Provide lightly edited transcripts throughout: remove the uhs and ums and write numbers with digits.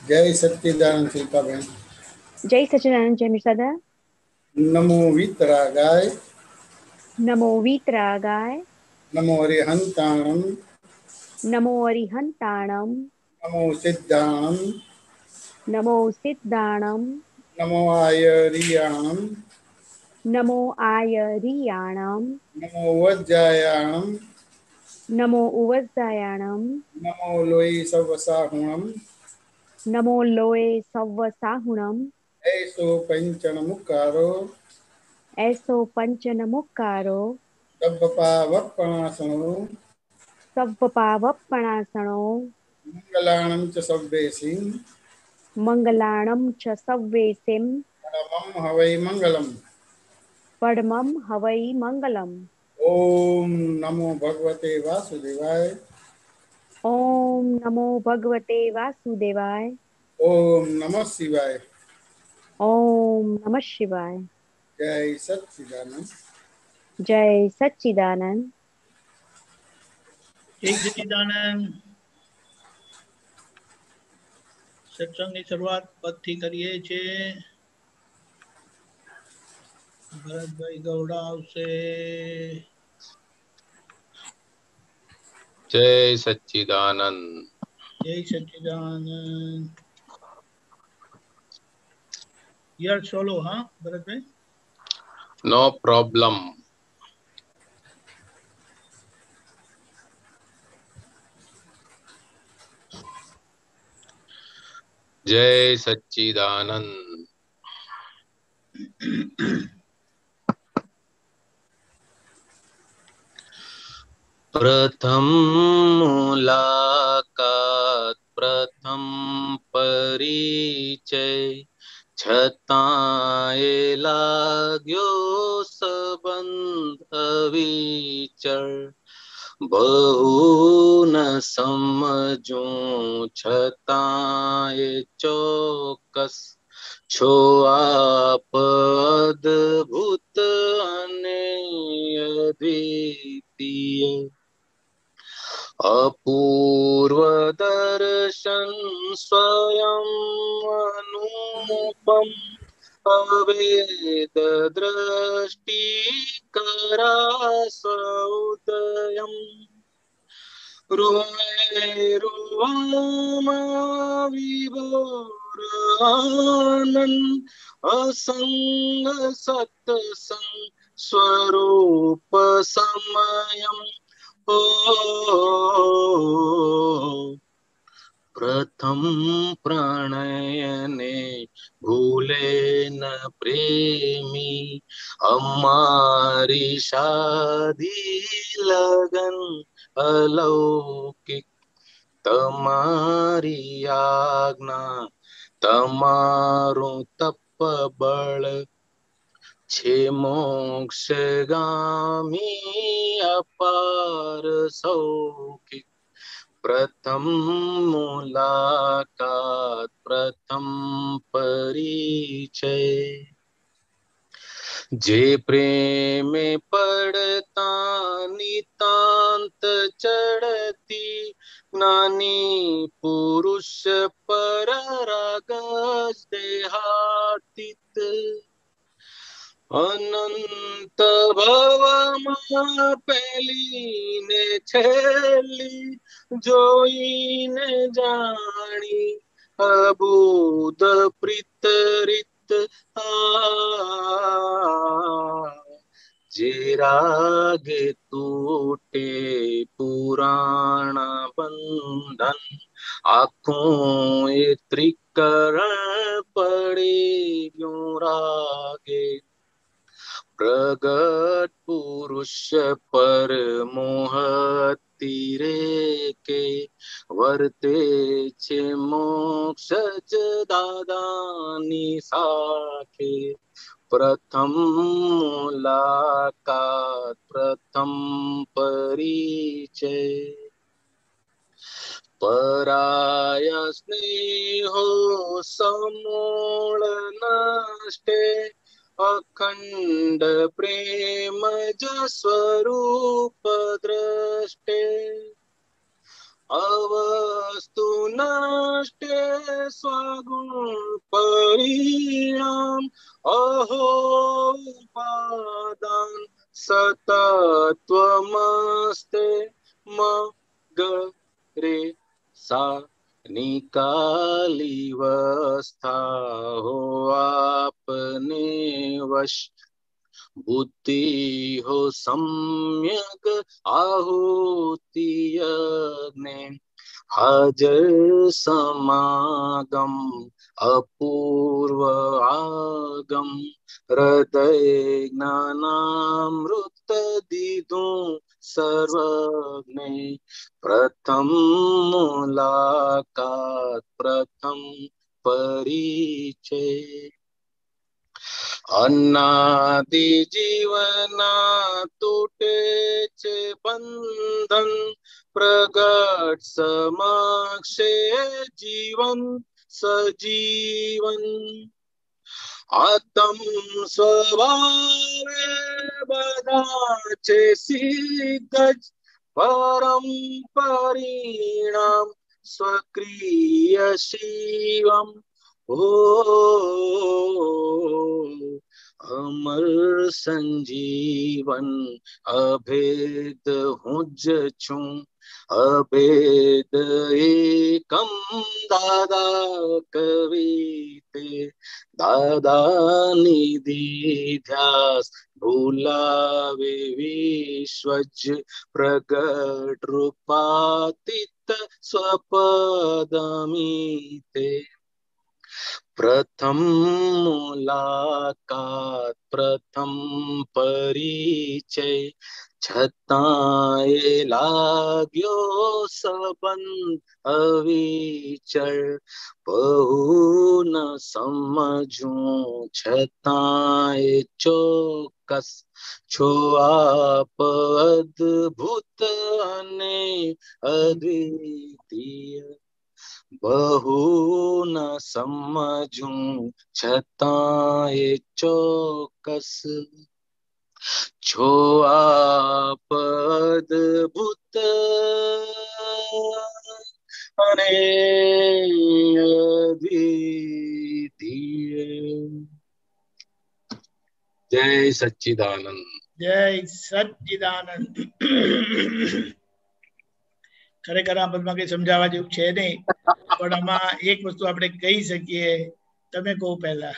जय सच्चिदानंद शिल्पा बहन। जय सच्चिदानंद जय मिर्जादा। नमो वीतरागाय। नमो वीतरागाय। नमो अरिहंताणम। नमो अरिहंताणम। नमो सिद्धाणम। नमो सिद्धाणम। नमो आयरियाणम। नमो आयरियाणम। नमो वज्जायाणम। नमो उवज्जायाणम। नमो लोई सवसाहुणम। नमो लोए सव्वसाहुणम। ऐसो पंचन मुक्कारो। ऐसो पंचनमुक्कारो। तब्बपावप्पणासनो। सव्वपावप्पणासनो। मंगलाणं च सव्वेसिं। मंगलाणं च सव्वेसिं। परमं हवै मंगलम्। परमं हवै मंगलम्। ओम नमो भगवते वासुदेवाय। ओम नमो भगवते वासुदेवाय। ओम नमः शिवाय। ओम नमः शिवाय। जय सच्चिदानंद। जय सच्चिदानंद। जय सच्चिदानंद। સત્સંગની શરૂઆત પદથી કરીએ છીએ. ભરતભાઈ ગૌડા આવશે. जय सच्चिदानंद। જય સચ્ચિદાનંદ. યર સોલો હા ભરતભાઈ. No problem. जय सच्चिदानंद। प्रथम मुलाकात प्रथम परिचय छतांय लाग्यो संबंध अविचल बहु न समझूं छतांय चौकस छो आप अद्भुत अने अद्वितीय अपूर्व दर्शन स्वयं अनुपम अवेद दृष्टि करा सौदयम् रुवामा विभोर आनंद असंग सत्संग स्वरूप समयम् ओ प्रथम प्रणयने भूले न प्रेमी हमारी शादी लगन अलौकिक तमारी आज्ञा तमारू तप बल छे मोक्षगामी अपार सौखिक प्रथम मुलाकात प्रथम परिचय जे प्रेम पड़ता नितांत चढ़ती ज्ञानी पुरुष पर राग देहातीत अनंत भवमा पहली ने छेली जोईने जानी अबूद प्रीतरित जे रागे टूटे पुराना बंधन आँखों ए त्रिकरण पड़े क्यों रागे प्रगट पुरुष पर मोह तीरे वर्ते छे मोक्ष ज दादानी साखे प्रथम मुलाकात प्रथम परिचय पराय स्नेहो समूल नष्टे अखंड प्रेम ज स्वरूप दृष्टे अवस्तु नष्टे स्वगुण परिणाम अहो उपादान सतत्वमस्ते मगरे सा निकाली वस्था हो आपने वश बुद्धि हो सम्यक आहुति यज्ञ हाजर समागम अपूर्व आगम हृदय ज्ञानामृत दीदू सर्वज्ञ प्रथम मुलाकात प्रथम परिचय अनादि जीवना तूटे छे बंधन प्रगट समक्षे जीवन सजीवन आत्म स्वभावे बधा छे सिद्धज परम परिणाम स्वक्रिय शिवम ओ अमर संजीवन अभेद हुज छू अभेद एकम दादा कविते दादा निधि ध्यास भूलावे विश्वज प्रगट रूपातीत स्वपदमीते प्रथम मुलाकात प्रथम परिचय छतांय लाग्यो संबंध अविचल बहु न समझूं छतांय ચોક્કસ છો આપ અદ્ભુત અને અદ્વિતીય बहु न समझूं छतांय चौकस छो आप अद्भुत अने अद्वितीय। जय सच्चिदानंद। જય સચ્ચિદાનંદ. ખરેખર આ પદમાં કઈ સમજાવવા જેવું છે નહીં, પણ આમાં એક વસ્તુ આપણે કહી શકીએ. તમે કહો પહેલા.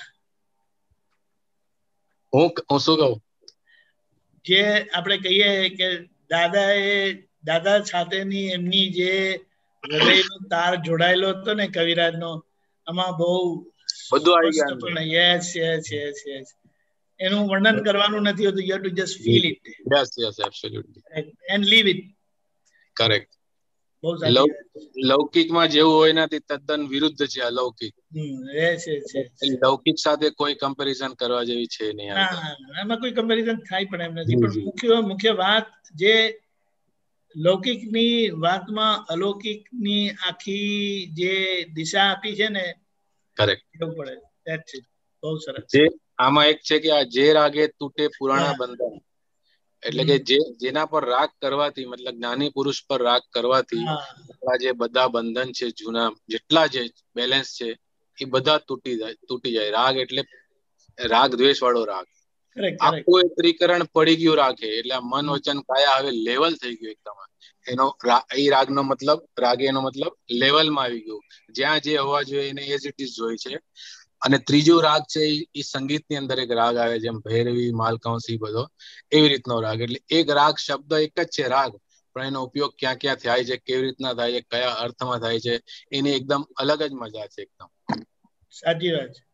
હું શું કહું? જે આપણે કહીએ કે દાદા સાથેની એમની જે હૃદયનો તાર જોડાયેલો હતો ને કવિરાજનો, આમાં બહુ બધું આવી ગયું. યસ યસ યસ યસ, એનું વર્ણન કરવાનું નથી હોતું. You have to just feel it. Yes yes absolutely and leave it. Correct. બહુ સારી. લૌકિકમાં જેવું હોય ને તે તદ્દન વિરુદ્ધ છે અલૌકિક. Yes yes yes. લૌકિક સાથે કોઈ કમ્પેરિઝન કરવા જેવી છે નહીં. એમાં કોઈ કમ્પેરિઝન થાય પણ એમ નથી. પણ મુખ્ય વાત જે લૌકિકની વાતમાં અલૌકિકની આખી જે દિશા આપી છે ને, કરેક્ટ એવું પડે. That's it. બહુ સરસ. જે આમાં એક છે કે આ જે રાગે તૂટે પુરાણા બંધન, એટલે કે જેના પર રાગ કરવાથી, મતલબ જ્ઞાની પુરુષ પર રાગ કરવાથી આપણા જે બધા બંધન છે જૂના, જેટલા જે બેલેન્સ છે એ બધા તૂટી જાય. રાગ એટલે રાગ દ્વેષ વાળો રાગ. આખું ત્રિકરણ પડી ગયું રાખે, એટલે મન વચન કાયા હવે લેવલ થઈ ગયું એકદમ. એનો એ રાગનો મતલબ, રાગેનો મતલબ લેવલમાં આવી ગયું, જ્યાં જે હોવા જોઈએ એને એઝ ઇટ ઇઝ જોઈ છે. અને ત્રીજો રાગ છે એ સંગીતની અંદર એક રાગ આવે, જેમ ભૈરવી, માલકાંસી, બધો એવી રીતનો રાગ. એટલે એક રાગ શબ્દ એક જ છે રાગ, પણ એનો ઉપયોગ ક્યાં ક્યાં થાય છે, કેવી રીતના થાય છે, કયા અર્થમાં થાય છે, એની એકદમ અલગ જ મજા છે એકદમ. સાચી વાત છે.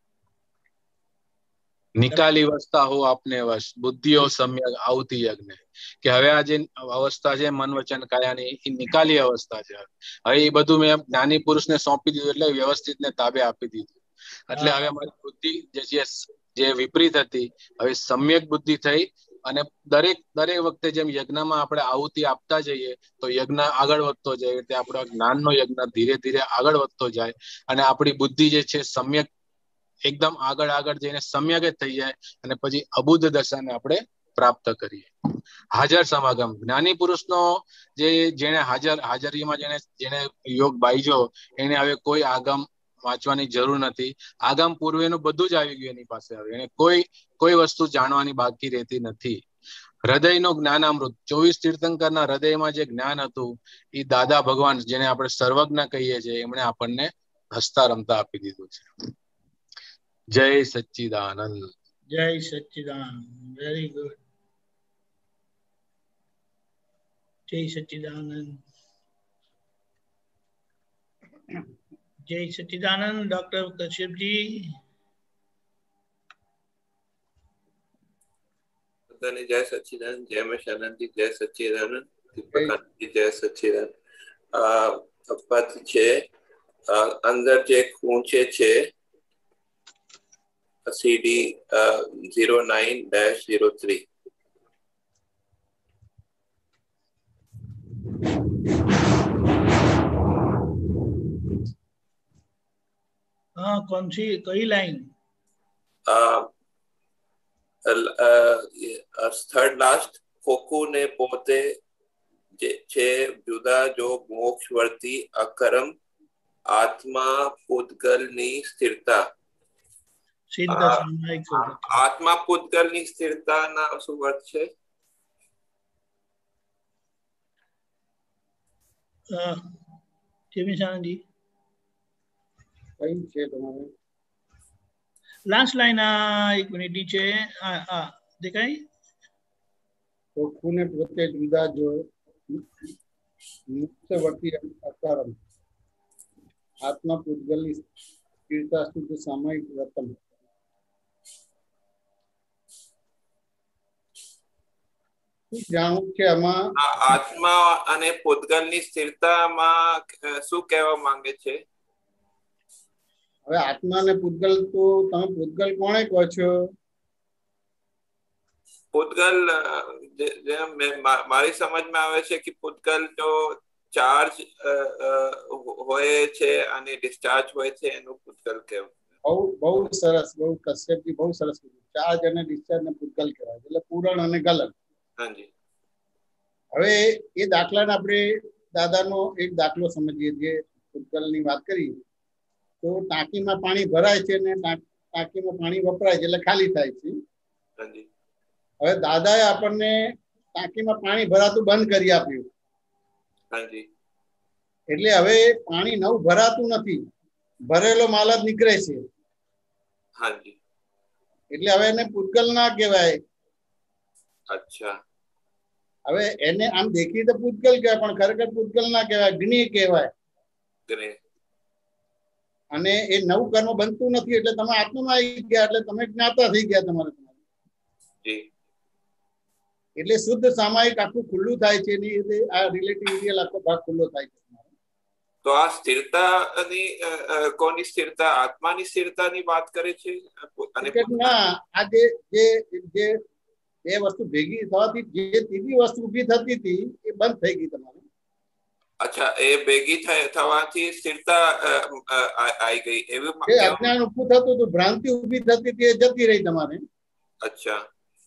નિકાલી અવસ્થા હો આપને વશ બુદ્ધિઓ સમ્યક આવતી યજ્ઞ, કે હવે આ જે અવસ્થા છે મન વચન કાયાની, એ નિકાલી અવસ્થા છે. હવે એ બધું મેં જ્ઞાની પુરુષને સોંપી દીધું, એટલે વ્યવસ્થિત ને તાબે આપી દીધું. એટલે હવે મારી બુદ્ધિ જે વિપરીત હતી, હવે સમ્યક બુદ્ધિ થઈ. અને દરેક વખતે જેમ યજ્ઞમાં આપણે આહુતિ આપતા જઈએ તો યજ્ઞ આગળ વધતો જાય, એટલે આપણો જ્ઞાનનો યજ્ઞ ધીરે ધીરે આગળ વધતો જાય, અને આપણી બુદ્ધિ જે છે સમ્યક એકદમ આગળ જઈને સમ્યક જ થઈ જાય, અને પછી અબુદ્ધ દશાને આપણે પ્રાપ્ત કરીએ. હાજર સમાગમ, જ્ઞાની પુરુષનો જેને હાજરીમાં જેને યોગ બાઈજો, એને હવે કોઈ આગમ વાંચવાની જરૂર નથી. આગામ પૂર્વેનું બધું જ આવી ગયું એની પાસે. હવે એને કોઈ વસ્તુ જાણવાની બાકી રહેતી નથી. હૃદયનો જ્ઞાનામૃત, 24 તીર્થંકરના હૃદયમાં જે જ્ઞાન હતું એ દાદા ભગવાન, જેને આપણે સર્વજ્ઞ કહીએ છીએ, એમણે આપણને હસતા રમતા આપી દીધું છે. જય સચ્ચિદાનંદ. જય સચ્ચિદાનંદ. Very good. જય સચ્ચિદાનંદ. જય સચ્ચિદાનંદ. ડॉक्टर કશ્યપજી. जय सच्चिदानंद, जय मशानंद जी, जय सच्चिदानंद, जी जय सच्चिदानंद. पद छे अंदर जे खूंचे छे CD 09-03. हाँ, कौन सी कई लाइन? Third last. खोखू ने पोते छे जुदा जो मोक्षवर्ती अकरम आत्मा पुद्गल नी स्थिरता. सिद्ध सामायिक आत्मा पुद्गल नी स्थिरता ना શું અર્થ છે? जी કઈ છે તમારે? लास्ट लाइन एक मिनिट नीचे दिखाई. ચોખ્ખું ને પોતે જુદા જો મુક્તવર્તી અકારમ આત્મા પૂતગલની સ્થિરતા શુદ્ધ સામાયિક વર્તન. જાણવું છે આમાં આત્મા અને પૂતગલની સ્થિરતામાં શું કહેવા માંગે છે? હવે આત્મા ને પૂતગલ, તો તમે પૂતગલ કોણે કહો છો? પૂતગલ મારી સમજમાં આવે છે કે પૂતગલ જો ચાર્જ હોય છે અને ડિસ્ચાર્જ હોય છે એનું પૂતગલ કહેવાય. બહુ સરસ, બહુ કશ્યપજી બહુ સરસ કીધું. ચાર્જ અને ડિસ્ચાર્જ ને પૂતગલ કહેવાય, એટલે પૂરણ અને ગલન. હાજી. હવે એ દાખલાને આપણે દાદાનો એક દાખલો સમજીએ. જે પૂતગલની વાત કરી, તો ટાંકીમાં પાણી ભરાય છે ને ટાંકીમાં પાણી વપરાય છે એટલે ખાલી થાય છે. હવે દાદાએ આપણને ટાંકીમાં પાણી ભરાતું બંધ કરી આપ્યું. એટલે હવે પાણી નવું ભરાતું નથી, ભરેલો માલ જ નીકળે છે. એટલે હવે એને પૂતગલ ના કહેવાય. અચ્છા. હવે એને આમ દેખી તો પૂતગલ કહેવાય, પણ ખરેખર પૂતગલ ના કહેવાય, જ્ઞ કહેવાય. અને એ નવું કર્મ બનતું નથી, એટલે તમે આત્મામાં આવી ગયા, એટલે તમે જ્ઞાતા થઈ ગયા. તમારે એટલે શુદ્ધ સામાયિક આખું ખુલ્લું થાય છે. આ રિલેટિવ આખો ભાગ ખુલ્લો થાય છે. તો આ સ્થિરતાની કોની સ્થિરતા? આત્માની સ્થિરતાની વાત કરે છે? ના, આ જે બે વસ્તુ ભેગી થવાથી જે ત્રીજી વસ્તુ ઊભી થતી હતી એ બંધ થઈ ગઈ તમારે. અચ્છા, એ ભેગી થવાથી સ્થિરતા આવી ગઈ એવું? અજ્ઞાન ઊભું થતું હતું, ભ્રાંતિ ઊભી થતી હતી, એ જતી રહી તમારે. અચ્છા.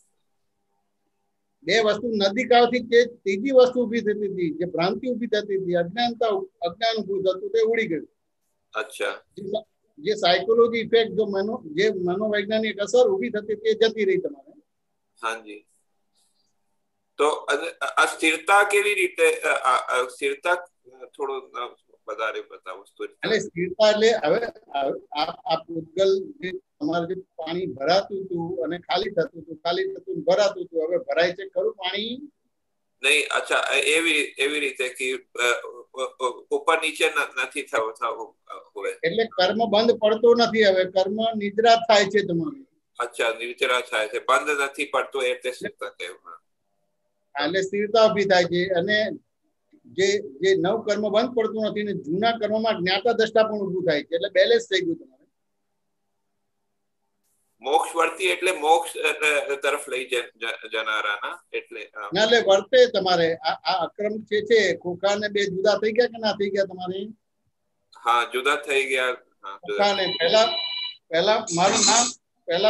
બે વસ્તુ નજીક આવતી, જે ત્રીજી વસ્તુ ઊભી થતી હતી, જે ભ્રાંતિ ઊભી થતી હતી, અજ્ઞાન ઊભું થતું, તે ઉડી ગયું. અચ્છા. જે સાયકોલોજી ઇફેક્ટ, જે મનોવૈજ્ઞાનિક અસર ઊભી થતી હતી, એ જતી રહી તમારે. હાજી. તો આ સ્થિરતા કેવી રીતે? સ્થિરતા થોડું વધારે બતાવો. એટલે સ્થિરતા એટલે હવે આ પૂતગલ જે તમારે જે પાણી ભરાતું હતું અને ખાલી થતું હતું, ખાલી થતું ભરાતું હતું, હવે ભરાય છે ખરું પાણી? નહીં. અચ્છા, એવી રીતે કે ઉપર નીચે નથી થવું હોય. એટલે કર્મ બંધ પડતો નથી. હવે કર્મ નિદ્રા થાય છે તમારે. અચ્છા, નિદ્રા થાય છે, બંધ નથી પડતું, એટલે સ્થિરતા કહેવાય. એટલે સ્થિરતા ઉભી થાય છે. અને જે નવ કર્મ બંધ પડતું નથી ને જૂના કર્મમાં જ્ઞાતા દ્રષ્ટા પણ ઉભું થાય છે, એટલે બેલેન્સ થઈ ગયું તમારે. મોક્ષ વર્તી એટલે મોક્ષ તરફ લઈ જનારા. એટલે વર્તે તમારે આ અક્રમ છે. ખોખા ને બે જુદા થઈ ગયા કે ના થઈ ગયા તમારે? હા, જુદા થઈ ગયા. ખોખા ને પહેલા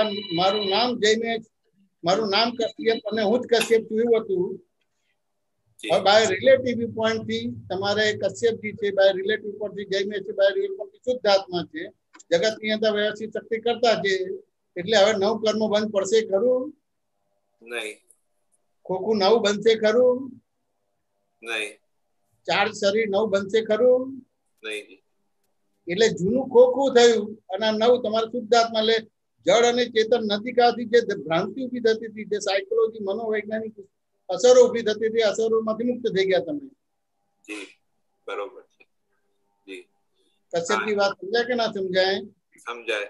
મારું નામ જઈને મારું નામ કશ્યપ અને હું જ કશ્યપ થયું હતું. હવે બાય રિલેટિવ વ્યૂ પોઈન્ટ થી તમારે કશ્યપજી છે, બાય રિલેટિવ પોઈન્ટ થી જૈમે છે, બાય રિયલ પોઈન્ટ થી શુદ્ધાત્મા છે, જગત ની અંદર વ્યવસ્થિત શક્તિ કરતા છે, એટલે હવે નવ કર્મ બંધ પડશે ખરું? નહીં. ખોખું નવું બનશે ખરું? નહીં. 4 શરીર નવ બનશે ખરું? નહીં. એટલે જૂનું ખોખું થયું અને નવું તમારે શુદ્ધાત્મા. એટલે જળ અને ચેતન નદીકાથી જે ભ્રાંતિ ઉભી થતી હતી, જે સાયકોલોજી મનોવૈજ્ઞાનિક અસરો ઉભી થતી હતી, અસરોમાંથી મુક્ત થઈ ગયા તમે. જી બરોબર છે. જી કશ્યપની વાત સમજાય કે ના સમજાય? સમજાય.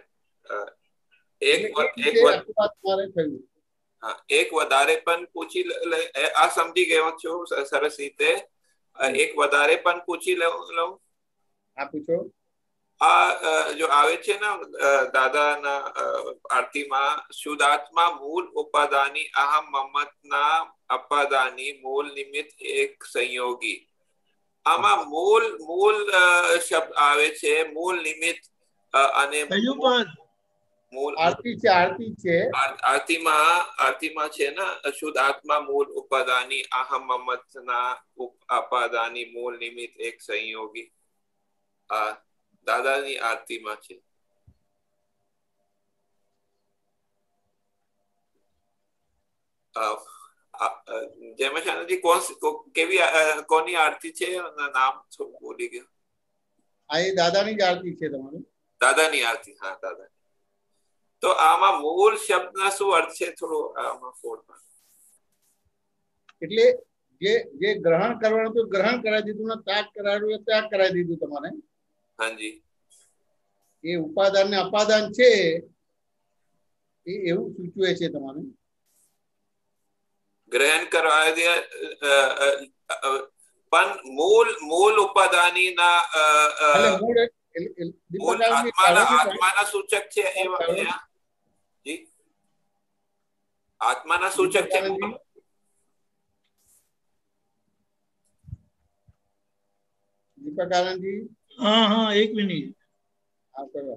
એક વધારે પણ પૂછી આ સમજી ગયો છું સરસ રીતે. એક વધારે પણ પૂછી લઉં. હા પૂછો. આ જો આવે છે ને દાદાના આરતીમાં, શુદ્ધાત્મા મૂળ ઉપાદાની અહમ મમતના અપાદાની મૂળ નિમિત્ત એક સંયોગી. આમાં મૂળ શબ્દ આવે છે, મૂળ નિમિત્ત અને મૂળ આરતી છે. આરતીમાં છે ને શુદ્ધાત્મા મૂળ ઉપાદાની અહમ મમતના અપાદાની મૂળ નિમિત્ત એક સંયોગી. આ દાદાની આરતીમાં છે. જયમશાનંદજી કોની આરતી છે? નામ ભૂલી ગયો. આ દાદાની જ આરતી છે તમારી? દાદાની આરતી. હા દાદા. તો આમાં મૂળ શબ્દના શું અર્થ છે? થોડો આમાં ફોડમાં. એટલે જે ગ્રહણ કરવાનું તો ગ્રહણ કરાવી દીધું ને ત્યાગ કરાવ્યું ત્યાગ કરાવી દીધું તમારે. હાજી. એ ઉપાદાન ને અપાદાન છે એ એવું સૂચવે છે તમારે. ગ્રહણ કરવા દે પણ મૂળ ઉપાદાની ના આત્માના સૂચક છે. જી આત્માના સૂચક છે. દીપક આનંદજી. હા એક મિનિટ. હા કરો.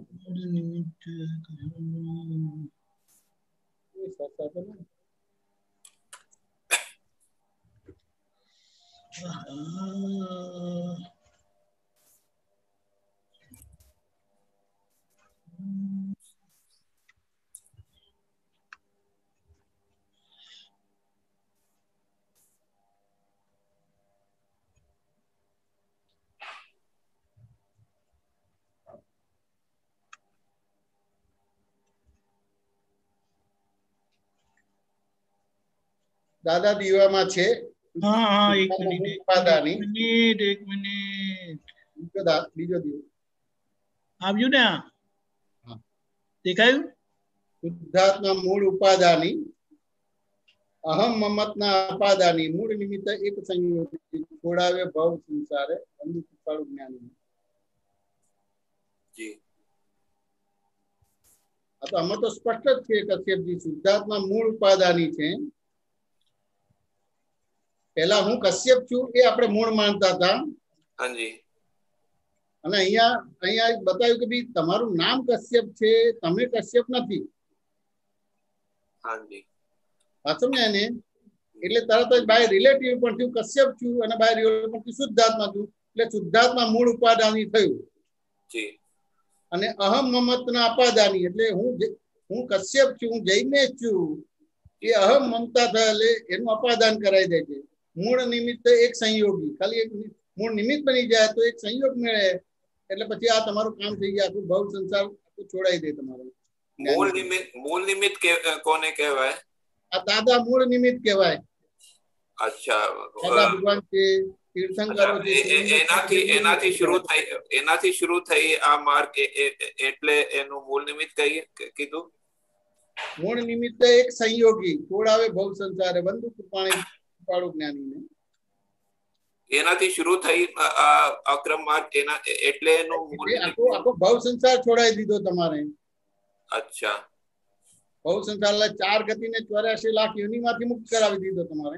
દાદા દીવામાં છે. એક મિનિટ. બીજો દીવો આવ્યું ને? દેખાયું? શુદ્ધાત્મા મૂળ ઉપાદાની અહમ મમતના અપાદાની મૂળ નિમિત્ત એક સંયોગ છોડાવે ભવ સંસારે અંધુ કૃપાળુ જ્ઞાની. આ તો આમાં તો સ્પષ્ટ જ છે કશ્યપજી, શુદ્ધાત્મા મૂળ ઉપાદાની છે. પેલા હું કશ્યપ છું એ આપણે મૂળ માનતા હતા. હાજી. અને અહીંયા બતાવ્યું કે ભાઈ તમારું નામ કશ્યપ છે, તમે કશ્યપ નથી. હાજી. સમજ્યા ને? એટલે તરત જ બાય રિલેટિવ પણ થયું કશ્યપ છું અને બાય રિલેટિવ પણ થયું શુદ્ધાત્મા છું. એટલે શુદ્ધાત્મા મૂળ ઉપાદાની થયું. જી. અને અહમ મમતના અપાદાની એટલે હું કશ્યપ છું, હું જૈમેશ છું, એ અહમ મમતા થયેલે એનું અપાદાન કરાઈ દે છે. મૂળ નિમિત્ત એક સંયોગી. ખાલી એક મૂળ નિમિત્ત બની જાય તો એક સંયોગ મળે એટલે પછી આ તમારું કામ થઈ ગયા. આખું ભવ સંસાર છોડાઈ દે તમારું. મૂળ નિમિત્ત કોને કહેવાય? આ દાદા મૂળ નિમિત્ત કહેવાય. અચ્છા. દાદા ભગવાન છે, તીર્થંકરો છે. એનાથી શરૂ થઈ આ માર્ગ, એટલે એનું મૂળ નિમિત્ત કીધું. મૂળ નિમિત્ત એક સંયોગી છોડાવે ભવ સંસારે બંધુ કૃપાણી કૃપાળુ જ્ઞાનીને. એનાથી શરૂ થઈ અક્રમ માર્ગ, એટલે એનું આખો ભવ સંસાર છોડાઈ દીધો તમારે. અચ્છા. ભવ સંસાર 4 ગતિને 84 લાખ યોનિમાંથી મુક્ત કરાવી દીધો તમારે.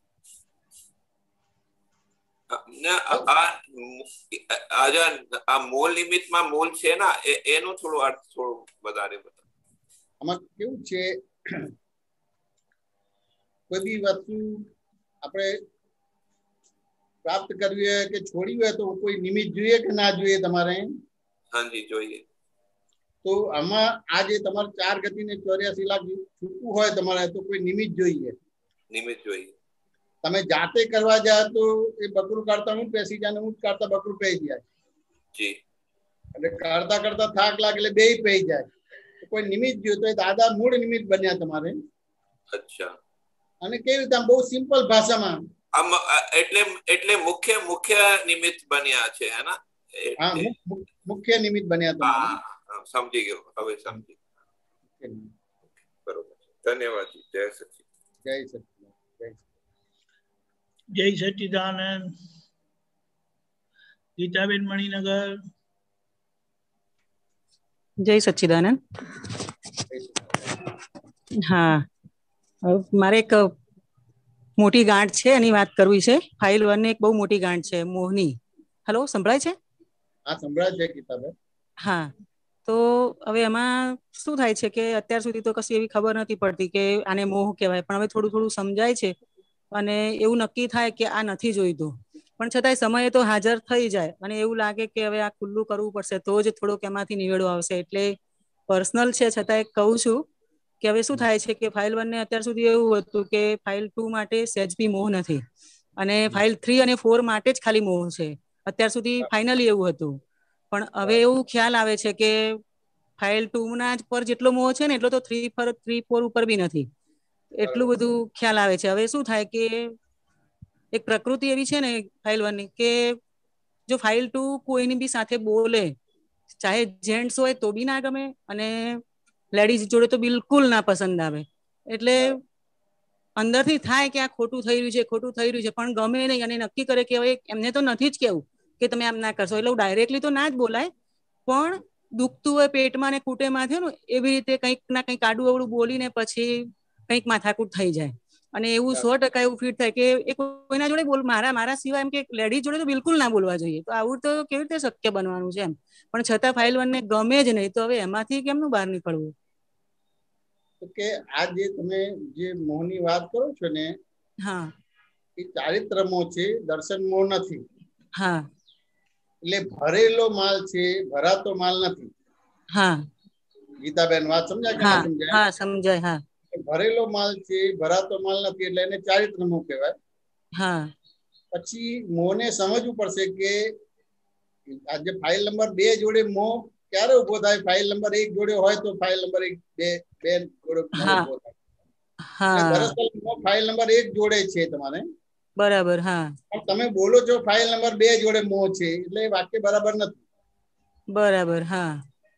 આ મૂળ નિમિત્તમાં મૂળ છે ને, એનું થોડું અર્થ થોડું વધારે બતાવો. આમાં કેવું છે, કોઈ બી વસ્તુ આપણે પ્રાપ્ત કરવી હોય કે છોડવી હોય તો કોઈ નિમિત્ત જોઈએ કે ના જોઈએ તમારે? હાજી જોઈએ. તો આમાં આ જે તમારે 4 ગતિ ને 84 લાખ છૂટવું હોય તમારે તો કોઈ નિમિત્ત જોઈએ. નિમિત્ત જોઈએ. તમે જાતે કરવા જાઓ તો એ બકરું કાઢતા ઊંટ બેસી જાય ને ઊંટ કાઢતા બકરું પઈ જાય. જી. એટલે કાઢતા કરતા થાક લાગે એટલે બેય પઈ જાય. કોઈ નિમિત્ત જોઈએ તો એ દાદા મૂળ નિમિત્ત બન્યા તમારે. અચ્છા. અને કેવી રીતે આમ બહુ સિમ્પલ ભાષામાં આમ એટલે મુખ્ય નિમિત્ત બન્યા છે હે ને? હા, મુખ્ય નિમિત્ત બન્યા તમારે. સમજી ગયો, હવે સમજી. બરોબર. ધન્યવાદ. જય સચિદાનંદ. જય સચિદાનંદ. જય સચિદાનંદ. ગીતાબેન મણિનગર. જય સચિદાનંદ. હા, મારે એક મોટી ગાંઠ છે એની વાત કરવી છે. ફાઇલ 1 એક બહુ મોટી ગાંઠ છે, મોહની. હેલો, સંભળાય છે? હા, સંભળાય છે ગીતાબેન. હા, તો હવે એમાં શું થાય છે કે અત્યાર સુધી તો કશી એવી ખબર નથી પડતી કે આને મોહ કહેવાય, પણ હવે થોડું થોડું સમજાય છે અને એવું નક્કી થાય કે આ નથી જોઈતું, પણ છતાંય સમયે તો હાજર થઈ જાય અને એવું લાગે કે હવે આ ખુલ્લું કરવું પડશે તો જ થોડોક એમાંથી નિવેડો આવશે. એટલે પર્સનલ છે છતાંય કહું છું કે હવે શું થાય છે કે ફાઇલ 1 ને અત્યાર સુધી એવું હતું કે ફાઇલ 2 માટે સહેજ બી મોહ નથી અને ફાઇલ 3 અને 4 માટે જ ખાલી મોહ છે. અત્યાર સુધી ફાઇનલી એવું હતું, પણ હવે એવું ખ્યાલ આવે છે કે ફાઇલ 2 ના પર જેટલો મોહ છે ને એટલો તો 3-4 ઉપર બી નથી. એટલું બધું ખ્યાલ આવે છે. હવે શું થાય કે એક પ્રકૃતિ એવી છે ને ફાઇલ 1 ની કે જો ફાઇલ 2 કોઈની બી સાથે બોલે, ચાહે જેન્ટ્સ હોય તો બી ના ગમે અને લેડીઝ જોડે તો બિલકુલ ના પસંદ આવે. એટલે અંદરથી થાય કે આ ખોટું થઈ રહ્યું છે, ખોટું થઈ રહ્યું છે, પણ ગમે નહીં અને નક્કી કરે કે હવે એમને તો નથી જ કેવું કે તમે આમ ના કરશો. એટલે ડાયરેક્ટલી તો ના જ બોલાય, પણ દુખતું હોય પેટમાં ને કુટેમાં થયું ને એવી રીતે કંઈક ના કંઈક આડું અવળું બોલીને પછી કંઈક માથાકૂટ થઈ જાય. અને એવું 100% એવું ફીટ થાય કે એ કોઈના જોડે મારા સિવાય એમ કે લેડીઝ જોડે તો બિલકુલ ના બોલવા જોઈએ. તો આવું તો કેવી રીતે શક્ય બનવાનું છે એમ. પણ છતાં ફાઇલ 1 ને ગમે જ નહીં, તો હવે એમાંથી કેમનું બહાર નીકળવું? તો કે આ જે તમે જે મોહની વાત કરો છો ને, હા, એ ચારિત્ર મોહ છે, દર્શન મોહ નથી. હા, એટલે ભરેલો માલ છે, ભરાતો માલ નથી. હા, ગીતાબેન વાત સમજાય કે ના સમજાય? હા, સમજાય. હા, ભરેલો માલ છે, ભરાતો માલ નથી, એટલે એને ચારિત્ર મોહ કહેવાય. હા, પછી મોહને સમજવું પડશે કે આજે ફાઇલ નંબર 2 જોડે મોહ ક્યારે ઉભો થાય? ફાઇલ નંબર 1 જોડે હોય તો ફાઇલ નંબર 1 બે જોડે મોહ હા, ઉભો થાય. હા, દરઅસલ મોહ ફાઇલ નંબર 1 જોડે છે તમારે. બરાબર. હા, પણ તમે બોલો છો ફાઇલ નંબર 2 જોડે મોહ છે, એટલે એ વાક્ય બરાબર નથી. બરાબર. હા,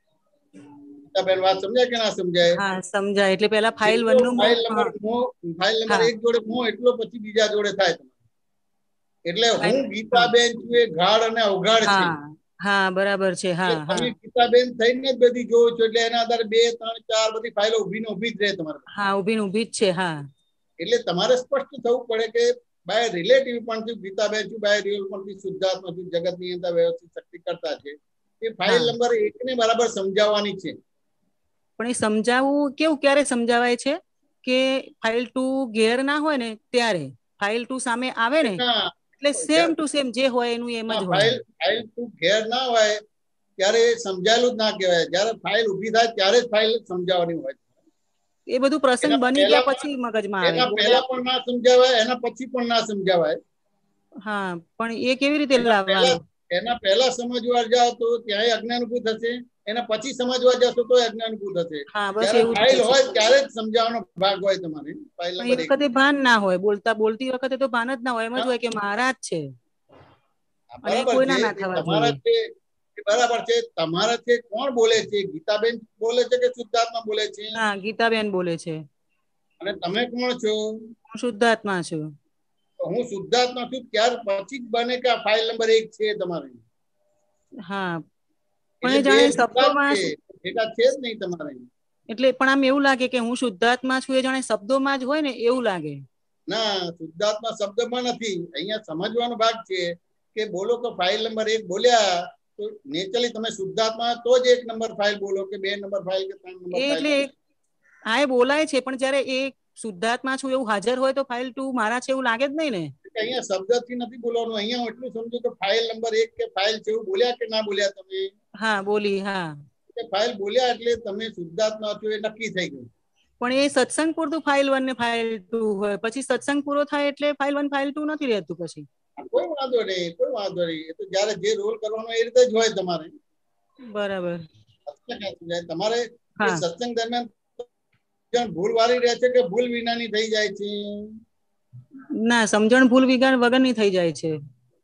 બેન વાત સમજાય કે ના સમજાય? હા, સમજાય. એટલે પેલા ફાઇલ જેટલો 1 નું ફાઇલ નંબર હા, 1 જોડે મોહ એટલો પછી બીજા જોડે થાય. એટલે હું હા, ગીતાબેન છું એ ગાઢ અને અવગાઢ છે. હા, બરાબર છે. હા, તમે હા, ગીતાબેન થઈને જ બધી જોવો છો, એટલે એના આધારે 2, 3, 4 બધી ફાઇલો ઊભી જ રહે તમારે. હા, ઊભી જ છે. હા, એટલે તમારે સ્પષ્ટ થવું પડે કે બાય રિલેટિવ પણ ગીતાબેન છું, બાય રિયલ પણ શુદ્ધાત્મા છું, જગત ની અંદર વ્યવસ્થિત શક્તિ કરતા છે. એ ફાઇલ હા. નંબર 1 ને બરાબર સમજાવવાની છે. પણ એ સમજાવવું કેવું ક્યારે સમજાવાય છે કે ફાઇલ 2 ઘેર ના હોય ને ત્યારે ફાઇલ 2 સામે આવે ને એટલે સેમ ટુ સેમ જે હોય એનું એમ જ હોય. ફાઇલ 2 ઘેર ના હોય ત્યારે સમજાયેલું જ ના કહેવાય. જયારે ફાઇલ ઊભી થાય ત્યારે જ ફાઇલ સમજાવવાની હોય. એ બધું પ્રસંગ બની ગયા પછી મગજમાં આવે. એના પહેલા પણ ના સમજાવાય, એના પછી પણ ના સમજાવાય. હા, પણ એ કેવી રીતે લાવવાનું? એના પહેલા સમજવા જાવ તો ત્યાંય અજ્ઞાનભૂત હશે, એના પછી સમજવા જશો તો અજ્ઞાનભૂત હશે. હા, બસ જ્યારે એવું ફાઇલ જ છે. હોય ત્યારે જ સમજાવવાનો ભાગ હોય તમારે. ફાઇલ પણ એ નંબર 1 વખતે ભાન ના હોય, બોલતી વખતે તો ભાન જ ના હોય. એમ જ હોય કે મારા જ છે અને બરાબર છે. કોઈના ના થવા તમારા જોઈએ. છે બરાબર છે. તમારા છે કોણ બોલે છે? ગીતાબેન બોલે છે કે શુદ્ધાત્મા બોલે છે? ના, ગીતાબેન બોલે છે. અને તમે કોણ છો? હું શુદ્ધાત્મા છું. હું શુદ્ધાત્મા છું ત્યાર પછી જ બને કે આ ફાઇલ નંબર 1 છે તમારી. હા, પણ એટલે એ બે જાણે જુદા જ શબ્દોમાં છે, ભેગા છે જ નહીં તમારે. એટલે પણ આમ એવું લાગે કે હું શુદ્ધાત્મા છું એ જાણે શબ્દોમાં જ હોય ને એવું લાગે. ના, શુદ્ધાત્મા શબ્દમાં નથી. અહીંયા સમજવાનો ભાગ છે કે બોલો તો ફાઇલ નંબર 1 બોલ્યા તો નેચરલી તમે શુદ્ધાત્મા તો જ 1 નંબર ફાઇલ બોલો કે 2 નંબર ફાઇલ કે 3 નંબર ફાઇલ એટલે બોલો. હા, એ બોલાય છે, પણ જયારે એ શુદ્ધાત્મા છું એવું હાજર હોય તો ફાઇલ 2 મારા છે એવું લાગે જ નહીં ને. અહીંયા શબ્દથી નથી બોલવાનું. અહીંયા હું એટલું સમજુ કે ફાઇલ નંબર 1 કે ફાઇલ છે એવું બોલ્યા કે ના બોલ્યા તમે? હા બોલી. હા કે ફાઇલ બોલ્યા એટલે તમે શુદ્ધાત્મા છો એ નક્કી થઈ ગયું. પણ એ સત્સંગ પૂરતું ફાઇલ 1 ને ફાઇલ 2 હોય, પછી સત્સંગ પૂરો થાય એટલે ફાઇલ 1 ફાઇલ 2 નથી રહેતું પછી. કોઈ વાંધો નહીં, કોઈ વાંધો નહીં. એ તો જયારે જે રોલ કરવાનો એ રીતે જ હોય તમારે. બરાબર. તમારે સત્સંગ દરમિયાન ભૂલ વાળી રહે છે કે ભૂલ વિનાની થઈ જાય છે? ના, સમજણ ભૂલ વગરની થઈ જાય છે.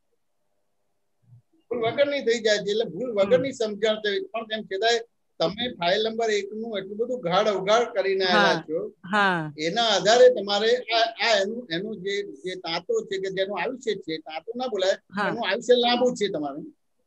ભૂલ વગરની થઈ જાય છે એટલે ભૂલ વગરની સમજણ થઈ. પણ તેમ છતાંય તમે ફાઇલ નંબર 1 નું એટલું બધું ગાઢ અવગાઢ કરીને આવ્યા છો, એના આધારે તમારે આ એનું જે તાતો છે કે જેનું આયુષ્ય છે, તાતો ના બોલાય, એનું આયુષ્ય લાંબુ છે તમારે.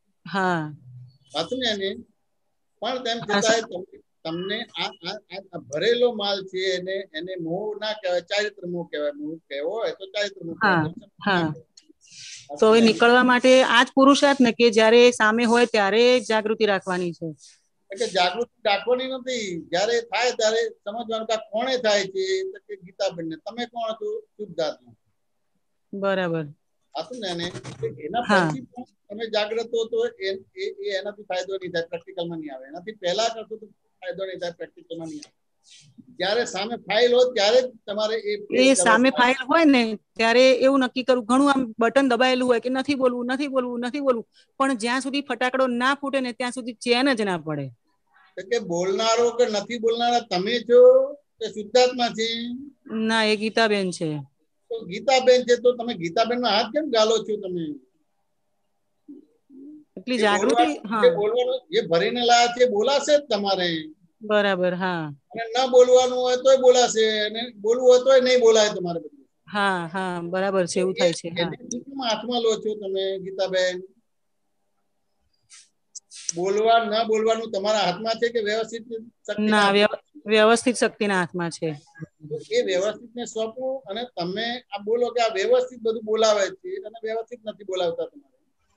પણ તેમ છતાંય તમને આ ભરેલો માલ છે એને મોહ ના કહેવાય, ચારિત્ર મોહ કહેવાય. મોહ કહેવો હોય તો ચારિત્ર મોહ કહેવાય. તો હવે નીકળવા માટે આ જ પુરુષાર્થ ને કે જ્યારે સામે હોય ત્યારે જાગૃતિ રાખવાની છે. એટલે જાગૃતિ રાખવાની નથી, જયારે થાય ત્યારે સમજવાનું કે કોણે થાય છે. કે ગીતાબેન ને. તમે કોણ છો? શુદ્ધાત્મા. બરાબર. એના પછી પણ તમે જાગૃત હો તો એનાથી ફાયદો નહીં થાય, પ્રેક્ટિકલમાં નહીં આવે. એનાથી પહેલા કરશો તો ફાયદો નહીં થાય, પ્રેક્ટિકલમાં નહીં આવે. જયારે સામે ફાઇલ હોય ત્યારે જ તમારે એ સામે ફાઇલ હોય ને ત્યારે એવું નક્કી કરવું, ઘણું આમ બટન દબાયેલું હોય કે નથી બોલવું, નથી બોલવું, નથી બોલવું, પણ જ્યાં સુધી ફટાકડો ના ફૂટે ને ત્યાં સુધી ચેન જ ના પડે. કે બોલનારો કે નથી બોલનારા તમે છો કે શુદ્ધાત્મા છે? ના, એ ગીતાબેન છે. તો ગીતાબેન છે તો તમે ગીતાબેન માં હાથ કેમ ગાલો છો તમે? એટલી જાગૃતિ. બોલવાનું જે ભરીને લાયા છે બોલાશે જ તમારે. બરાબર. હા. અને ના બોલવાનું હોય તોય બોલાશે, અને બોલવું હોય તોય નહીં બોલાય તમારે બધું. હા બરાબર છે, એવું થાય છે. હાથમાં લો છો તમે ગીતાબેન? બોલવા ના બોલવાનું તમારા હાથમાં છે કે વ્યવસ્થિત શક્તિ? ના, વ્યવસ્થિત શક્તિના હાથમાં છે. એ વ્યવસ્થિત ને સોંપવું, અને તમે આ બોલો કે આ વ્યવસ્થિત બધું બોલાવે છે અને વ્યવસ્થિત નથી બોલાવતા તમારે.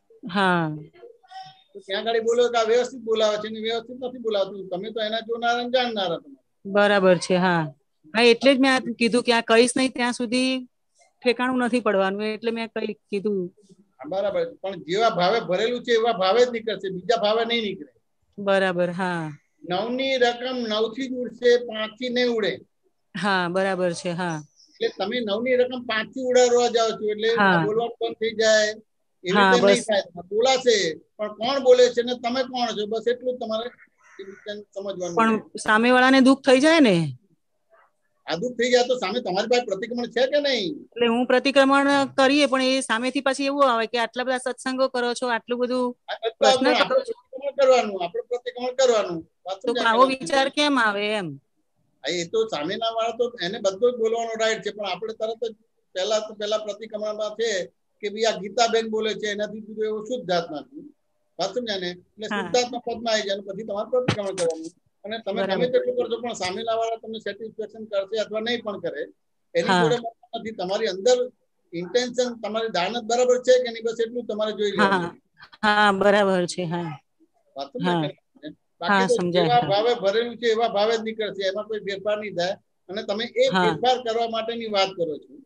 તો ત્યાં ગાડી બોલો કે આ વ્યવસ્થિત બોલાવે છે ને વ્યવસ્થિત નથી બોલાવતું. તમે તો એના જોનારા જાણનારા. બરાબર છે. હા એટલે જ મેં કીધું કે આ કહીશ નહીં ત્યાં સુધી ઠેકાણું નથી પડવાનું, એટલે મેં કીધું. બરાબર. પણ જેવા ભાવે ભરેલું છે એવા ભાવે જ નીકળશે, બીજા ભાવે નહીં નીકળે. બરાબર. હા. 9 ની રકમ 9 થી જ ઉડશે, 5 થી નહીં ઉડે. હા બરાબર છે. હા. એટલે તમે 9 ની રકમ 5 થી ઉડાડવા જાઓ છો એટલે બોલવાનું બંધ થઈ જાય. એવી રીતે નહીં થાય. બોલાશે પણ કોણ બોલે છે ને તમે કોણ છો, બસ એટલું જ તમારે સમજવાનું. પણ સામેવાળાને દુઃખ થઈ જાય ને. આ દુઃખ થઈ જાય તો સામે તમારી પાસે પ્રતિક્રમણ છે કે નહીં? એટલે હું પ્રતિક્રમણ કરીએ પણ એ સામેથી પછી એવું આવે કે આટલા બધા સત્સંગો કરો છો, આટલું બધું પ્રશ્ન કરવાનું, આપણે પ્રતિક્રમણ કરવાનું. તો આવો વિચાર કેમ આવે એમ? એ તો સામેના વાળા તો એને બધો જ બોલવાનો રાઈટ છે, પણ આપણે તરત જ પહેલા પ્રતિક્રમણમાં છે કે ભાઈ આ ગીતાબેન બોલે છે એનાથી જુદું એવું શુદ્ધાત્મા છે. વાત સમજ્યા ને? એટલે શુદ્ધાત્મા પદમાં આવી જાય પછી તમારે પ્રતિક્રમણ કરવાનું. અને તમે ગમે તેટલું કરજો પણ સામેના વાળા તમને સેટિસ્ફેક્શન કરશે અથવા નહીં પણ કરે એની જોડે નથી. તમારી અંદર ઇન્ટેન્શન, તમારી દાનત બરાબર છે કે નહીં, બસ એટલું તમારે જોઈ લેવાનું. હા બરાબર છે. હા વાત સમજ્યા? બાકી તો જેવા ભાવે ભરેલું છે એવા ભાવે જ નીકળશે, એમાં કોઈ ફેરફાર નહીં થાય. અને તમે એ ફેરફાર કરવા માટેની વાત કરો છો.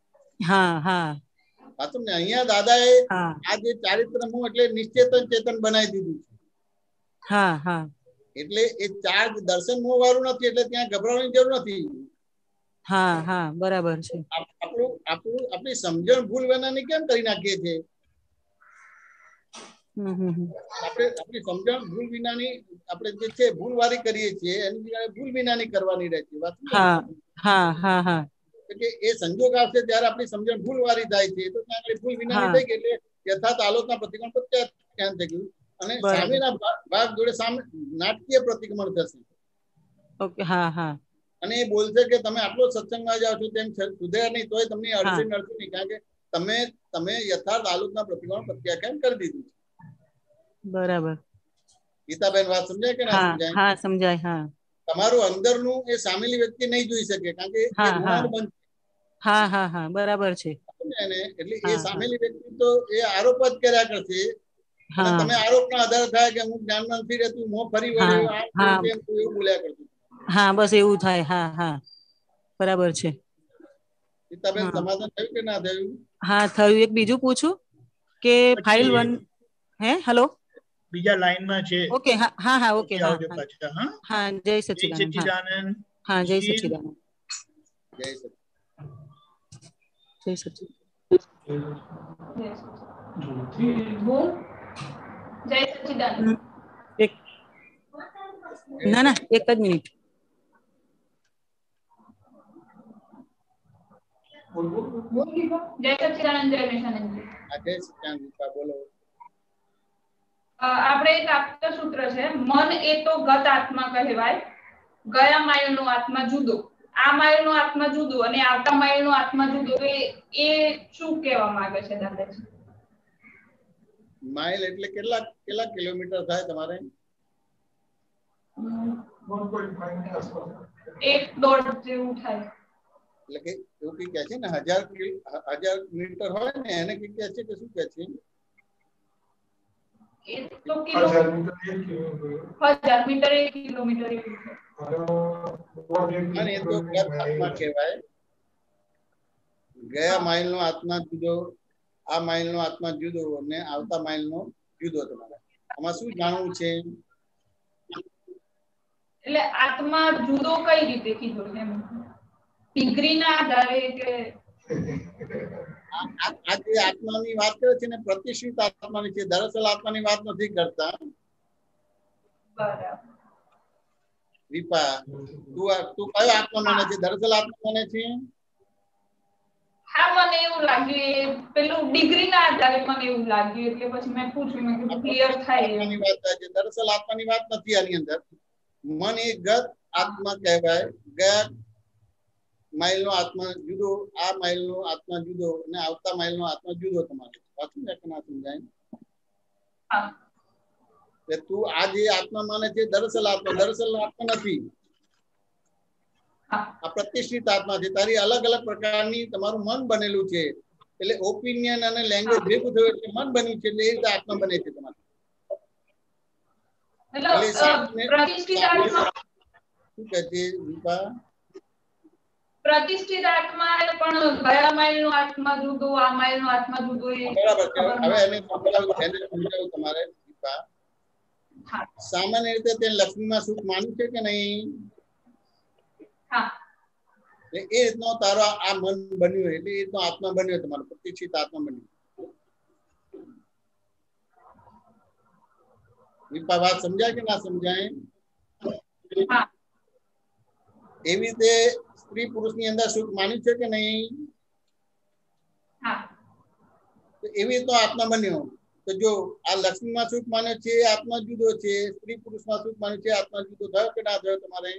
સાચું ને? અહીંયા દાદાએ આ જે ચારિત્ર મોહ એટલે નિશ્ચેતન ચેતન બનાવી દીધું છે. એટલે એ ચાર્જ દર્શન મોહ વાળું નથી, એટલે ત્યાં ગભરાવાની જરૂર નથી. બરાબર છે. આપણી સમજણ ભૂલ વિનાની કેમ કરી નાખીએ છીએ? આપણી સમજણ ભૂલ વિનાની આપણે જે છે ભૂલ વાળી કરીએ છીએ, એની જગ્યાએ ભૂલ વિનાની કરવાની રહે છે. કે એ સંજોગ આવશે ત્યારે આપણી સમજણ ભૂલ વાળી થાય છે, તો ત્યાં આગળ ભૂલ વિનાની થઈ ગઈ એટલે યથાર્થ આલોકના પ્રતિક્રમણ પ્રત્યાખ્યાન થઈ ગયું અને સામેના ભાગ જોડે નાટકીય પ્રતિક્રમણ થશે. અને એ બોલશે કે તમે આટલો સત્સંગમાં જાઓ છો તેમ સુધર્યા નહીં તોય તમને અડચણ નહીં, કારણ કે તમે યથાર્થ આલોકના પ્રતિક્રમણ પ્રત્યાખ્યાન કરી દીધું છે. બરાબર. ગીતાબેન વાત સમજાય કે ના સમજાય? હા સમજાય. તમારું અંદરનું એ સામેલી વ્યક્તિ નહીં જોઈ શકે, કારણ કે બરાબર છે. એટલે એ સામેલી વ્યક્તિ તો એ આરોપ જ કર્યા કરશે. તમે આરોપ ના આધારે થાય કે હું જ્ઞાન નથી રહેતું, મોં ફરી વળ્યો, એવું બોલ્યા કરતું. બસ એવું થાય. બરાબર છે. ગીતાબેન સમાધાન થયું કે ના થયું? હા થયું. એક બીજું પૂછું કે ફાઇલ 1 હે હેલો બીજા લાઈનમાં છે. ઓકે હા હા હા ઓકે હા આવજો પાછા. હા હા જય જય સચ્ચિદાનંદ. સચ્ચિદાનંદ. હા જય સચ્ચિદાનંદ. જય સચિદાનંદ. જય સચ્ચિદાનંદ. જય સચ્ચિદાનંદ. એક ના ના એક જ મિનિટ. જય સચ્ચિદાનંદ. જય નિશાનંદ. જય સચ્ચિદાનંદ. બોલો. આપણે એક આપતા સૂત્ર છે, મન એ તો ગત આત્મા કહેવાય, ગયા માયલનો આત્મા જુદો. આ માયલનો આત્મા જુદો અને આવતા માયલનો આત્મા જુદો. એ શું કહેવા માંગે છે દાદાજી? માઇલ એટલે કેટલા કેટલા કિલોમીટર થાય તમારે? 1.5 જેવું થાય. એટલે કે એવું કઈ કહે છે ને 1000 મીટર હોય ને એને કઈ કહે છે કે શું કહે છે? 1000 મીટર 1 કિલોમીટર એવું છે. અને એ તો ગત આત્મા કહેવાય. ગયા માઇલનો આત્મા જુદો, આ માઇલનો આત્મા જુદો અને આવતા માઇલનો જુદો. તમારે આમાં શું જાણવું છે? એટલે આત્મા જુદો કઈ રીતે કીધો છે? ડિગ્રીના આધારે કે આ જે આત્માની વાત કરે છે ને પ્રતિષ્ઠિત આત્માની છે, દરઅસલ આત્માની વાત નથી કરતા. બરાબર. વિપા તું કયો આત્મા માને છે? દરઅસલ આત્મા માને છે? હા મને એવું લાગ્યું, પેલું ડિગ્રીના આધારે મને એવું લાગ્યું એટલે પછી મેં પૂછ્યું, મેં કીધું ક્લિયર થાય. આત્માની વાત થાય છે, દરઅસલ આત્માની વાત નથી આની અંદર. મન એ ગત આત્મા કહેવાય. ગયા માઇલનો આત્મા જુદો, આ માઇલનો આત્મા જુદો અને આવતા માઇલનો આત્મા જુદો. તમારે પાછું ના સમજાય. તું આ જે આત્મા માને છે દરઅસલ આત્મા નથી. આ પ્રતિષ્ઠિત આત્મા છે. તારી અલગ અલગ પ્રકારની તમારું મન બનેલું છે, એટલે ઓપિનિયન અને લેંગ્વેજ ભેગું થયું એટલે મન બન્યું છે, એટલે એ રીતે આત્મા બને છે તમારે. પ્રતિષ્ઠિત આત્મા શું કહે છે વિપા? પ્રતિષ્ઠિત આત્મા પણ ગયા માઇલનો આત્મા જુદો, આ માઇલનો આત્મા જુદો. બરાબર છે. હવે એને સમજાવું તમારે વિપા. સામાન્ય રીતે તે લક્ષ્મીમાં સુખ માન્યું છે કે નહીં? એ રીતનો તારો આ મન બન્યું, એટલે એ રીતનો આત્મા બન્યો તમારો, પ્રતિષ્ઠિત આત્મા બન્યો. વિપા વાત સમજાય કે ના સમજાય? એવી રીતે સ્ત્રી પુરુષની અંદર સુખ માન્યું છે કે નહીં? એવી રીતનો આત્મા બન્યો. તો જો આ લક્ષ્મીમાં સુખ માને છે આત્મા જુદો છે, સ્ત્રી પુરુષમાં સુખ માને છે આત્મા જુદો થયો કે ના થયો તમારે?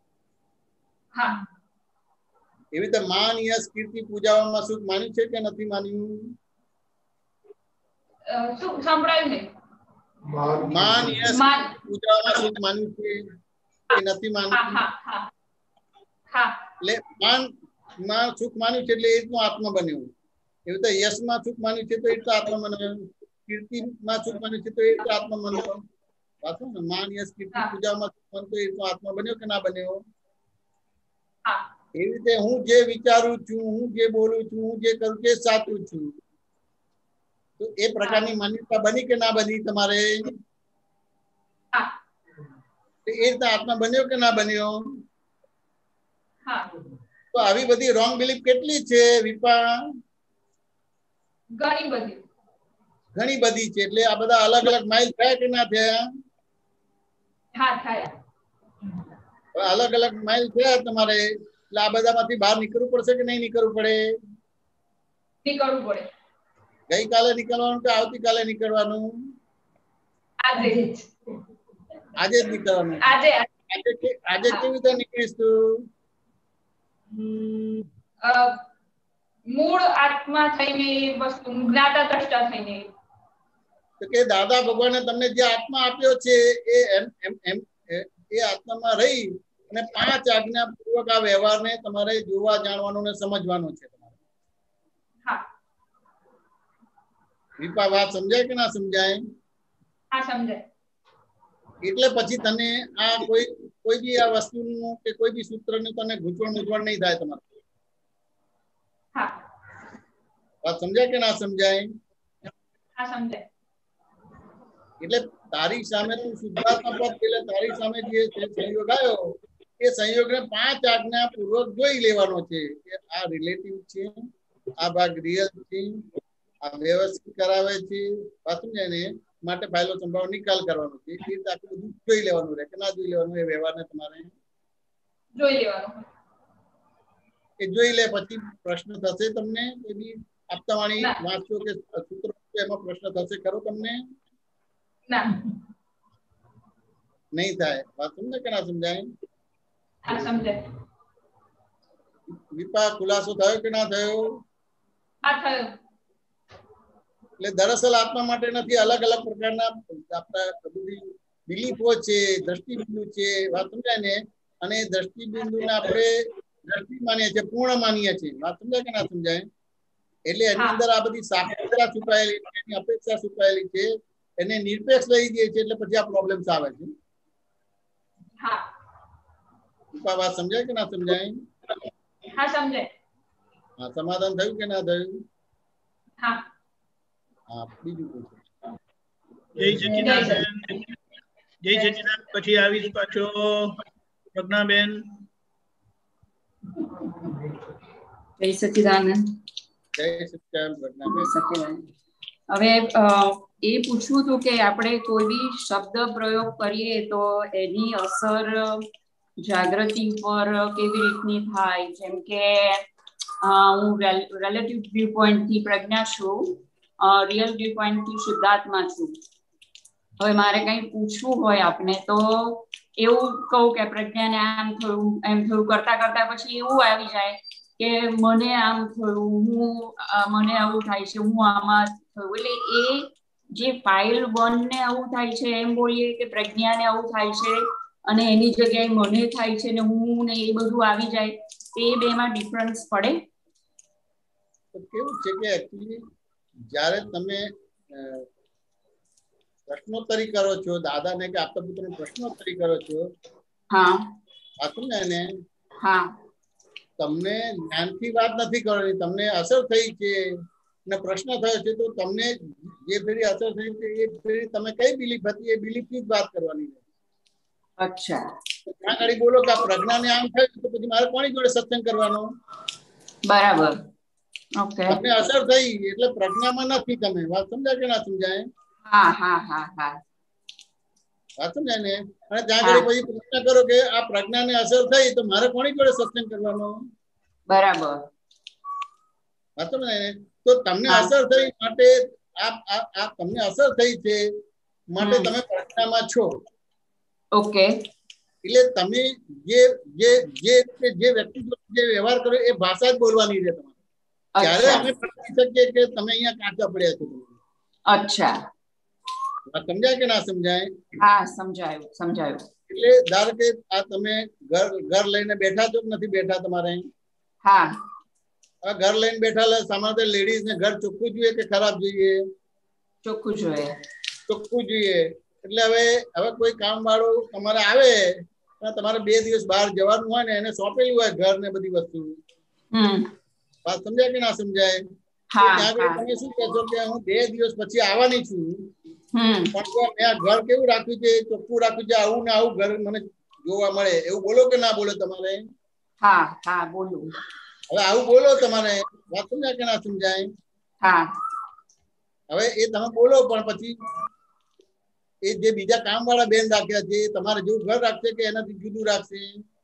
એવી રીતે માન યશ કીર્તિ પૂજાઓમાં સુખ માન્યું છે કે નથી માન્યું? સંભળાયું નહીં. માન યશ પૂજાઓમાં સુખ માન્યું છે કે નથી માન્યું? એટલે માન માં સુખ માન્યું છે એટલે એ રીતનો આત્મા બન્યો. એવી રીતે યશમાં સુખ માન્યું છે તો એ રીતે આત્મા બન્યો. કીર્તિમાં સુખ માન્યું છે તો એ રીતે આત્મા બન્યો. વાંચો ને, માન યશ કીર્તિ પૂજામાં સુખ માન્યું તો એ રીતનો આત્મા બન્યો કે ના બન્યો? એવી રીતે હું જે વિચારું છું, હું જે બોલું છું, હું જે કરું છું એ સાચું છું, તો એ પ્રકારની માન્યતા બની કે ના બની તમારે? એ રીતે આત્મા બન્યો કે ના બન્યો? તો આવી બધી રોંગ બિલીફ કેટલી છે વિપા? ઘણી બધી છે. એટલે આ બધા અલગ અલગ માઇલ થયા કે ના થયા? અલગ અલગ માઇલ થયા તમારે, એટલે આ બધામાંથી બહાર નીકળવું પડશે કે નહીં નીકળવું પડે? નીકળવું પડે. ગઈકાલે નીકળવાનું કે આવતીકાલે નીકળવાનું? આજે જ નીકળવાનું. આજે કેવી રીતે નીકળીશ તું? મૂળ આત્મા થઈને વસ્તુ જ્ઞાતા દ્રષ્ટા થઈને. તો કે દાદા ભગવાને તમને જે આત્મા આપ્યો છે એ આત્મામાં રહી અને 5 આજ્ઞા પૂર્વક આ વ્યવહારને તમારે જોવા, જાણવાનો ને સમજવાનો છે તમારે. વિપા વાત સમજાય કે ના સમજાય? સમજાય. એટલે પછી તને આ કોઈ બી આ વસ્તુનું કે કોઈ બી સૂત્રનું તને મૂંઝવણ નહીં થાય તમારે. વાત સમજાય કે ના સમજાય? હા સમજાય. એટલે તારી સામે તું શુદ્ધાત્મા પદ એટલે તારી સામે જે સંયોગ આવ્યો એ સંયોગને 5 આજ્ઞા પૂર્વક જોઈ લેવાનો છે કે આ રિલેટિવ છે, આ ભાગ રિયલ છે, આ વ્યવસ્થિત કરાવે છે, ને માટે ફાઇલો સંભાવ નિકાલ કરવાનો છે. એ રીતે આખું બધું જોઈ લેવાનું રહે કે ના જોઈ લેવાનું એ વ્યવહારને તમારે જોઈ લેવાનું. એ જોઈ લે પછી પ્રશ્ન થશે તમને એ બી આપતા વાણી વાંચો કે સૂત્રો એમાં પ્રશ્ન થશે ખરો તમને? ના નહીં થાય. વાત સમજે કે ના સમજાય? હા સમજાય. વિપા ખુલાસો થયો કે ના થયો? હા થયો. એટલે દરઅસલ આત્મા માટે નથી, અલગ અલગ પ્રકારના આપણા બધી બિલીફો છે, દ્રષ્ટિબિંદુ છે. વાત સમજાય ને? અને દ્રષ્ટિબિંદુને આપણે દ્રષ્ટિ માનીએ છીએ, પૂર્ણ માનીએ છીએ. વાત સમજાય કે ના સમજાય? એટલે એની અંદર આ બધી સાપેક્ષતા છુપાયેલી છે, એની અપેક્ષા છુપાયેલી છે, એને નિરપેક્ષ લઈ દે છે એટલે પછી આ પ્રોબ્લેમ્સ આવે છે. હા વાત સમજાય કે ના સમજાય? હા સમજાય. હા સમાધાન થયું કે ના થયું? હા હા બીજું પૂછો. જય સચિદાનંદ. જય સચિદાનંદ. પછી આવીશ પાછો પ્રજ્ઞાબેન. જય સચિદાનંદ. જય સચિદાનંદ પ્રજ્ઞાબેન. હવે એ પૂછવું હતું કે આપણે કોઈ બી શબ્દ પ્રયોગ કરીએ તો એની અસર જાગૃતિ પર કેવી રીતની થાય? જેમ કે હું રિલેટિવ વ્યૂ પોઈન્ટ થી પ્રજ્ઞા છું, રિયલ વ્યૂ પોઈન્ટ થી શુદ્ધાત્મા છું. હવે મારે કંઈ પૂછવું હોય આપને તો એવું કહું કે પ્રજ્ઞાને આમ થયું એમ થયું કરતા કરતા પછી એવું આવી જાય કે મને આમ થયું, મને આવું થાય છે, હું આમાં થયું. એટલે એ જે ફાઇલ 1 ને આવું થાય છે એમ બોલીએ કે પ્રજ્ઞાને આવું થાય છે અને એની જગ્યાએ મને થાય છે ને હું ને એ બધું આવી જાય, એ બેમાં ડિફરન્સ પડે? તો કેવું છે કે એકચ્યુઅલી જ્યારે તમે પ્રશ્નોત્તરી કરો છો, દાદાને કે આપતા પુત્રને પ્રશ્નોત્તરી કરો છો, હા સાચું ને? હા તમને જ્ઞાનથી વાત નથી કરવાની, તમને અસર થઈ છે ને પ્રશ્ન થયો છે તો તમને જે ફેરી અસર થઈ છે એ ફેરી તમે કઈ બિલીફ હતી એ બિલીફથી જ વાત કરવાની છે. અચ્છા. ત્યાં આગળ બોલો કે આ પ્રજ્ઞાને આમ થયું તો પછી મારે કોની જોડે સત્સંગ કરવાનો? બરાબર. ઓકે. તમને અસર થઈ એટલે પ્રજ્ઞામાં નથી તમે. વાત સમજાય કે ના સમજાય? હા હા હા હા વાત સમજાય ને? અને ત્યાં આગળ પછી પ્રશ્ન કરો કે આ પ્રજ્ઞાને અસર થઈ તો મારે કોની જોડે સત્સંગ કરવાનો? બરાબર. વાત સમજાય ને? તો તમને અસર થઈ માટે આ તમને અસર થઈ છે માટે તમે પ્રજ્ઞામાં છો. ઓકે. એટલે તમે જે વ્યક્તિ જે વ્યવહાર કરો એ ભાષા જ બોલવાની છે તમારે. ત્યારે અમે સમજી શકીએ કે તમે અહીંયા કાચા પડ્યા છો. અચ્છા. સમજાય કે ના સમજાય? હા સમજાયું સમજાયું. એટલે ધારો કે આ તમે ઘર લઈને બેઠા છો કે નથી બેઠા તમારે? હા. ઘર લઈને બેઠા સામાન્ય લેડીઝ ને ઘર ચોખ્ખું જોઈએ કે ખરાબ જોઈએ? ચોખ્ખું જોઈએ. ચોખ્ખું જોઈએ. એટલે હવે કોઈ કામ વાળું તમારે આવે તમારે 2 દિવસ બહાર જવાનું હોય ને એને સોંપેલું હોય ઘર ને બધી વસ્તુ. વાત સમજાય કે ના સમજાય? ત્યાં તમે શું કહેશો કે હું 2 દિવસ પછી આવવાની છું પણ મેં ઘર કેવું રાખ્યું છે, ચોખ્ખું રાખ્યું છે, આવું ને આવું ઘર મને જોવા મળે, એવું બોલો કે ના બોલો તમારે? હા હા બોલું. હવે આવું બોલો તમારે. વાત સમજાય કે ના સમજાય? હા. હવે એ તમે બોલો પણ પછી એ જે બીજા કામ વાળા બેન રાખ્યા છે તમારે જેવું ઘર રાખશે કે એનાથી જુદું રાખશે?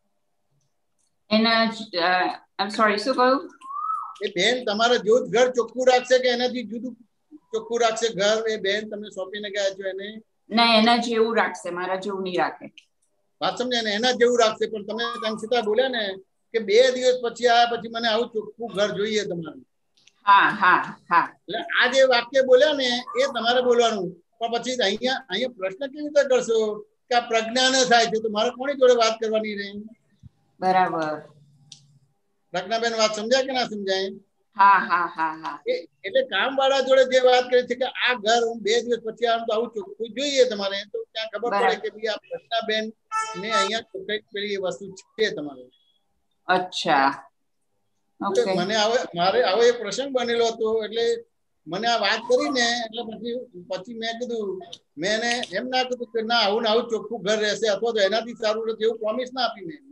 આઈ સોરી શું કહ્યું? એ બેન તમારા જેવું જ ઘર ચોખ્ખું રાખશે કે એનાથી જુદું ચોખ્ખું રાખશે ઘર? એ બેન તમે સોંપીને ગયા છો એને? ના એના જેવું રાખશે, મારા જેવું નહીં રાખે. વાત સમજાય ને? એના જેવું રાખશે. પણ તમે તેમ છતાં બોલ્યા ને કે 2 દિવસ પછી આવ્યા પછી મને આવું ચોખ્ખું ઘર જોઈએ તમારું. હા હા હા. એટલે આ જે વાક્ય બોલ્યા ને એ તમારે બોલવાનું. પણ પછી અહીંયા પ્રશ્ન કેવી રીતે કરશો કે આ પ્રજ્ઞા ન થાય છે તો મારે કોની જોડે વાત કરવાની રહી? બરાબર. પ્રજ્ઞાબેન વાત સમજાય કે ના સમજાય? હા હા હા હા. એટલે કામ વાળા જોડે જે વાત કરી છે કે આ ઘર હું 2 દિવસ પછી આમ તો આવું ચોખ્ખું જોઈએ તમારે, તો ત્યાં ખબર પડે કે ભાઈ આ પ્રજ્ઞાબેન ને અહીંયા ચોખ્ખાઈ પેલી વસ્તુ છે તમારે. અચ્છા. મને મારે આવો એક પ્રસંગ બનેલો હતો, એટલે મને આ વાત કરીને એટલે પછી મેં કીધું, મેં એને એમ ના કીધું કે ના આવું ને આવું ચોખ્ખું ઘર રહેશે અથવા તો એનાથી સારું રહેશે એવું પ્રોમિસ ના આપી મેં.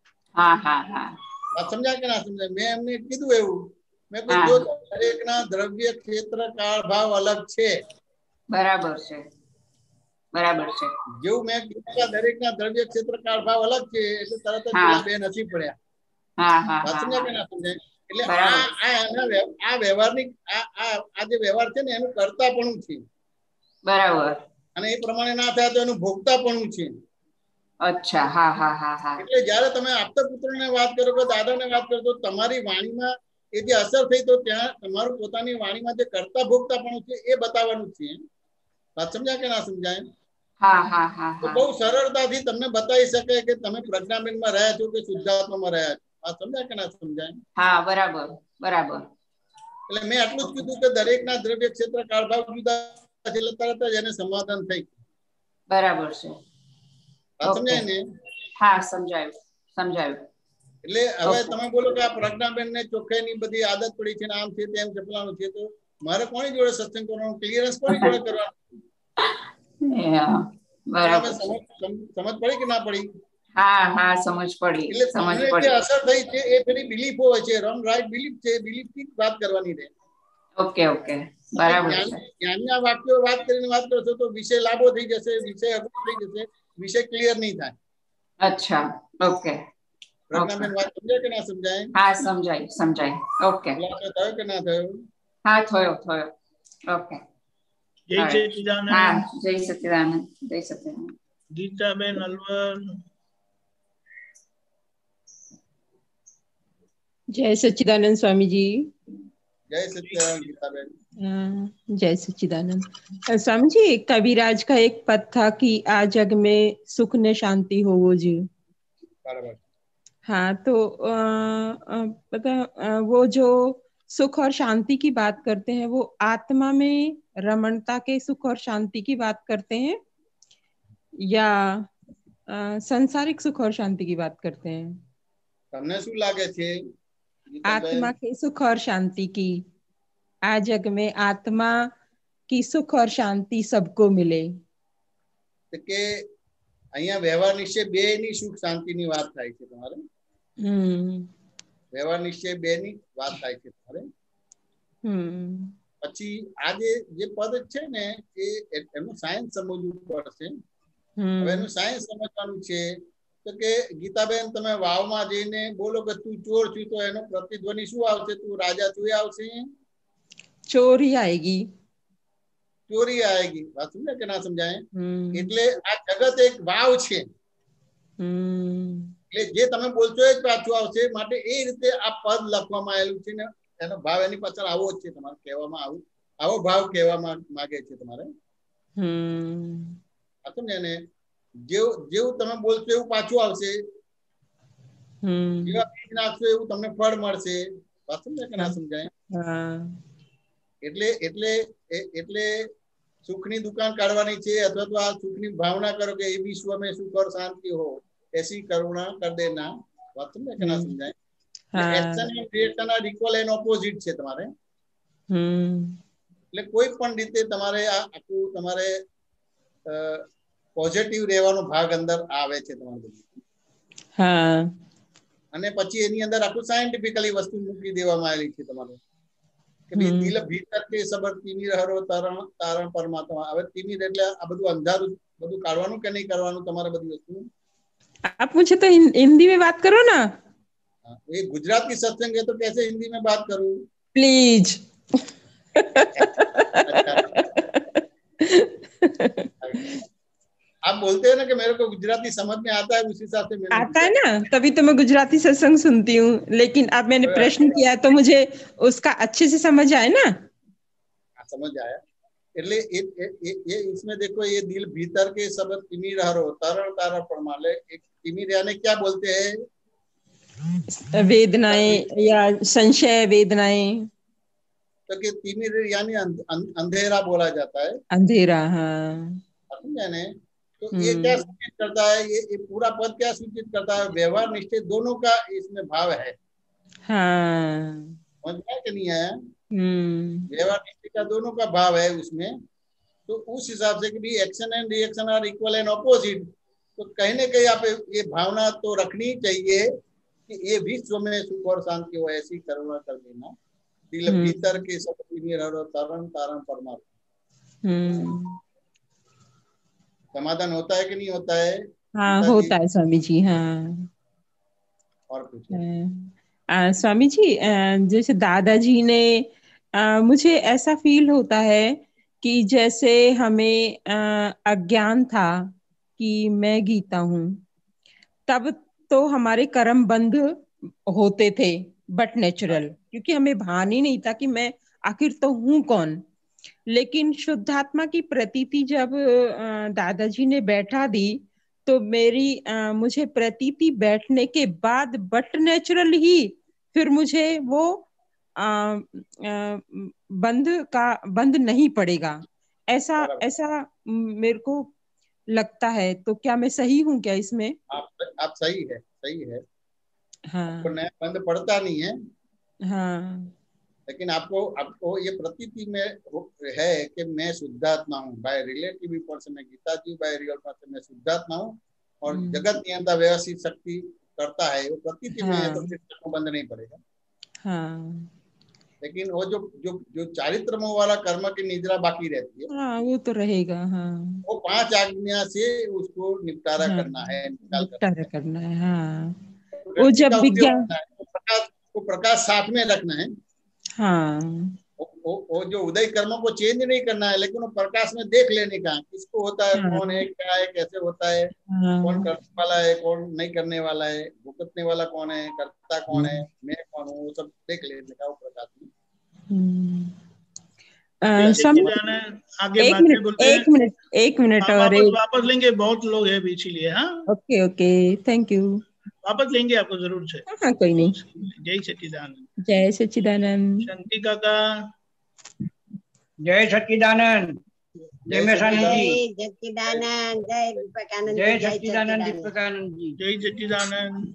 વાત સમજાય કે ના સમજાય? મેં એમને કીધું એવું, મેં કીધું જો દરેકના દ્રવ્ય ક્ષેત્ર કાળ ભાવ અલગ છે. બરાબર છે, બરાબર છે. જેવું મેં કીધું દરેકના દ્રવ્ય ક્ષેત્ર કાળ ભાવ અલગ છે એટલે તરત જ પેલા બે નથી પડ્યા. વાત સમજાય કે ના સમજાય? એટલે આ વ્યવહારની આ જે વ્યવહાર છે ને એનું કર્તાપણું છે. બરાબર. અને એ પ્રમાણે ના થાય તો એનું ભોગતાપણું છે. અચ્છા, હા હા હા હા. એટલે જયારે તમે આપતા પુત્રને વાત કરો કે દાદાને વાત કરો તો તમારી વાણીમાં એ જે અસર થઈ તો ત્યાં તમારું પોતાની વાણીમાં જે કર્તા ભોગતાપણું છે એ બતાવવાનું છે. વાત સમજાય કે ના સમજાય? હા હા હા. તો બહુ સરળતાથી તમને બતાવી શકે કે તમે પ્રજ્ઞાબેનમાં રહ્યા છો કે શુદ્ધાત્મામાં રહ્યા છો. વાત સમજાય કે ના સમજાય? હા, બરાબર બરાબર. એટલે મેં આટલું જ કીધું કે દરેકના દ્રવ્ય ક્ષેત્ર કાળભાવ જુદા છે એટલે તરત જ એને સમાધાન થઈ. બરાબર છે. વાત સમજાય ને? હા, સમજાયું સમજાયું. એટલે હવે તમે બોલો કે આ પ્રજ્ઞાબેન ને ચોખ્ખાઈની બધી આદત પડી છે, આમ છે તેમ છે ફલાણું છે, તો મારે કોની જોડે સત્સંગ કરવાનું, ક્લિયરન્સ કોની જોડે કરવાનું? બરાબર. સમજ પડી કે ના પડી? હા હા, સમજ પડી. એટલે તમને જે અસર થઈ છે એ પેલી બિલીફ હોય છે, રોંગ રાઈટ બિલીફ છે, બિલીફ થી વાત કરવાની રહે. ઓકે ઓકે, બરાબર છે. જ્ઞાનના વાક્યો વાત કરીને વાત કરશો તો વિષય લાંબો થઈ જશે, વિષય અઘરો થઈ જશે, વિષય ક્લિયર નહીં થાય. અચ્છા, ઓકે. પ્રજ્ઞાબેન વાત સમજાય કે ના સમજાય? હા, સમજાય સમજાય. ઓકે. થયો કે ના થયો? હા, થયો થયો. ઓકે. જય સચ્ચિદાનંદ. હા, જય સચ્ચિદાનંદ. જય સચ્ચિદાનંદ. ગીતાબેન અલવર. जय सच्चिदानंद स्वामी जी। जय सच्चिदानंद गीताबेन। जय सच्चिदानंद स्वामी जी। कविराज का एक पद था कि आ जग में सुख ने शांति हो वो जी। बराबर। हाँ, तो पता वो जो सुख और शांति की बात करते हैं वो आत्मा में रमणता के सुख और शांति की बात करते हैं या सांसारिक सुख और शांति की बात करते हैं? તમને શું લાગે છે? आत्मा के सुख और शांति की, आ जग में आत्मा की सुख और शांति सबको मिले। કે અહીંયા વ્યવહાર નિશ્ચય બે ની સુખ શાંતિ ની વાત થાય છે તમારે? વ્યવહાર નિશ્ચય બે ની વાત થાય છે તમારે? પછી આ જે પદ છે ને એનું સાયન્સ સમજવું પડશે. હવે એનું સાયન્સ સમજવાનું છે તો કે ગીતાબેન તમે વાવમાં જઈને બોલો કે તું ચોર છું તો એનો પ્રતિધ્વનિ શું આવશે? તું રાજા છું એ આવશે? ચોરી આएगी। ચોરી આएगी। વાત સમજાય કે ના સમજાય? એટલે આ જગત એક વાવ છે, એટલે જે તમે બોલશો એ જ પાછું આવશે, માટે એ રીતે આ પદ લખવામાં આવેલું છે ને એનો ભાવ એની પાછળ આવો જ છે તમારે કહેવામાં આવો ભાવ કહેવામાં માંગે છે તમારે। સમજે ને? જેવું તમે બોલશો એવું પાછું આવશે, જેવા બીજ નાખશો એવું તમને ફળ મળશે। વાત સમજાય કે ના સમજાય? એટલે એટલે એટલે સુખની દુકાન કાઢવાની છે અથવા તો આ સુખની ભાવના કરો કે એ વિશ્વ में सुख और शांति हो ऐसी करुणा कर देना। વાત સમજાય કે ના સમજાય? એક્શન એન્ડ રિએક્શન આ ઇક્વલ એન્ડ ઓપોઝિટ છે તમારે। એટલે કોઈ પણ રીતે તમારે આ આખું તમારે પોઝિટિવ રહેવાનો ભાગ અંદર આવે છે તમારે। અને પછી એની અંદર આખું સાયન્ટિફિકલી વસ્તુ મૂકી દેવામાં આવેલી છે તમારે કે ભાઈ દિલ ભીતર કે સબર તિમિર હરો તારણ તારણ પરમાત્મા। હવે તિમિર એટલે આ બધું અંધારું બધું કાઢવાનું કે નહીં કરવાનું તમારે બધી વસ્તુ? आप मुझे तो हिंदी में बात करो ना। ये गुजराती सत्संग है तो कैसे हिंदी में बात करूं? प्लीज। आप बोलते हैं ना कि मेरे को गुजराती समझ में आता है, उसी हिसाब से मैंने आता है ना, तभी तो मैं गुजराती सत्संग सुनती हूँ। लेकिन अब मैंने प्रश्न किया तो मुझे उसका अच्छे से समझ आया ना। समझ आया। એટલે ये इसमें देखो ये दिल भीतर के सब तिमिर हरो तरण तारा परमाले। एक तिमिर यानी क्या बोलते हैं? वेदनाएं या संशय वेदनाएं। तो कि तिमिर यानी अंधेरा बोला जाता है। अंधेरा, हाँ। समझे ने? तो ये क्या सूचित करता है? ये पूरा पद क्या सूचित करता है? व्यवहार निश्चय दोनों का इसमें भाव है। हाँ। समझ में कि नहीं आया? व्यवहार निष्ठा दोनों का भाव है उसमें। तो उस हिसाब से कि भी action and reaction are equal and opposite, तो कहीं ना कहीं आप ये भावना तो रखनी चाहिए कि ये विश्व में सुख और शांति हो, ऐसी करुणा कर देना दिल भीतर के सब तारण तारण परमात्मा। समाधान होता है कि नहीं होता है? हाँ होता है स्वामी जी। हाँ और कुछ स्वामी जी, जैसे दादाजी ने मुझे ऐसा फील होता है कि जैसे हमें अज्ञान था कि मैं गीता हूँ, तब तो हमारे कर्म बंद होते थे बट नेचुरल, क्योंकि हमें भान ही नहीं था कि मैं आखिर तो हूँ कौन। लेकिन शुद्धात्मा की प्रतीति जब दादाजी ने बैठा दी तो मेरी मुझे प्रतीति बैठने के बाद बट नेचुरल ही फिर मुझे वो बंद नहीं पड़ेगा, ऐसा ऐसा मेरे को लगता है। तो क्या मैं सही हूँ क्या इसमें? आप सही है, सही है। हाँ बंद पड़ता नहीं है। हाँ, लेकिन आपको ये प्रतीति में है कि मैं शुद्धात्मा हूँ, बाय रिलेटिव पर्सन मैं Geeta ji, by real person मैं शुद्धात्मा हूँ, और जगत नियंता व्यवस्थित शक्ति करता है, वो प्रतीति में है, तो फिर बंद नहीं पड़ेगा। हाँ। लेकिन वो जो चारित्रमों वाला कर्म की निद्रा बाकी रहती है, हाँ वो तो रहेगा। हाँ वो 5 आज्ञा से उसको निपटारा करना है, निपटारा करना है। हाँ वो जब विज्ञान को प्रकाश साथ में रखना है। हाँ वो जो उदय कर्म को चेंज नहीं करना है, लेकिन वो प्रकाश में देख लेने का किसको होता है, कौन है, क्या है, कैसे होता है, कौन करने वाला है, कौन नहीं करने वाला है, भुगतने वाला कौन है, करता कौन है, मैं कौन हूँ, वो सब देख लेने का वो प्रकाश में। एक मिनट और वापस लेंगे, बहुत लोग हैं बीच लिए। हाँ ओके ओके, थैंक यू। वापस लेंगे आपको जरूर से। हाँ कोई नहीं। जय सच्चिदानंद। जय सच्चिदानंद। शांति काका। जय सच्चिदानंद। जय मेशानंद जी। जय सच्चिदानंद। जय दीपकानंद। जय सच्चिदानंद दीपकानंद जी। जय सच्चिदानंद।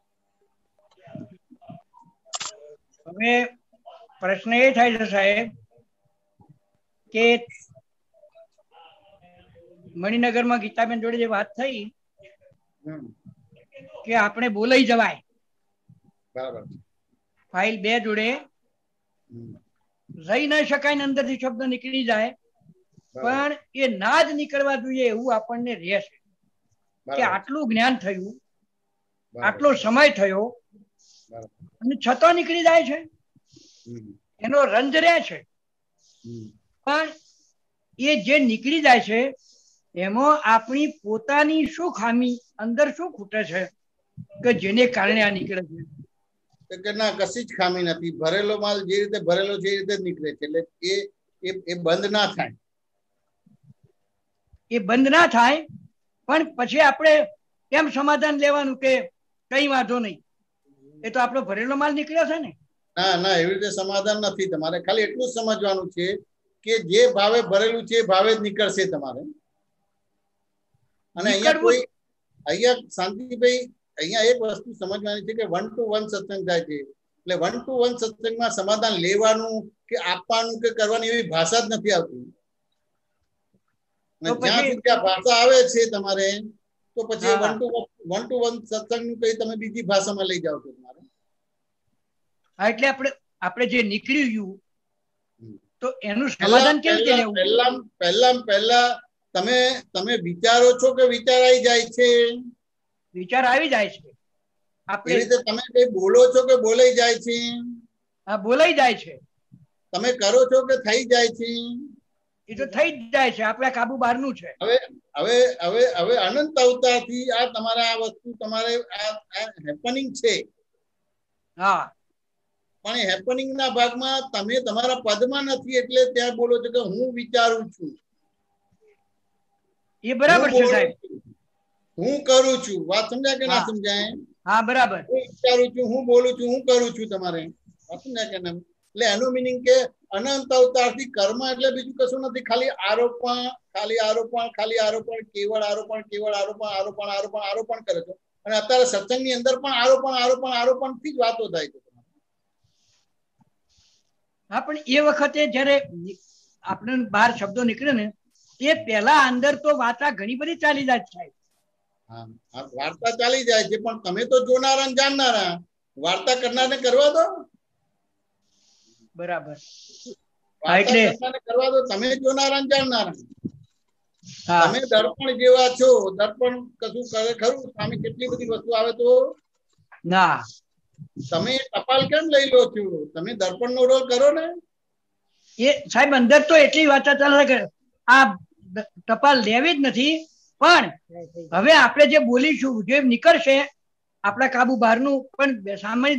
હવે પ્રશ્ન એ થાય છે સાહેબ કે મણિનગરમાં ગીતાબેન જોડે જે વાત થઈ કે આપણે બોલાઈ જવાય, બરાબર, ફાઇલ 2 જોડે રહી ન શકાય ને અંદરથી શબ્દ નીકળી જાય, પણ એ ના જ નીકળવા જોઈએ એવું આપણને રહે છે કે આટલું જ્ઞાન થયું, આટલો સમય થયો અને છતાં નીકળી જાય છે, એનો રંજ રહે છે। પણ એ જે નીકળી જાય છે એમાં આપણી પોતાની શું ખામી, અંદર શું ખૂટે છે કે જેને કારણે આ નીકળે છે? કે ના કશી જ ખામી નથી, ભરેલો માલ જે રીતે ભરેલો છે એ રીતે જ નીકળે છે, એટલે એ બંધ ના થાય, એ બંધ ના થાય। પણ પછી આપણે કેમ સમાધાન લેવાનું કે કઈ વાંધો નહીં, એ તો આપણો ભરેલો માલ નીકળ્યો છે ને? ના ના, એવી રીતે સમાધાન નથી। તમારે ખાલી એટલું જ સમજવાનું છે કે જે ભાવે ભરેલું છે એ ભાવે જ નીકળશે તમારે। અને અહીંયા શાંતિભાઈ, અહીંયા એક વસ્તુ સમજવાની છે કે 1 to 1 સત્સંગ થાય છે, એટલે 1 to 1 સત્સંગમાં સમાધાન લેવાનું કે આપવાનું કે કરવાની એવી ભાષા જ નથી આવતી। જ્યાં સુધી આ ભાષા આવે છે તમારે, તો પછી 1 to 1 સત્સંગનું કઈ તમે બીજી ભાષામાં લઈ જાઓ છો તમારે। હા, એટલે આપણે જે નીકળી ગયું તો એનું સમાધાન કેમ કે લેવું? પહેલા તમે વિચારો છો કે વિચાર આવી જાય છે? વિચાર આવી જાય છે। આપણે રીતે તમે કઈ બોલો છો કે બોલાઈ જાય છે? હા, બોલાઈ જાય છે। તમે કરો છો કે થઈ જાય છે? એ તો થઈ જ જાય છે, આપણા કાબુ બહારનું છે। હવે અનંત અવતારથી આ તમારા આ વસ્તુ તમારે આ હેપનિંગ છે। હા, પણ એ હેપનિંગ ના ભાગમાં તમે તમારા પદમાં નથી, એટલે ત્યાં બોલો છો કે હું વિચારું છું। એ બરાબર છે સાહેબ, હું કરું છું। વાત સમજાય કે ના સમજાય? હા બરાબર। હું વિચારું છું, હું બોલું છું, હું કરું છું, તમારે વાત સમજાય કે ના? એટલે એનો મિનિંગ કે અનંત અવતારથી કર્મ એટલે બીજું કશું નથી, ખાલી આરોપણ, ખાલી આરોપણ, ખાલી આરોપણ, કેવળ આરોપણ, કેવળ આરોપણ, આરોપણ આરોપણ આરોપણ કરે છે। અને અત્યારે સત્સંગની અંદર પણ આરોપણ આરોપણ આરોપણથી જ વાતો થાય છે તમારે। હા, પણ એ વખતે જયારે આપણે બહાર શબ્દો નીકળે ને એ પહેલા અંદર તો વાર્તા ઘણી બધી ચાલી જાય છે. હા, વાર્તા ચાલી જાય છે, પણ તમે તો જોનારા ને જાણનારા, વાર્તા કરનારને કરવા દો. બરાબર. વાર્તા કરનારને કરવા દો, તમે જોનારા ને જાણનારા. તમે દર્પણ જેવા છો. દર્પણ કશું કરે ખરું? સામે કેટલી બધી વસ્તુ આવે તો ના. તમે ટપાલ કેમ લઈ લો છો? તમે દર્પણ નો રોલ કરો ને. એ સાહેબ અંદર તો એટલી વાત ચાલે કે આ ટપાલ લેવી જ નથી, પણ હવે આપણે જે બોલીશું જે નીકળશે આપણા કાબુ બહારનું, પણ સામાન્ય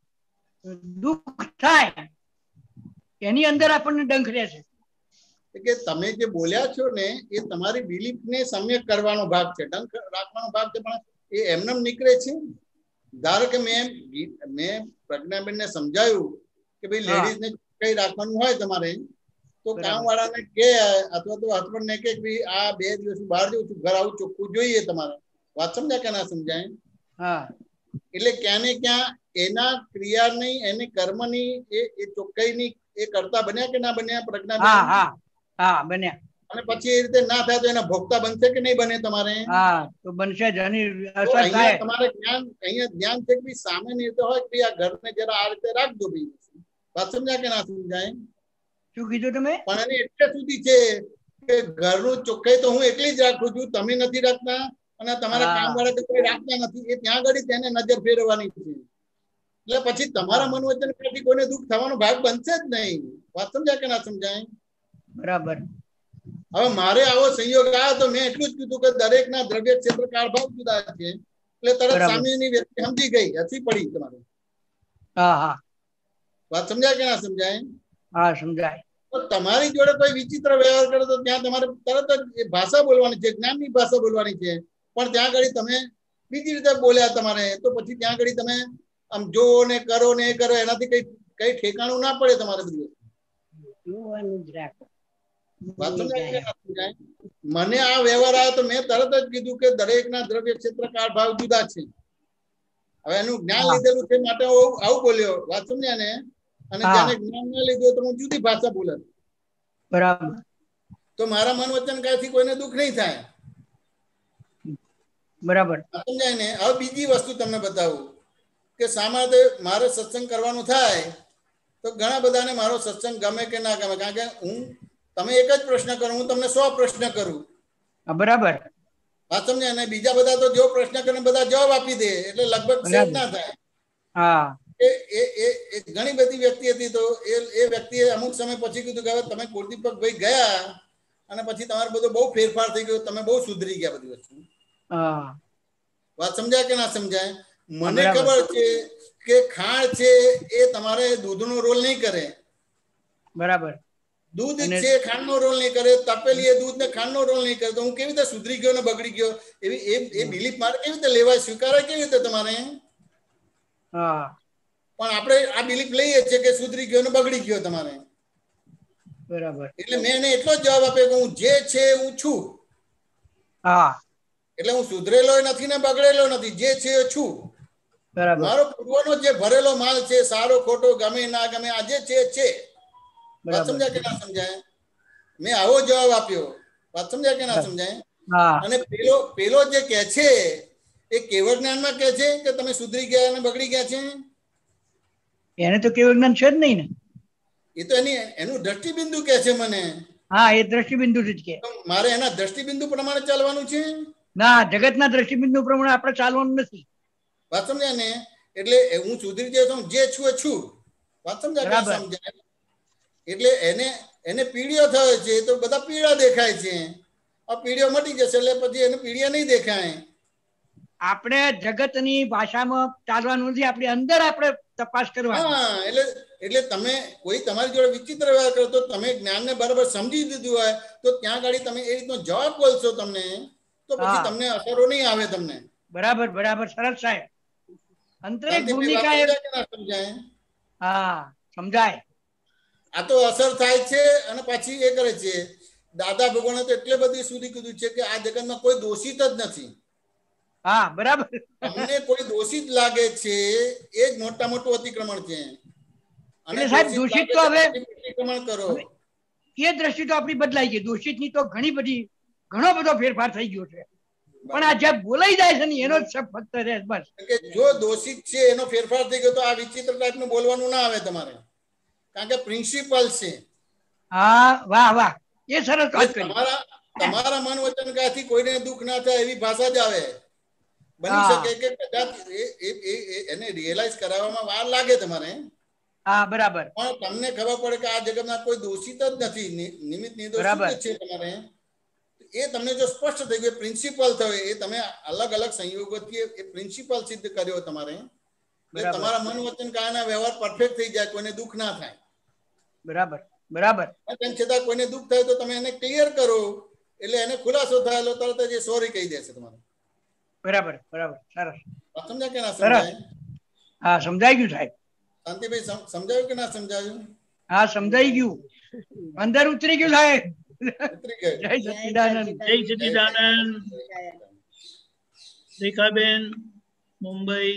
દુઃખ થાય એની અંદર આપણને ડંખ રહેશે. કે તમે જે બોલ્યા છો ને એ તમારી બિલીફ ને સમ્યક કરવાનો ભાગ છે, ડંખ રાખવાનો ભાગ છે, પણ એ એમને નીકળે છે. ધારો કે મેં પ્રજ્ઞાબેન ને સમજાયું કે ભાઈ લેડીઝ ને કઈ રાખવાનું હોય તમારે તો કામ વાળાને કે અથવા તો હસબન્ડ ને કે ભાઈ આ 2 દિવસ બહાર જઉં છું, ઘર આવું ચોખ્ખું જોઈએ તમારે. વાત સમજ્યા કે ના સમજાય? હા. એટલે ક્યાં ને ક્યાં એના ક્રિયાની એની કર્મની એ ચોખ્ખાઈની એ કરતા બન્યા કે ના બન્યા પ્રજ્ઞાબેન? હા હા હા, બન્યા. અને પછી એ રીતે ના થાય તો એના ભોગતા બનશે કે નહીં બને તમારે? હા, તો બનશે જ. અહીંયા તમારે જ્ઞાન છે કે સામે નહીં તો હોય કે આ ઘરને જરા આ રીતે રાખજો ભાઈ. વાત સમજ્યા કે ના સમજાય? શું કીધું તમે? પણ એને એટલે સુધી છે કે ઘરનું ચોખ્ખાઈ તો હું એકલી જ રાખું છું, તમે નથી રાખતા અને તમારા કામ વાળા કોઈ રાખતા નથી. એ ત્યાં આગળ તેને નજર ફેરવવાની છે. એટલે પછી તમારા મન વચન પરથી કોઈને દુઃખ થવાનો ભાગ બનશે જ નહીં. વાત સમજ્યા કે ના સમજાય? બરાબર. હવે મારે આવો સંયોગ આવ્યો તો મેં એટલું જ કીધું કે દરેકના દ્રવ્ય ક્ષેત્ર કાળ ભાવ જુદા છે. એટલે તરત સામેની વ્યક્તિ સમજી ગઈ, હસી પડી તમારે. હા હા, વાત સમજાય કે ના સમજાય? હા, સમજાય. તો તમારી જોડે કોઈ વિચિત્ર વ્યવહાર કરે તો ત્યાં તમારે તરત જ ભાષા બોલવાની છે, જ્ઞાનની ભાષા બોલવાની છે. પણ ત્યાં આગળ તમે બીજી રીતે બોલ્યા તમારે, તો પછી ત્યાં આગળ તમે આમ જો ને કરો ને એ કરો, એનાથી કઈ ઠેકાણું ના પડે તમારે બધું. મને આ વ્યવહાર આવ્યો તો મેં તરત જ કીધું કે દરેકના દ્રવ્ય ક્ષેત્ર કાળ ભાવ જુદા છે. હવે એનું જ્ઞાન લીધેલું છે માટે આવું બોલ્યો. વાત સમજ્યા ને? અને જેને જ્ઞાન ન લીધું તો હું જુદી ભાષા બોલે. બરાબર. તો મારા મન વચન કાયથી કોઈને દુઃખ નહીં થાય. બરાબર. સમજાય ને? હવે બીજી વસ્તુ તમને બતાવું કે સામાન્ય મારે સત્સંગ કરવાનું થાય તો ઘણા બધાને મારો સત્સંગ ગમે કે ના ગમે, કારણ કે તમે એક જ પ્રશ્ન કરો, હું તમને 100 પ્રશ્ન કરું. બરાબર. વાત સમજ્યા ને? બીજા બધા તો જો પ્રશ્ન કરીને બધા જવાબ આપી દે એટલે લગભગ સેટ ના થાય. હા. એ ઘણી બધી વ્યક્તિ હતી તો એ વ્યક્તિએ અમુક સમય પછી કીધું કે હવે તમે કુલદીપક ભાઈ ગયા અને પછી તમારો બધો બહુ ફેરફાર થઈ ગયો, તમે બહુ સુધરી ગયા બધી વસ્તુ. વાત સમજાય કે ના સમજાય? મને ખબર છે કે ખાંડ છે એ તમારે દૂધનો રોલ નહીં કરે. બરાબર. દૂધ છે ખાંડનો રોલ નહીં કરે, તપેલી એ દૂધ ને ખાંડનો રોલ નહીં કરે. તો હું કેવી રીતે સુધરી ગયો ને બગડી ગયો? એવી એ બિલીફ મારે કેવી રીતે લેવાય, સ્વીકારાય કેવી રીતે તમારે? પણ આપણે આ બિલીફ લઈએ છીએ કે સુધરી ગયો ને બગડી ગયો તમારે. બરાબર. એટલે મેં એને એટલો જ જવાબ આપ્યો કે હું જે છે હું છું. હા. એટલે હું સુધરેલો નથી ને બગડેલો નથી, જે છે એ છું. મારો પૂર્વનો જે ભરેલો માલ છે, સારો ખોટો ગમે ના ગમે, આ જે છે છે. વાત સમજાય કે ના સમજાય? મેં આવો જવાબ આપ્યો. વાત સમજાય કે ના સમજાય? અને પેલો જે કે છે એ કેવળ જ્ઞાનમાં કે છે કે તમે સુધરી ગયા અને બગડી ગયા છે? એને તો કેવળ જ્ઞાન છે જ નહીં ને. એ તો એનું દ્રષ્ટિબિંદુ કે છે મને. હા, એ દ્રષ્ટિબિંદુ જ કે. મારે એના દ્રષ્ટિબિંદુ પ્રમાણે ચાલવાનું છે? ના, જગતના દ્રષ્ટિબિંદુ પ્રમાણે આપણે ચાલવાનું નથી. વાત સમજાય ને? એટલે હું સુધરી ગયો છું, જે છું એ છું. વાત સમજાય કે સમજાય? એટલે એને પીળીઓ થયો છે તો બધા પીળા દેખાય છે. આ પીળીઓ મટી જશે એટલે પછી એને પીળીઓ નહીં દેખાય. આપણે જગતની ભાષામાં ચાલવાનું નથી, આપણી અંદર આપણે તપાસ કરવાની. હા, એટલે તમે કોઈ તમારી જોડે વિચિત્ર વ્યવહાર કરો તો તમે જ્ઞાનને બરાબર સમજી દીધું હોય તો ત્યાં આગળ તમે એ રીતનો જવાબ બોલશો તમને તો પછી તમને અસરો નહીં આવે તમને. બરાબર. બરાબર. સરસ સાહેબ. આંતરિક ભૂમિકા સમજાય? હા, સમજાય. આ તો અસર થાય છે અને પછી એ કરે છે. દાદા ભગવાને તો એટલે બધી સુધી કીધું છે કે આ જગતમાં કોઈ દોષિત જ નથી. હા, બરાબર. તમને કોઈ દોષિત લાગે છે એ જ મોટા મોટું અતિક્રમણ છે. એટલે સાહેબ દૂષિત તો હવે પ્રતિક્રમણ કરો. એ દ્રષ્ટિ તો આપણી બદલાઈ ગઈ. દૂષિત ની તો ઘણો બધો ફેરફાર થઈ ગયો છે. પણ આ જે બોલાઈ જાય છે ને એનો જ ફક્ત રહે બસ. જો દોષિત છે એનો ફેરફાર થઈ ગયો તો આ વિચિત્ર ટાઈપનું બોલવાનું ના આવે તમારે, કારણ કે પ્રિન્સિપલ છે. હા, વાહ વાહ, એ સરસ વાત કરી. તમારા મન વચન કાથી કોઈને દુઃખ ના થાય એવી ભાષા જ આવે. બની શકે કે કદાચ એને રિયલાઇઝ કરાવવામાં વાર લાગે તમારે. હા, બરાબર. પણ તમને ખબર પડે કે આ જગતમાં કોઈ દોષિત જ નથી, નિમિત્ત નિર્દોષિત જ છે તમારે. એ તમને જો સ્પષ્ટ થઈ ગયું, પ્રિન્સિપલ થયો, એ તમે અલગ અલગ સંયોગોથી એ પ્રિન્સિપલ સિદ્ધ કર્યો તમારે, તમારા મન વચન કાયના વ્યવહાર પરફેક્ટ થઈ જાય, કોઈને દુઃખ ના થાય. બરાબર બરાબર. તેમ છતાં કોઈને દુઃખ થાય તો તમે એને ક્લિયર કરો, એટલે એને ખુલાસો થયેલો તરત જ એ સોરી કહી દેશે તમારે. બરાબર બરાબર, સરસ. સમજાય કે ના સમજાય? હા, સમજાઈ ગયું સાહેબ. શાંતિભાઈ, સમજાયું કે ના સમજાયું? હા, સમજાઈ ગયું, અંદર ઉતરી ગયું સાહેબ. જય સચ્ચિદાનંદ. જય સચ્ચિદાનંદ. રેખાબેન, મુંબઈ.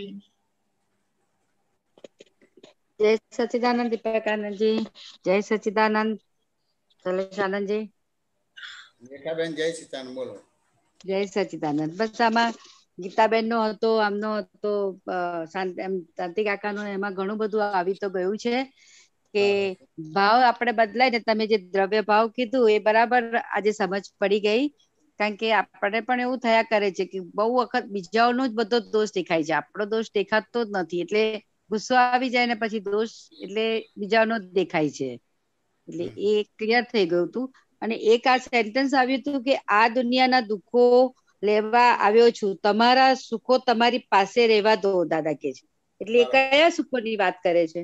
જય સચ્ચિદાનંદ દીપકાનંદજી. જય સચ્ચિદાનંદ શૈલેષાનંદજી. રેખાબેન, જય સચ્ચિદાનંદ. બોલો. જય સચ્ચિદાનંદ. બસ આમાં ગીતાબેન નો હતો, આમનો હતો, શાંતિ કાકાનો, એમાં ઘણું બધું આવી તો ગયું છે કે ભાવ આપણે બદલાય ને. તમે જે દ્રવ્ય ભાવ કીધું એ બરાબર આજે સમજ પડી ગઈ. કારણ કે આપણે પણ એવું થયા કરે છે કે બહુ વખત બીજાઓનો જ બધો દોષ દેખાય છે, આપણો દોષ દેખાતો જ નથી. એટલે ગુસ્સો આવી જાય ને પછી દોષ એટલે બીજાનો જ દેખાય છે. એટલે એ ક્લિયર થઈ ગયું હતું. અને એક આ સેન્ટેન્સ આવ્યું હતું કે આ દુનિયાના દુઃખો લેવા આવ્યો છું, તમારા સુખો તમારી પાસે રહેવા દો, દાદા કે છે. એટલે એ કયા સુખોની વાત કરે છે?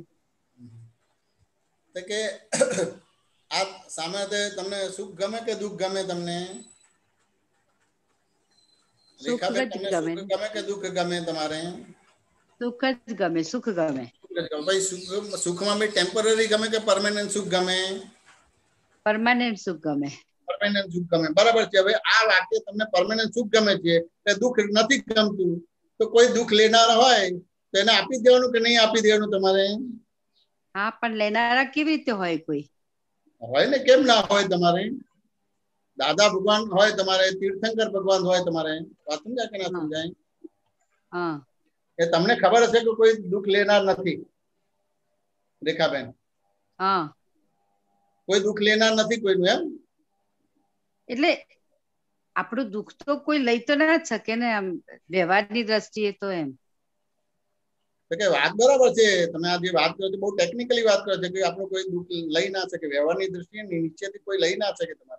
કે આ સામે તમને સુખ ગમે કે દુઃખ ગમે? તમને રેખાબેન, તમને સુખ ગમે કે દુઃખ ગમે? તમારે સુખ જ ગમે. સુખ ગમે. ભાઈ, સુખમાં બી ટેમ્પરરી ગમે કે પરમેનન્ટ સુખ ગમે? પરમાનન્ટ સુખ ગમે. પરમેનન્ટ સુખ ગમે, બરાબર છે. હવે આ વાક્ય તમને પરમેનન્ટ સુખ ગમે છે, એટલે દુઃખ નથી ગમતું, તો કોઈ દુઃખ લેનાર હોય તો એને આપી દેવાનું કે નહીં આપી દેવાનું તમારે? હા, પણ લેનારા કેવી રીતે હોય? કોઈ હોય ને, કેમ ના હોય? તમારે દાદા ભગવાન હોય, તમારે તીર્થંકર ભગવાન હોય, તમારે વાત સમજાય કે ના સમજાય? હા, એ તમને ખબર હશે કે કોઈ દુઃખ લેનાર નથી, રેખાબેન? હા, કોઈ દુઃખ લેનાર નથી કોઈનું, એમ? એટલે આપણું દુઃખ તો કોઈ લઈ તો ના જ શકે ને, આમ વ્યવહારની દ્રષ્ટિએ તો. એમ કે વાત બરાબર છે. તમે આ જે વાત કરો છો બહુ ટેકનિકલી વાત કરો છો કે આપણું કોઈ દુઃખ લઈ ના શકે, વ્યવહારની દ્રષ્ટિએ નીચેથી કોઈ લઈ ના શકે. તમારે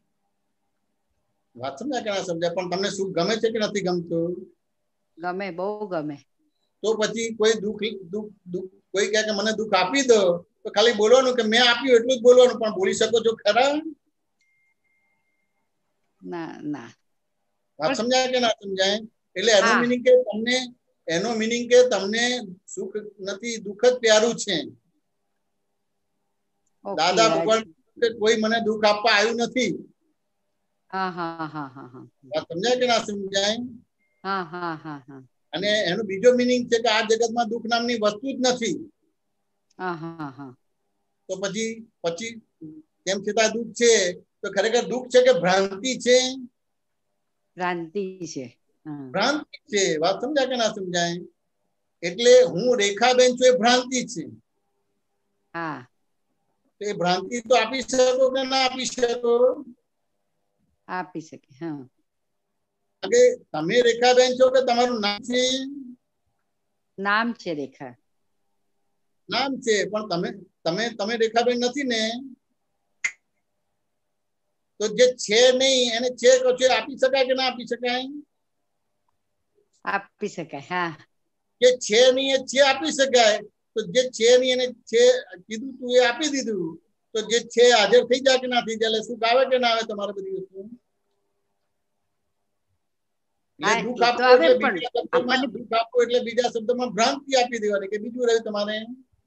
વાત સમજાય કે ના સમજાય? પણ તમને સુખ ગમે છે કે નથી ગમતું? ગમે, બહુ ગમે. તો પછી કોઈ દુઃખ કોઈ કહે કે મને દુઃખ આપી દો, તો ખાલી બોલવાનું કે મેં આપ્યું એટલું જ બોલવાનું. પણ બોલી શકો છો ખરા? ના ના. વાત સમજાય કે ના સમજાય? એટલે એનો મીનિંગ કે તમને સુખ નથી, દુઃખ જ પ્યારું છે. દાદા ભગવાન કોઈ મને દુઃખ આપવા આવ્યું નથી. હા હા હા હા હા. વાત સમજાય કે ના સમજાય? હા હા હા હા. અને એનો બીજો મીનિંગ છે કે આ જગતમાં દુઃખ નામની વસ્તુ જ નથી. હા હા હા. તો પછી તેમ છતાં દુઃખ છે, તો ખરેખર દુઃખ છે કે ભ્રાંતિ છે? ભ્રાંતિ છે. ભ્રાંતિ છે. વાત સમજાય કે ના સમજાય? એટલે હું રેખાબેન છું, એ ભ્રાંતિ છે. હા. એ ભ્રાંતિ તો આપી શકો કે ના આપી શકો? આપી શકે. હા. તમે રેખાબેન છો કે તમારું નામ છે? નામ છે રેખા. નામ છે, પણ તમે રેખાબેન નથી ને? તો જે છે નહીં એને છે કહો છો, આપી શકાય કે ના આપી શકાય? આપી શકાય. હા. જે છે નહીં એ છે આપી શકાય. તો જે છે નહીં એને છે કીધું તું એ આપી દીધું, તો જે છે હાજર થઈ જાય કે ના થઈ જાય? સુખ આવે કે ના આવે તમારે બધી વસ્તુ? દુઃખ આપો એટલે બીજા શબ્દોમાં ભ્રાંતિ આપી દેવાની કે બીજું રહ્યું તમારે.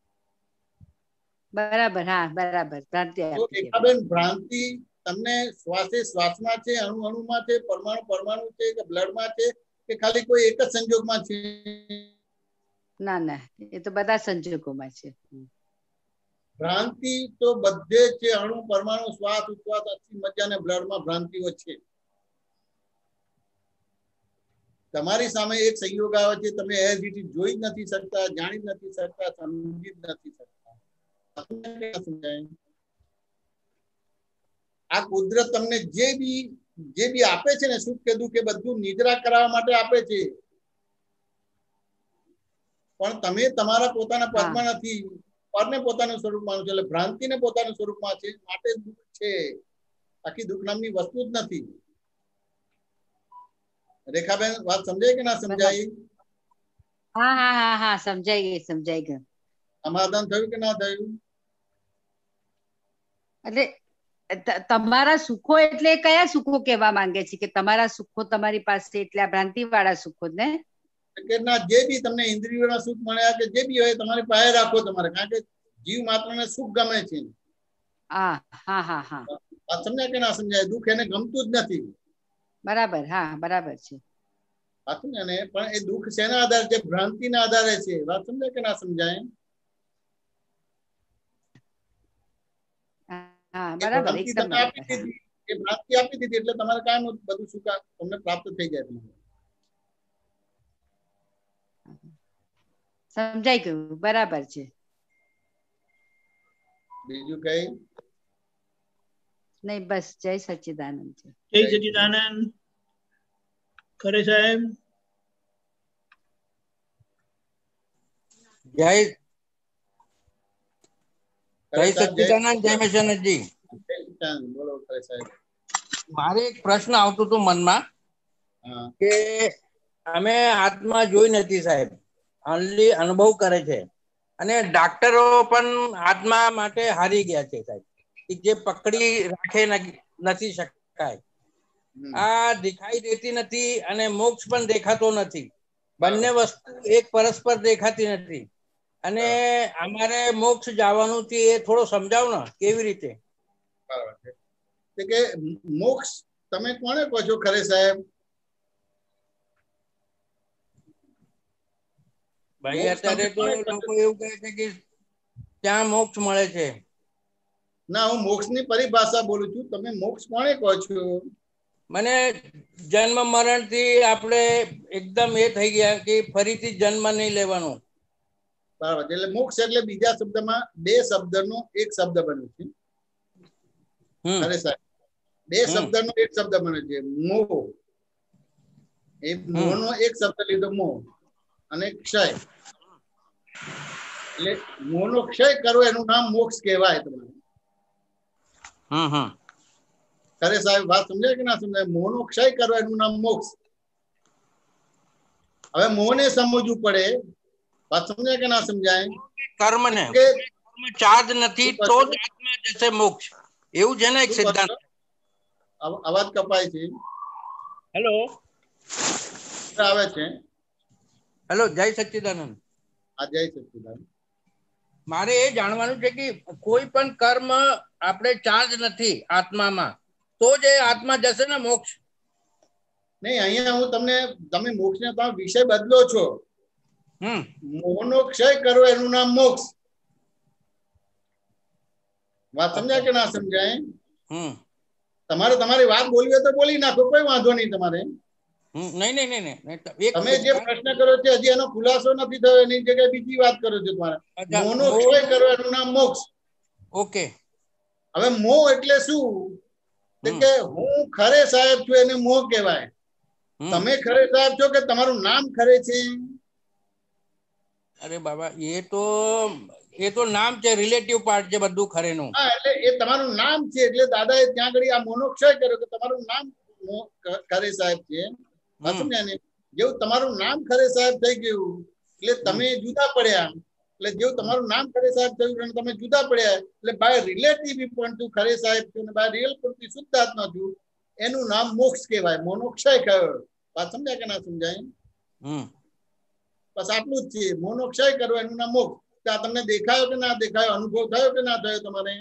બરાબર. હા, બરાબર. ભ્રાંતિ આપી દેવાની. ભ્રાંતિ તમને શ્વાસે શ્વાસમાં છે, અણુ અણુમાં છે, પરમાણુ પરમાણુ છે, કે બ્લડમાં છે, કે ખાલી કોઈ એક જ સંજોગમાં છે? ના ના, એ તો બધા સંજોગોમાં છે. ભ્રાંતિ તો બધે છે, અણુ પરમાણુ શ્વાસ ઉચ્છ્વાસ અસ્થિ મજ્જા અને બ્લડમાં ભ્રાંતિઓ છે. તમારી સામે એક સંયોગ આવે છે, તમે એઝ ઇટ ઇઝ જોઈ જ નથી શકતા, જાણી જ નથી શકતા, સમજી જ નથી શકતા. આ કુદરત તમને જે બી આપે છે ને, સુખ કે દુઃખ, એ બધું નિદ્રા કરાવવા માટે આપે છે. પણ તમે તમારા પોતાના પદમાં નથી, પરને પોતાનું સ્વરૂપ માનો છો, એટલે ભ્રાંતિને પોતાનું સ્વરૂપમાં છે, માટે દુઃખ છે. આખી દુઃખ નામની વસ્તુ જ નથી. રેખાબેન, વાત સમજાય કે ના સમજાય? હા હા હા હા, સમજાઈ ગઈ, સમજાઈ ગઈ. સમાધાન થયું કે ના થયું? એટલે તમારા સુખો એટલે કયા સુખો કહેવા માંગે છે? કે તમારા સુખો તમારી પાસે એટલે આ ભ્રાંતિ વાળા સુખો ને? કે ના, જે બી તમને ઇન્દ્રિયોના સુખ મળ્યા કે જે બી હોય તમારી પાસે રાખો તમારે, કારણ કે જીવ માત્રને સુખ ગમે છે. હા હા હા હા, વાત સમજાય કે ના સમજાય? દુઃખ એને ગમતું જ નથી. બરાબર, હા બરાબર છે. પણ એ દુઃખ શેના આધારે છે? ભ્રાંતિના આધારે છે. વાત સમજાય કે ના સમજાય? હા બરાબર, એકદમ બરાબર. એ ભ્રાંતિ આપી દીધી એટલે તમારે કામ બધું સુખ તમને પ્રાપ્ત થઈ જાય. સમજાઈ ગયું, બરાબર છે. બીજું કઈ નહીં, બસ જય સચ્ચિદાનંદ છે. જય સચ્ચિદાનંદ. ખરે સાહેબ, જય સચ્ચિદાનંદ, જય મેશાનંદજી. બોલો ખરે સાહેબ. મારે એક પ્રશ્ન આવતો હતો મનમાં કે અમે આત્મા જોઈ નથી સાહેબ, ઓનલી અનુભવ કરે છે, અને ડાક્ટરો પણ આત્મા માટે હારી ગયા છે સાહેબ, જે પકડી રાખે નથી શકાય. આ દેખાઈ દેતી નથી અને મોક્ષ પણ દેખાતો નથી. બંને વસ્તુ એક પરસ્પર દેખાતી નથી. અને અમારે મોક્ષ જવાનું છે, એ થોડો સમજાવો ને કેવી રીતે? બરાબર છે કે મોક્ષ તમે કોને કહો છો ખરે સાહેબ? ભાઈ અત્યારે તો લોકો એવું કહે છે કે ત્યાં મોક્ષ મળે છે. ના, હું મોક્ષની પરિભાષા બોલું છું. તમે મોક્ષ કોને કહો છો? મને જન્મ મરણ થી આપણે એકદમ એ થઈ ગયા કે ફરીથી જન્મ નહીં લેવાનો. બરાબર, એટલે મોક્ષ એટલે બીજા શબ્દમાં બે શબ્દનો એક શબ્દ બને છે. અરે સાહેબ, બે શબ્દનો એક શબ્દ બને છે, મોહ. એ મોહનો એક શબ્દ લીધો, મોહ, અને ક્ષય. એટલે મોહનો ક્ષય કરવો એનું નામ મોક્ષ કહેવાય. તમારે અરે સાહેબ, વાત સમજાય કે ના સમજાય? મોહનો ક્ષય કરવો એનું નામ મોક્ષ. હવે મોહને સમજવું પડે. વાત સમજાય કે ના સમજાય? કર્મ ને ચાર્જ નથી તો જ આત્મા જશે મોક્ષ, એવું છે ને એક સિદ્ધાંત. અવાજ કપાય છે. હેલો, આવે છે. હેલો, જય સચ્ચિદાનંદ. હા, જય સચ્ચિદાનંદ. મારે એ જાણવાનું છે કે કોઈ પણ કર્મ આપણે ચાર્જ નથી આત્મામાં, તો જ એ આત્મા જશે ને મોક્ષ? નહીં, અહીંયા હું તમે મોક્ષ ને વિષય બદલો છો. મોહનો ક્ષય કરવો એનું નામ મોક્ષ. વાત સમજાય કે ના સમજાય? તમારે તમારી વાત બોલવી હોય તો બોલી નાખો, કોઈ વાંધો નહીં તમારે. તમે જે પ્રશ્ન કરો છો હજી એનો ખુલાસો નથી થયો, એની જગ્યાએ બીજી વાત કરો છો. તમારે મોહનો ક્ષય કરવો એનું નામ મોક્ષ. ઓકે. હવે મોહ એટલે શું? કે હું ખરે સાહેબ છું, એને મોહ કહેવાય. તમે ખરે સાહેબ છો કે તમારું નામ ખરે છે? અરે બાબા, એ તો નામ છે, રિલેટિવ પાર્ટ છે બધું ખરેનું. હા, એટલે એ તમારું નામ છે. એટલે દાદાએ ત્યાં આગળ આ મોહનો ક્ષય કર્યો કે તમારું નામ ખરે સાહેબ છે. સમજ્યા ને? જેવું તમારું નામ ખરે સાહેબ થઈ ગયું એટલે તમે જુદા પડ્યા. એટલે જેવું તમારું નામ ખરે સાહેબ થયું તમે જુદા પડ્યા, એટલે બાય રિલેટિવ પોઈન્ટ તું ખરે સાહેબ છું ને બાય રિયલ પોઈન્ટ તું શુદ્ધ આત્મા છું, એનું નામ મોક્ષ કહેવાય. મોહનો ક્ષય કયો. વાત સમજાય કે ના સમજાય? બસ આટલું જ છે. મોહનો ક્ષય કરવો એનું નામ મોક્ષ. ત્યાં તમને દેખાયો કે ના દેખાયો? અનુભવ થયો કે ના થયો તમારે?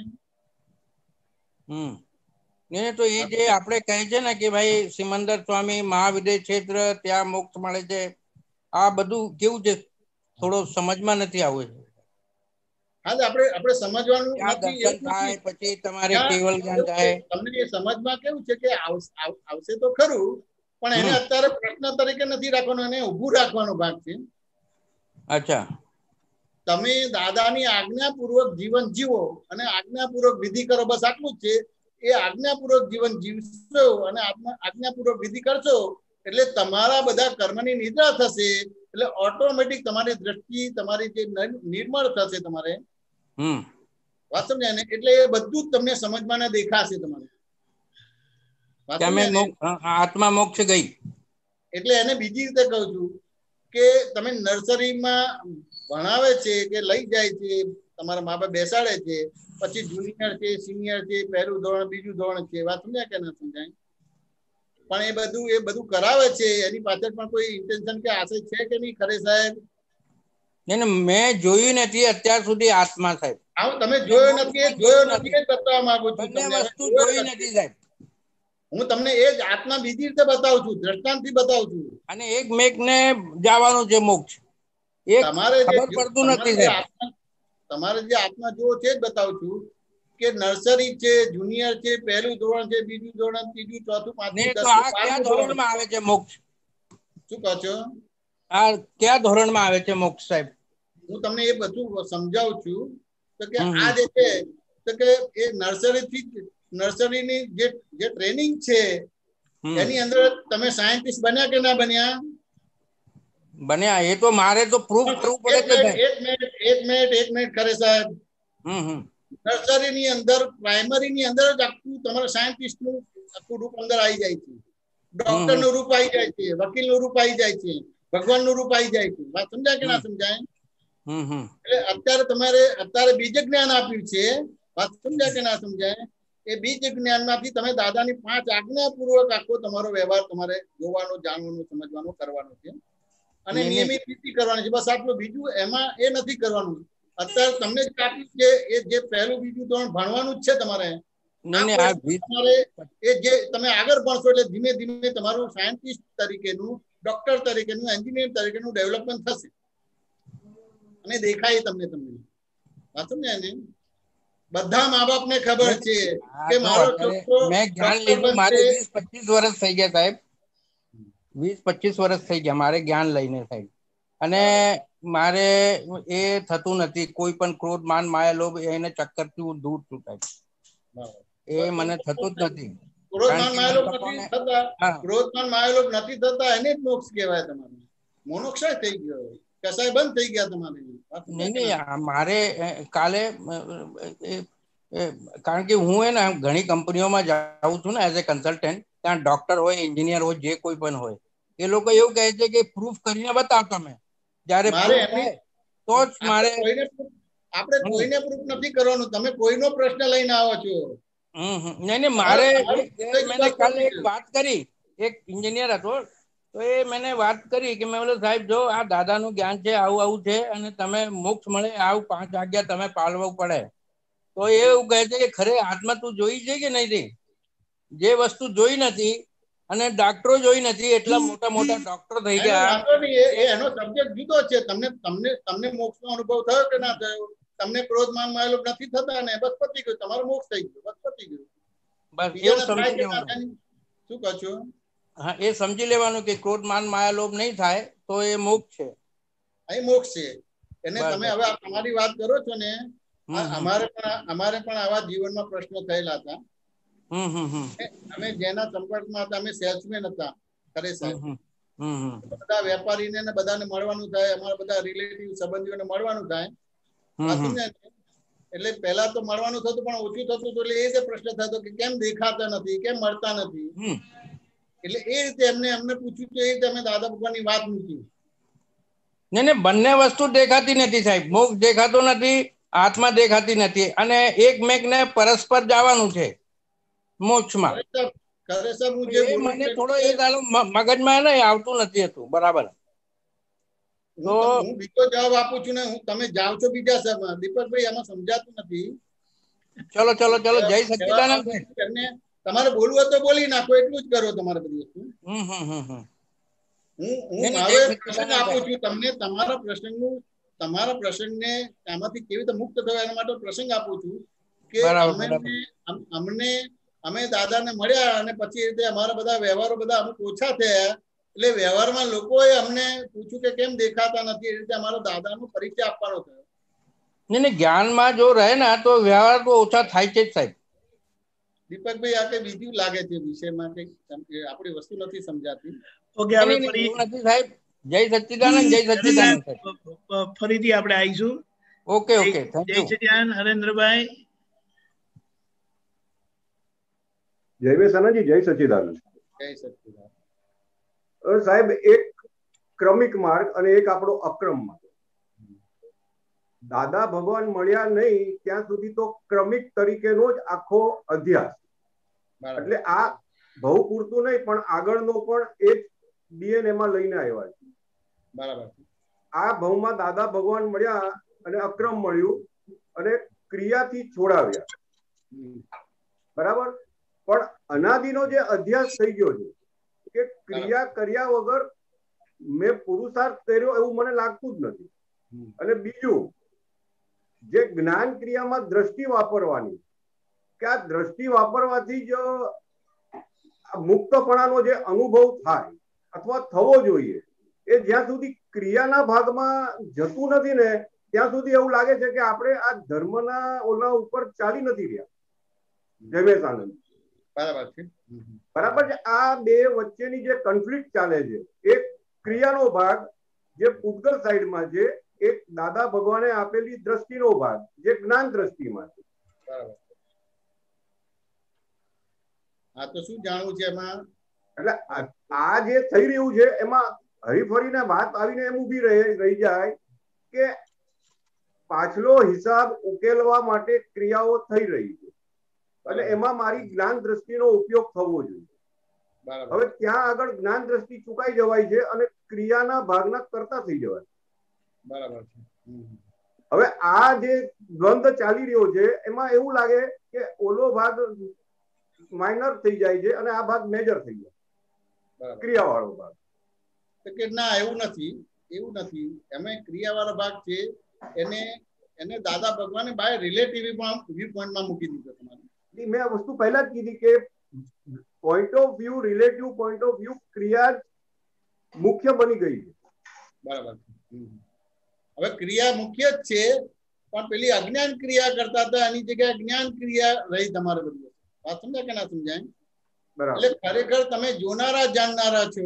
તો એ જે આપણે કહે છે ને કે ભાઈ સિમંદર સ્વામી મહાવિદ્ય ક્ષેત્ર ત્યાં મોક્ષ મળે છે, આ બધું કેવું છે? થોડો સમજમાં નથી આવે. હા, આપણે સમજવાનું નથી. દર્શન થાય પછી તમારે કેવલ જ્ઞાન થાય. તમને એ સમજમાં કેવું છે કે આવશે તો ખરું, પણ એને અત્યારે પ્રશ્ન તરીકે નથી રાખવાનો, એને ઊભું રાખવાનો ભાગ છે. અચ્છા, તમે દાદાની આજ્ઞાપૂર્વક જીવન જીવો અને આજ્ઞાપૂર્વક વિધિ કરો, બસ આટલું જ છે. એ આજ્ઞાપૂર્વક જીવન જીવશો અને આજ્ઞાપૂર્વક વિધિ કરશો એટલે તમારા બધા કર્મની નિદ્રા થશે, એટલે ઓટોમેટિક તમારી દ્રષ્ટિ તમારી જે નિર્મળ થશે. તમારે વાત સમજાય ને? એટલે એ બધું જ તમને સમજમાં દેખાશે. તમારે આત્મા મોક્ષ ગઈ. એટલે એને બીજી રીતે કહું છું કે તમે નર્સરીમાં ભણાવે છે કે લઈ જાય છે, તમારા મા બાપ બેસાડે છે, પછી જુનિયર છે, સિનિયર છે, પહેલું ધોરણ, બીજું ધોરણ છે. વાત સમજાય કે ના સમજાય? પણ એ બધું કરાવે છે, એની પાછળ પણ કોઈ ઇન્ટેન્શન કે આશય છે કે નહીં? ખરે સાહેબ? મેં જોયું નથી અત્યાર સુધી આત્મા, સાહેબ. તમે જોયો નથી જ બતાવવા માંગુ છું. વસ્તુ જોઈ નથી, સાહેબ. હું તમને એ જ આત્મા બીજી રીતે બતાવું છું, દ્રષ્ટાંતથી બતાવું છું. અને એક મેક ને જવાનું છે મોક્ષ. તમારે ખબર પડતું નથી, સાહેબ. તમારે જે આત્મા જોવો છે જ બતાવું છું કે નર્સરી છે, જુનિયર છે, પહેલું ધોરણ છે, બીજું ધોરણ, ત્રીજું, ચોથું, પાંચમું, કયા ધોરણમાં આવે છે મોક્ષ? શું કહો છો? આ કયા ધોરણમાં આવે છે મોક્ષ, સાહેબ? હું તમને એ બધું સમજાવું છું. તો કે આ જે છે તો કે એ નર્સરીની જે ટ્રેનિંગ છે એની અંદર તમે સાયન્ટિસ્ટ બન્યા કે ના બન્યા? બન્યા. એ તો મારે તો પ્રૂફ કરવું પડે છે. એક મિનિટ કરે સાહેબ. નર્સરી ની અંદર, પ્રાઇમરી ની અંદર જ આખું તમારા સાયન્ટિસ્ટ નું આખું રૂપ અંદર આવી જાય છે, ડોક્ટર નું રૂપ આવી જાય છે, વકીલ નું રૂપ આવી જાય છે, ભગવાન નું રૂપ આવી જાય છે. વાત સમજાય કે ના સમજાય? એટલે અત્યારે બીજ જ્ઞાન આપ્યું છે. વાત સમજાય કે ના સમજાય? એ બીજ જ્ઞાન માંથી તમે દાદાની 5 આજ્ઞા પૂર્વક આખો તમારો વ્યવહાર તમારે જોવાનો, જાણવાનો, સમજવાનો, કરવાનો છે અને નિયમિત રીતે કરવાની છે. બસ આટલું. બીજું એમાં એ નથી કરવાનું. અત્યારે તમને જ આપ્યું છે એ જે પહેલું બીજું ધોરણ ભણવાનું જ છે તમારે. એ જે તમે આગળ ભણશો એટલે ધીમે ધીમે તમારું સાયન્ટિસ્ટ તરીકેનું, ડોક્ટર તરીકેનું, એન્જિનિયર તરીકેનું ડેવલપમેન્ટ થશે અને દેખાય તમને. વાત સમજાય ને? બધા મા બાપ ને ખબર છે કે મારો છોકરો મેં જ્ઞાન લીધું. મારે 20-25 વર્ષ થઈ ગયા, સાહેબ. 20-25 વર્ષ થઈ ગયા મારે જ્ઞાન લઈને, સાહેબ. અને મારે એ થતું નથી. કોઈ પણ ક્રોધ, માન, માયા, લોભ એને ચક્કરથી હું દૂર છું, સાહેબ. એ મને થતું જ નથી. ક્રોધમાન માયાલોભ નથી થતા એને જ મોક્ષ કહેવાય. તમારે મોનોક્ષય થઈ ગયો, કસાય બંધ થઈ ગયા તમારે. નહીં, મારે કાલે કારણ કે હું ને ઘણી કંપનીઓમાં જાઉં છું ને એઝ એ કન્સલ્ટન્ટ. ત્યાં ડોક્ટર હોય, એન્જિનિયર હોય, જે કોઈ પણ હોય, એ લોકો એવું કહે છે કે પ્રૂફ કરીને બતાવો તમે. જ્યારે તો જ મારે આપણે કોઈને પ્રૂફ નથી કરવાનું. તમે કોઈનો પ્રશ્ન લઈને આવો છો. નહીં, મારે મેં કાલે એક વાત કરી. એક એન્જિનિયર હતો, તો એ મેને વાત કરી કે મેં બોલો સાહેબ જો આ દાદાનું જ્ઞાન છે, આવું આવું છે અને તમે મોક્ષ મળે આવું 5 આજ્ઞા તમે પાળવું પડે. તો એ એવું કહે છે કે ખરે આત્મા તું જોઈ છે કે નહીં? જે વસ્તુ જોઈ નથી અને ડોક્ટરો જોઈ નથી, એટલા મોટા મોટા ડોક્ટર થઈ ગયા. એનો સબ્જેક્ટ જુદો છે. તમને મોક્ષનો અનુભવ થયો કે ના થયો? તમને ક્રોધ, માન, માયાલોભ નથી થતા ને? બસ પતી ગયું, તમારો મોક્ષ થઈ ગયો. બસ પતી ગયું. બસ એવું સમજી લેવાનું. શું કહો છો? હા, એ સમજી લેવાનું કે ક્રોધ, માન, માયાલોભ નહીં થાય તો એ મોક્ષ છે. અહીં મોક્ષ છે. એને તમે હવે તમારી વાત કરો છો ને, અમારે પણ આવા જીવનમાં પ્રશ્નો થયેલા હતા. અમે જેના સંપર્કમાં હતા, અમે સેલ્સમેન હતા. ખરે સાહેબ, બધા વેપારીને બધાને મળવાનું થાય, અમારા બધા રિલેટિવ સંબંધીઓને મળવાનું થાય. એટલે પહેલા તો મળવાનું થતું પણ ઓછું થતું હતું. એટલે એ જે પ્રશ્ન થતો કે કેમ દેખાતા નથી, કેમ મળતા નથી. એટલે એ રીતે અમને પૂછ્યું તો એ રીતે અમે દાદા ભગવાનની વાત મૂકી. નહીં, બંને વસ્તુ દેખાતી નથી, સાહેબ. મોક્ષ દેખાતો નથી, આત્મા દેખાતી નથી, અને એક મેક ને પરસ્પર જવાનું છે મોક્ષમાં. મને થોડો એ મગજમાં નહીં આવતું નથી હતું બરાબર. હું બીજો જવાબ આપું છું ને, તમે જાઓ છો બીજા શહેરમાં. દીપકભાઈ એમાં સમજાતું નથી. ચલો ચલો ચલો, જય સચ્ચિદાનંદ. તમારે બોલવું હોય તો બોલી નાખો, એટલું જ કરો તમારે બધી વસ્તુ. હું હવે પ્રશ્ન આપું છું તમને. તમારા પ્રશ્નનું તમારા પ્રસંગને આમાંથી કેવી રીતે મુક્ત થયો એના માટે પ્રસંગ આપું છું કે અમને અમે દાદાને મળ્યા અને પછી રીતે અમારા બધા વ્યવહારો બધા અમુક ઓછા થયા, એટલે વ્યવહારમાં લોકોએ અમને પૂછ્યું કે કેમ દેખાતા નથી, એ રીતે અમારા દાદાનો પરિચય આપવાનો થયો. નહીં, જ્ઞાનમાં જો રહે ને તો વ્યવહાર તો ઓછા થાય છે જ સાહેબ. દીપકભાઈ આ કઈ બીજું લાગે છે વિષયમાં, કઈ આપણી વસ્તુ નથી સમજાતી. ઓકે, હવે ફરી નથી સાહેબ. જય સચ્ચિદાનંદ, જય સચ્ચિદાનંદ. ફરીથી આપણે આવીશું. ઓકે ઓકે, જય સચ્ચિદાનંદ. હરેન્દ્રભાઈ. જય વેસાનાજી, જય સચ્ચિદાનંદ. જય સચ્ચિદાનંદ. સાહેબ, એક ક્રમિક માર્ગ અને એક આપણો અક્રમ માર્ગ. દાદા ભગવાન મળ્યા નહીં ત્યાં સુધી તો ક્રમિક તરીકેનો જ આખો અધ્યાસ, એટલે આ બહુ પૂરતું નહીં પણ આગળનો પણ એક ડીએનએ માં લઈને આવ્યા છે. બરાબર. આ ભાવમાં દાદા ભગવાન મળ્યા અને અક્રમ મળ્યું અને ક્રિયાથી છોડાવ્યા, બરાબર. પણ અનાદિનો જે અધ્યાસ થઈ ગયો છે કે ક્રિયા કર્યા વગર મેં પુરુષાર્થ કર્યો એવું મને લાગતું જ નથી. અને બીજું, જે જ્ઞાન ક્રિયામાં દ્રષ્ટિ વાપરવાની, કે આ દ્રષ્ટિ વાપરવાથી જ મુક્તપણાનો જે અનુભવ થાય અથવા થવો જોઈએ, એ જ્યાં સુધી ક્રિયાના ભાગમાં જતું નથી ને ત્યાં સુધી એવું લાગે છે કે આપણે આ ધર્મના ઓલા ઉપર ચાલી નથી રહ્યા. જયમેશ આનંદ, બરાબર છે, બરાબર છે. આ બે વચ્ચેની જે કોન્ફ્લિક્ટ ચાલે છે, એક ક્રિયાનો ભાગ જે પૂતગલ સાઈડમાં છે, એક દાદા ભગવાને આપેલી દ્રષ્ટિનો ભાગ જે જ્ઞાન દ્રષ્ટિમાં છે. બરાબર. આ તો શું જાણવું છે એમાં? એટલે આ જે થઈ રહ્યું છે એમાં હરીફરીને વાત આવીને એમ ઉભી રહી જાય કે પાછલો હિસાબ ઉકેલવા માટે ક્રિયાઓ થઈ રહી છે અને એમાં મારી જ્ઞાન દ્રષ્ટિનો ઉપયોગ થવો જોઈએ. હવે ત્યાં આગળ જ્ઞાન દ્રષ્ટિ ચુકાઈ જવાય છે અને ક્રિયાના ભાગના કરતા થઈ જવાય. બરાબર છે. હવે આ જે દ્વંદ્વ ચાલી રહ્યો છે એમાં એવું લાગે કે ઓલો ભાગ માઇનર થઈ જાય છે અને આ ભાગ મેજર થઈ જાય, ક્રિયાવાળો ભાગ. કે ના, એવું નથી, એવું નથી. એમાં ક્રિયાવાળો ભાગ છે એને દાદા ભગવાને બાય રિલેટિવ વ્યૂ પોઈન્ટમાં મૂકી દીધો. તમારે મેં આ વસ્તુ પહેલા જ કીધી કે point of view, relative point of view, ક્રિયા મુખ્ય બની ગઈ છે. બરાબર. હવે ક્રિયા મુખ્ય જ છે પણ પેલી અજ્ઞાન ક્રિયા કરતા હતા એની જગ્યાએ જ્ઞાન ક્રિયા રહી. તમારે બધું વાત સમજાય કે ના સમજાય? એટલે ખરેખર તમે જોનારા જાણનારા છો.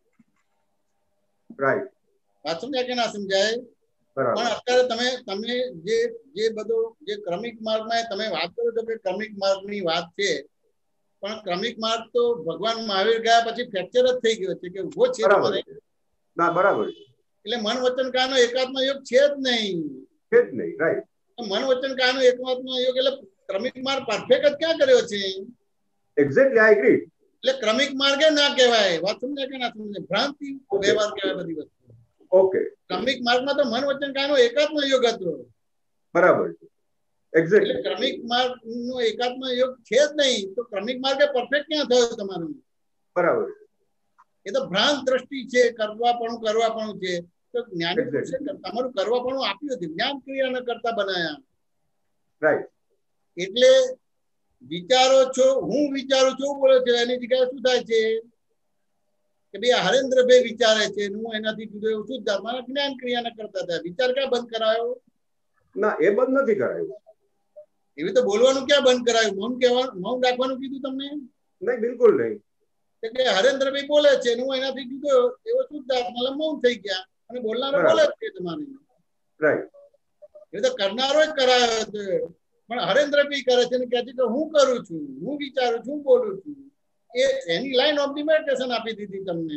રાઈટ. વાત સમજાય કે ના સમજાય? પણ અત્યારે તમે જે બધો જે ક્રમિક માર્ગમાં તમે વાત કરો છો કે ક્રમિક માર્ગની વાત છે, પણ ક્રમિક માર્ગ તો ભગવાન મહાવીર ગયા પછી ફ્રેક્ચર જ થઈ ગયો છે કે ઉભો છે. બરાબર. એટલે મન વચન કાયનો એકાત્મ યોગ છે જ નહીં. છે જ નહીં. રાઈટ. મન વચન કાયનો એકાત્મ યોગ એટલે ક્રમિક માર્ગ પરફેક્ટ જ ક્યાં કર્યો છે? Exactly, I agree. એટલે ક્રમિક માર્ગે ના કહેવાય. વાત સમજાય કે ના સમજાય? ભ્રાંતિ વ્યવહાર કહેવાય બધી વસ્તુ. ઓકે. ક્રમિક માર્ગમાં તો મન વચન કાયનો એકાત્મ યોગ હતો. બરાબર. એક્ઝેક્ટલી. એટલે ક્રમિક માર્ગ નો એકાત્મ યોગ છે જ નહીં તો ક્રમિક માર્ગે પરફેક્ટ ક્યાં થયો તમારું? બરાબર. એ તો ભ્રાંત દ્રષ્ટિ છે, કરવાપણું છે. તો જ્ઞાની પુરુષે તમારું કરવાપણું આપ્યું હતું, જ્ઞાન ક્રિયા ન કરતા બનાયા. રાઈટ. એટલે વિચારો છો, હું વિચારું છું બોલે છે, એની જગ્યાએ શું થાય છે કે ભાઈ હરેન્દ્રભાઈ વિચારે છે, હું એનાથી જુદો એવું શું મારા જ્ઞાન ક્રિયા ન કરતા હતા. વિચાર ક્યાં બંધ કરાયો? ના, એ બંધ નથી કરાયું. એવી તો બોલવાનું ક્યાં બંધ કરાયું? મૌન રાખવાનું કીધું તમને? નહીં, બિલકુલ નહીં. એટલે હરેન્દ્રભાઈ બોલે છે, હું એનાથી જુદો એવો શુદ્ધાત્મા મૌન થઈ ગયા અને બોલનારો બોલે છે તમારે. રાઈટ. એ તો કરનારો જ કરાયો છે, પણ હરેન્દ્રભાઈ કરે છે ને કહે છે કે હું કરું છું, હું વિચારું છું, બોલું છું. એ એની લાઈન ઓફ ડિમાર્કેશન આપી દીધી તમને.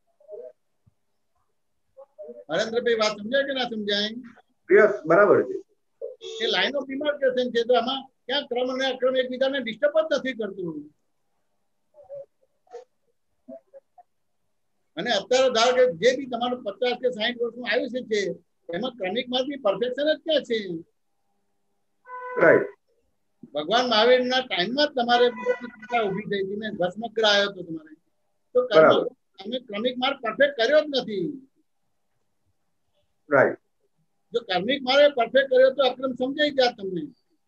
હરેન્દ્રભાઈ વાત સમજાય કે ના સમજાય? યસ, બરાબર છે. એ લાઈન ઓફ ડિમાર્કેશન છે, તો આમાં ક્યાં ક્રમ અને અક્રમ એકબીજાને ડિસ્ટર્બ જ નથી કરતું. અને અત્યારે ધારો કે જે બી તમારું 50 કે 60 વર્ષનું આયુષ્ય છે એમાં ક્રમિક માંથી પરફેક્શન જ ક્યાં છે? રાઈટ. ભગવાન મહાવીરના ટાઈમમાં જ તમારે ઉભી થઈ હતી ને ભસ્મગ્રહ આવ્યો હતો તમારે. તો તમે ક્રમિક માર્ગ પરફેક્ટ કર્યો જ નથી. રાઈટ. જો કર્મિક મારે પરફેક્ટ કર્યો તો અક્રમ સમજાઈ જાય તમને.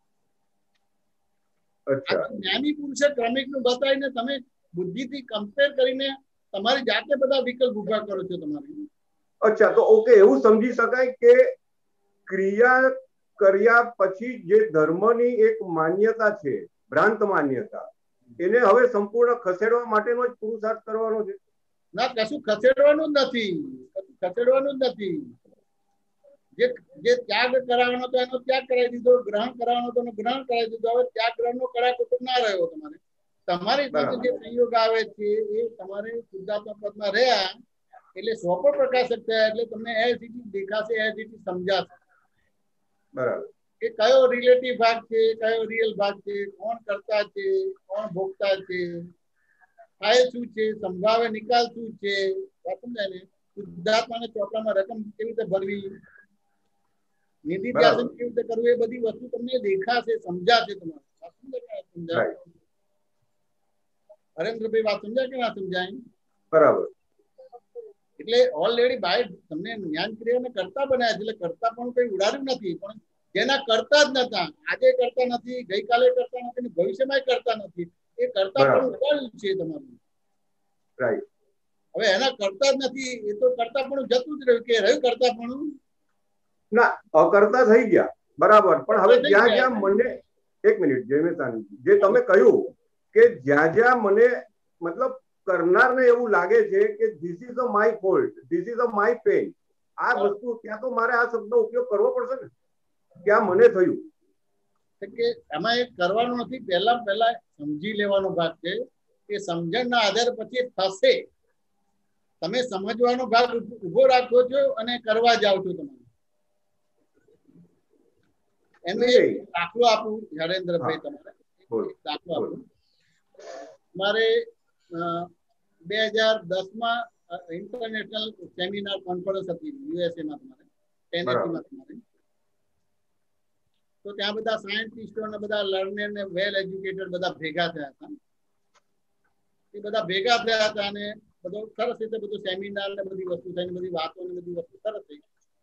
જ્ઞાની પુરુષે ક્રમિક નું બતાવીને તમે બુદ્ધિથી કમ્પેર કરીને તમારી જાતે બધા વિકલ્પ ઉભા કરો છો તમારે. અચ્છા, તો ઓકે, એવું સમજી શકાય કે ક્રિયા કર્યા પછી જે ધર્મની એક માન્યતા છે, ભ્રાંત માન્યતા, એને હવે સંપૂર્ણ ખસેડવા માટેનો જ પુરુષાર્થ કરવાનો છે? ના, કશું ખસેડવાનું જ નથી, ખસેડવાનું જ નથી. જે ત્યાગ કરાવવાનો હતો એનો ત્યાગ કરાવી દીધો, ગ્રહણ કરાવવાનો હતો એનો ગ્રહણ કરાવી દીધો. હવે ત્યાગ ગ્રહણ નો કડાકો ના રહ્યો તમારે. તમારી સાથે જે સંયોગ આવે છે એ તમારે શુદ્ધાત્મા પદમાં રહ્યા એટલે સ્વપર પ્રકાશક થયા એટલે તમને એઝ ઇટ ઇઝ દેખાશે, એઝ ઇટ ઇઝ સમજાશે. બરાબર. એ કયો રિલેટિવ ભાગ છે, કયો રિયલ ભાગ છે, કોણ કરતા છે, કોણ ભોગતા છે, ફાઇલ શું છે, સંભાવે નિકાલ શું છે, સમજાય ને. શુદ્ધાત્માને ચોપડામાં રકમ કેવી રીતે ભરવી, નિધિ ધ્યાન કેવી રીતે કરવું, એ બધી વસ્તુ તમને દેખાશે, સમજાશે તમારે. સમજાય? હરેન્દ્રભાઈ વાત સમજાય કે ના સમજાય? બરાબર. એટલે ઓલરેડી બાય તમને જ્ઞાન ક્રિયાને કરતા બનાવ્યા છે, એટલે કરતા પણ કઈ ઉડાડ્યું નથી. પણ જેના કરતા જ નતા, આજે કરતા નથી, ગઈકાલે કરતા નથી, ભવિષ્યમાં કરતા નથી, એ કરતા પણ ઉડાડ્યું છે તમારું. રાઈટ. હવે એના કરતા જ નથી, એ તો કરતા પણ જતું જ રહ્યું. કે રહ્યું કરતા પણ ના, અકર્તા થઈ ગયા. બરાબર. પણ હવે જ્યાં જ્યાં મને, એક મિનિટ જયમેશાની, જે તમે કહ્યું કે જ્યાં જ્યાં મને મતલબ કરનારને એવું લાગે છે કે this is a my fault, this is a my pen, આ વસ્તુ ત્યાં તો મારે આ શબ્દનો ઉપયોગ કરવો પડશે ને, ક્યાં મને થયું કે એમાં એક કરવાનું નથી. પહેલા સમજી લેવાનો ભાગ છે કે સમજણના આધારે પછી થશે. તમે સમજવાનો ભાગ ઉભો રાખો છો અને કરવા જાઓ છો. તમારે એનો એક દાખલો આપું નરેન્દ્રભાઈ, તમારે દાખલો આપું. મારે 2010માં ઇન્ટરનેશનલ સેમિનાર કોન્ફરન્સ હતી યુએસએમાં, તમારે ટેનેસીમાં. તમારે તો ત્યાં બધા સાયન્ટિસ્ટો ને બધા લર્નર ને વેલ એજ્યુકેટેડ બધા ભેગા થયા હતા. એ બધા ભેગા થયા હતા અને બધો સરસ રીતે બધું સેમિનાર ને બધી વસ્તુ થઈ, બધી વાતો ને બધી વસ્તુ સરસ થઈ.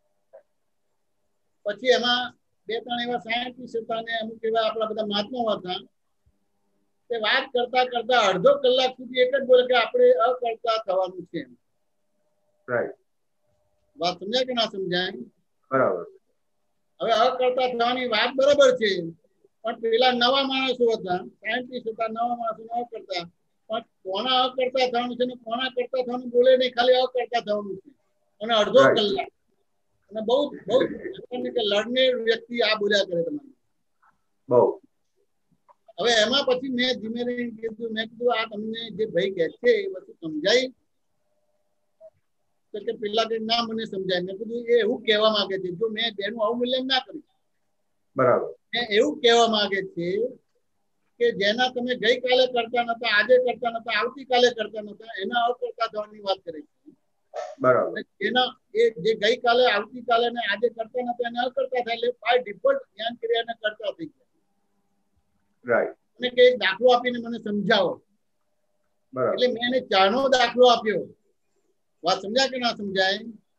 પછી એમાં 2-3 એવા સાયન્ટિસ્ટ હતા ને અમુક એવા આપણા બધા મહાત્માઓ હતા. તે વાત કરતા કરતા અડધો કલાક સુધી એક જ બોલે કે આપણે અકર્તા થવાનું છે. રાઈટ. વાત સમજાય કે ના સમજાય? બરાબર. હવે અકર્તા થવાની વાત બરાબર છે, પણ પેલા નવા માણસો હતા, સાયન્ટિસ્ટ હતા, નવા માણસો અકર્તા. પણ કોના અકર્તા થવાનું છે ને કોના કરતા થવાનું બોલે નહીં, ખાલી અકર્તા થવાનું છે. અને અડધો કલાક અને બહુ લડનેર વ્યક્તિ આ બોલ્યા કરે તમારે. બહુ. હવે એમાં પછી મેં ધીમે ધીમે કીધું, મેં કીધું આ તમને જે ભાઈ કહે છે એ વસ્તુ સમજાય? તો કે પેલા કે ના મને સમજાય. મેં કીધું એ એવું કહેવા માંગે છે, જો મેં તેનું અવમૂલ્યન ના કર્યું. બરાબર. મેં એવું કહેવા માંગે છે કે જેના તમે ગઈકાલે કરતા નતા, આજે કરતા નતા, આવતીકાલે કરતા નતા, એના અકર્તા થવાની વાત કરે છે. બરાબર. એના એ જે ગઈકાલે, આવતીકાલે ને આજે કરતા નતા એને અકર્તા થાય, એટલે બાય ડિફોલ્ટ જ્ઞાન ક્રિયાને કરતા થઈ ગયા. રાઈટ. અને કે એક દાખલો આપીને મને સમજાવો. બરાબર. એટલે મેં એને ચાનો દાખલો આપ્યો. વાત સમજાય કે ના સમજાય?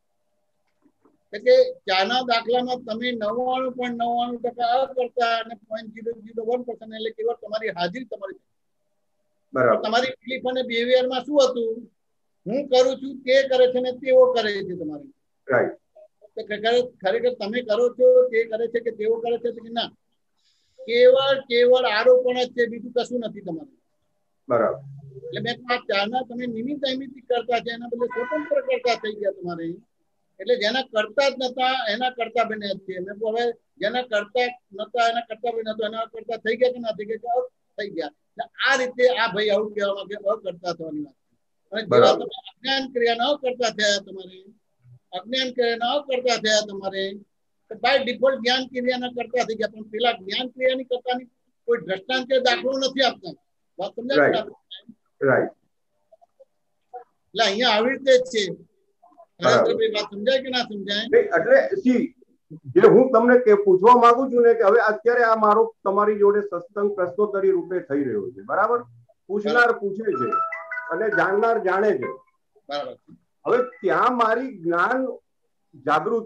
કે ચાના દાખલામાં તમે 99.99% અકર્તા અને 0.001% એટલે કેવળ તમારી હાજરી તમારી. બરાબર. તમારી બિલીફ અને બિહેવિયરમાં શું હતું? હું કરું છું, તે કરે છે ને તેઓ કરે છે તમારે. રાઈટ. તો ખરેખર તમે કરો છો, તે કરે છે કે તેઓ કરે છે કે ના? કેવળ આરોપણ જ છે, બીજું કશું નથી તમારે. બરાબર. એટલે મેં આ ચારના તમે નિમિત્ત કરતા છે, એના બદલે સ્વતંત્ર કરતા થઈ ગયા તમારે. એટલે જેના કરતા જ નતા એના કરતા બન્યા છે. મેં હવે જેના કરતા નતા એના કરતા બન્યા તો એના કરતા થઈ ગયા કે ના થઈ ગયા? થઈ ગયા. આ રીતે આ ભાઈ આવું કહેવા માંગે અકર્તા થવાની વાત. અને જેવા તમે અજ્ઞાન ક્રિયા ન કરતા થયા તમારે, અજ્ઞાન ક્રિયા ન કરતા થયા તમારે, બાય ડિફોલ્ટ જ્ઞાન ક્રિયાના કરતા થઈ ગયા. પણ પેલા જ્ઞાન ક્રિયાની કરતાની કોઈ દ્રષ્ટાંત કે દાખલો નથી આપતા. વાત સમજાય? રાઈટ. એટલે અહીંયા આવી રીતે જ છે. વાત સમજાય કે ના સમજાય? એટલે જે હું તમને પૂછવા માંગુ છું ને કે હવે અત્યારે આ મારો તમારી જોડે સત્સંગ પ્રશ્નોત્તરી રૂપે થઈ રહ્યો છે, બરાબર? પૂછનાર પૂછે છે અને જાણનાર જાણે છે. બરાબર. હવે ત્યાં મારી જ્ઞાન જાગૃતિ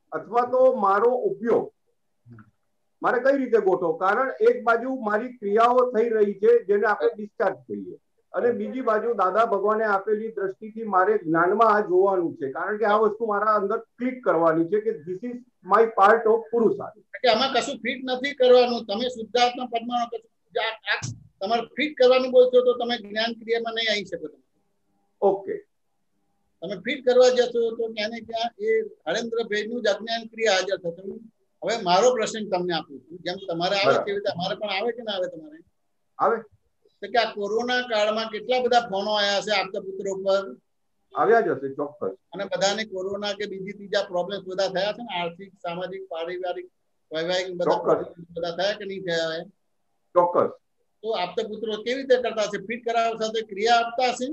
અથવા તો મારો ઉપયોગ મારે કઈ રીતે ગોઠવો? કારણ એક બાજુ મારી ક્રિયાઓ થઈ રહી છે જેને આપણે ડિસ્ચાર્જ કહીએ, અને બીજી બાજુ દાદા ભગવાને આપેલી દ્રષ્ટિથી મારે જ્ઞાનમાં આ જોવાનું છે, કારણ કે આ વસ્તુ મારા અંદર ક્લિક કરવાની છે કે this is my part of પુરુષાર્થ. આમાં કશું ફિટ નથી કરવાનું. તમે શુદ્ધાત્મા પદ્માં તમારે ફિટ કરવાનું બોલશો તો તમે જ્ઞાન ક્રિયામાં નહીં આવી શકો. ઓકે, તમે ફિટ કરવા જશો તો ક્યાં ને ક્યાં એ હરેન્દ્રભાઈનું જ અજ્ઞાન ક્રિયા હાજર થશે. હવે મારો પ્રશ્ન તમને આપું છું, જેમ તમારે આવે કેવી રીતે અમારે પણ આવે કે ના આવે? તમારે આવે તો કે આ કોરોના કાળમાં કેટલા બધા ફોનો આવ્યા છે આપતા પુત્રો પર? આવ્યા જ હશે, ચોક્કસ. અને બધાને કોરોના કે બીજી ત્રીજા પ્રોબ્લેમ બધા થયા છે ને, આર્થિક, સામાજિક, પારિવારિક, વૈવાહિક બધા થયા કે નહીં થયા? ચોક્કસ. તો આપતા પુત્રો કેવી રીતે કરતા હશે? ફિટ કરાવવા સાથે ક્રિયા આપતા હશે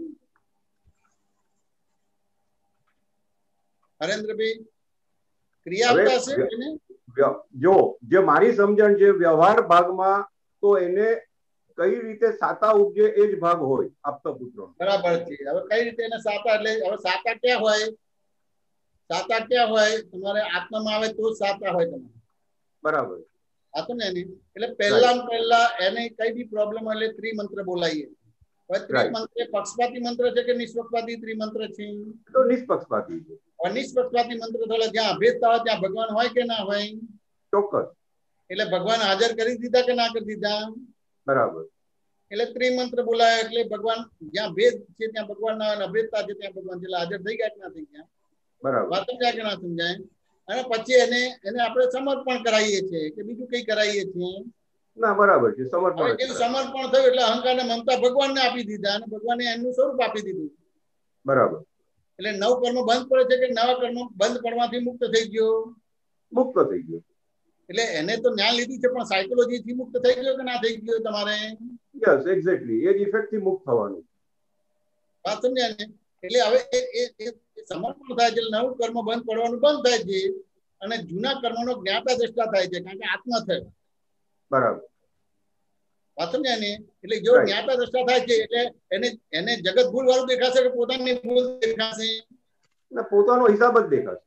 હરેન્દ્રભાઈ? ક્રિયા આપતા હશે? જો જે મારી સમજણ છે વ્યવહાર ભાગમાં, તો એને કઈ રીતે સાતા ઉપજે એ જ ભાગ હોય આપતા પુત્રો. બરાબર છે. હવે કઈ રીતે એને સાતા, એટલે હવે સાતા ક્યાં હોય? સાતા ક્યાં હોય? તમારે આત્મામાં આવે તો સાતા હોય તમારે. બરાબર. આ તો ને એટલે પહેલા એને કઈ બી પ્રોબ્લેમ એટલે ત્રિમંત્ર બોલાવીએ. હવે ત્રિમંત્ર પક્ષપાતી મંત્ર છે કે નિષ્પક્ષપાતી ત્રિમંત્ર છે? તો નિષ્પક્ષપાતી છે. નિષ્પક્ષપાતી મંત્ર થોડા જ્યાં અભેદતા હોય ત્યાં ભગવાન હોય કે ના હોય? ચોક્કસ. એટલે ભગવાન હાજર કરી દીધા કે ના કરી દીધા? બરાબર. એટલે ત્રિમંત્ર બોલાય એટલે ભગવાન જ્યાં ભેદ છે ત્યાં ભગવાન ના હોય, અભેદતા છે ત્યાં ભગવાન છે. એટલે હાજર થઈ ગયા કે ના થઈ ગયા? બરાબર. વાત સમજાય કે ના સમજાય? અને પછી એને આપણે સમર્પણ કરાવીએ છીએ કે બીજું કઈ કરાવીએ છીએ? ના, બરાબર છે. સમર્પણ સમર્પણ થયું એટલે અહંકાર ને મમતા ભગવાનને આપી દીધા અને ભગવાને એનું સ્વરૂપ આપી દીધું. બરાબર. એટલે નવ કર્મ બંધ પડે છે કે નવા કર્મ બંધ પડવાથી મુક્ત થઈ ગયો? મુક્ત થઈ ગયો. એટલે એને તો જ્ઞાન લીધું છે પણ સાયકોલોજી થી મુક્ત થઈ ગયો કે ના થઈ ગયો તમારે? Yes, exactly. એ જ ઇફેક્ટ થી મુક્ત થવાનું. વાત સમજ્યા ને? એટલે હવે એ સમર્પણ થાય છે, નવું કર્મ બંધ પડવાનું બંધ થાય છે અને જૂના કર્મનો જ્ઞાતા દ્રષ્ટા થાય છે, કારણ કે આત્મા થયો. બરાબર. વાત સમજ્યા ને? એટલે જો જ્ઞાતા દ્રષ્ટા થાય છે એટલે એને જગત ભૂલ વાળું દેખાશે કે પોતાની ભૂલ દેખાશે? પોતાનો હિસાબ જ દેખાશે.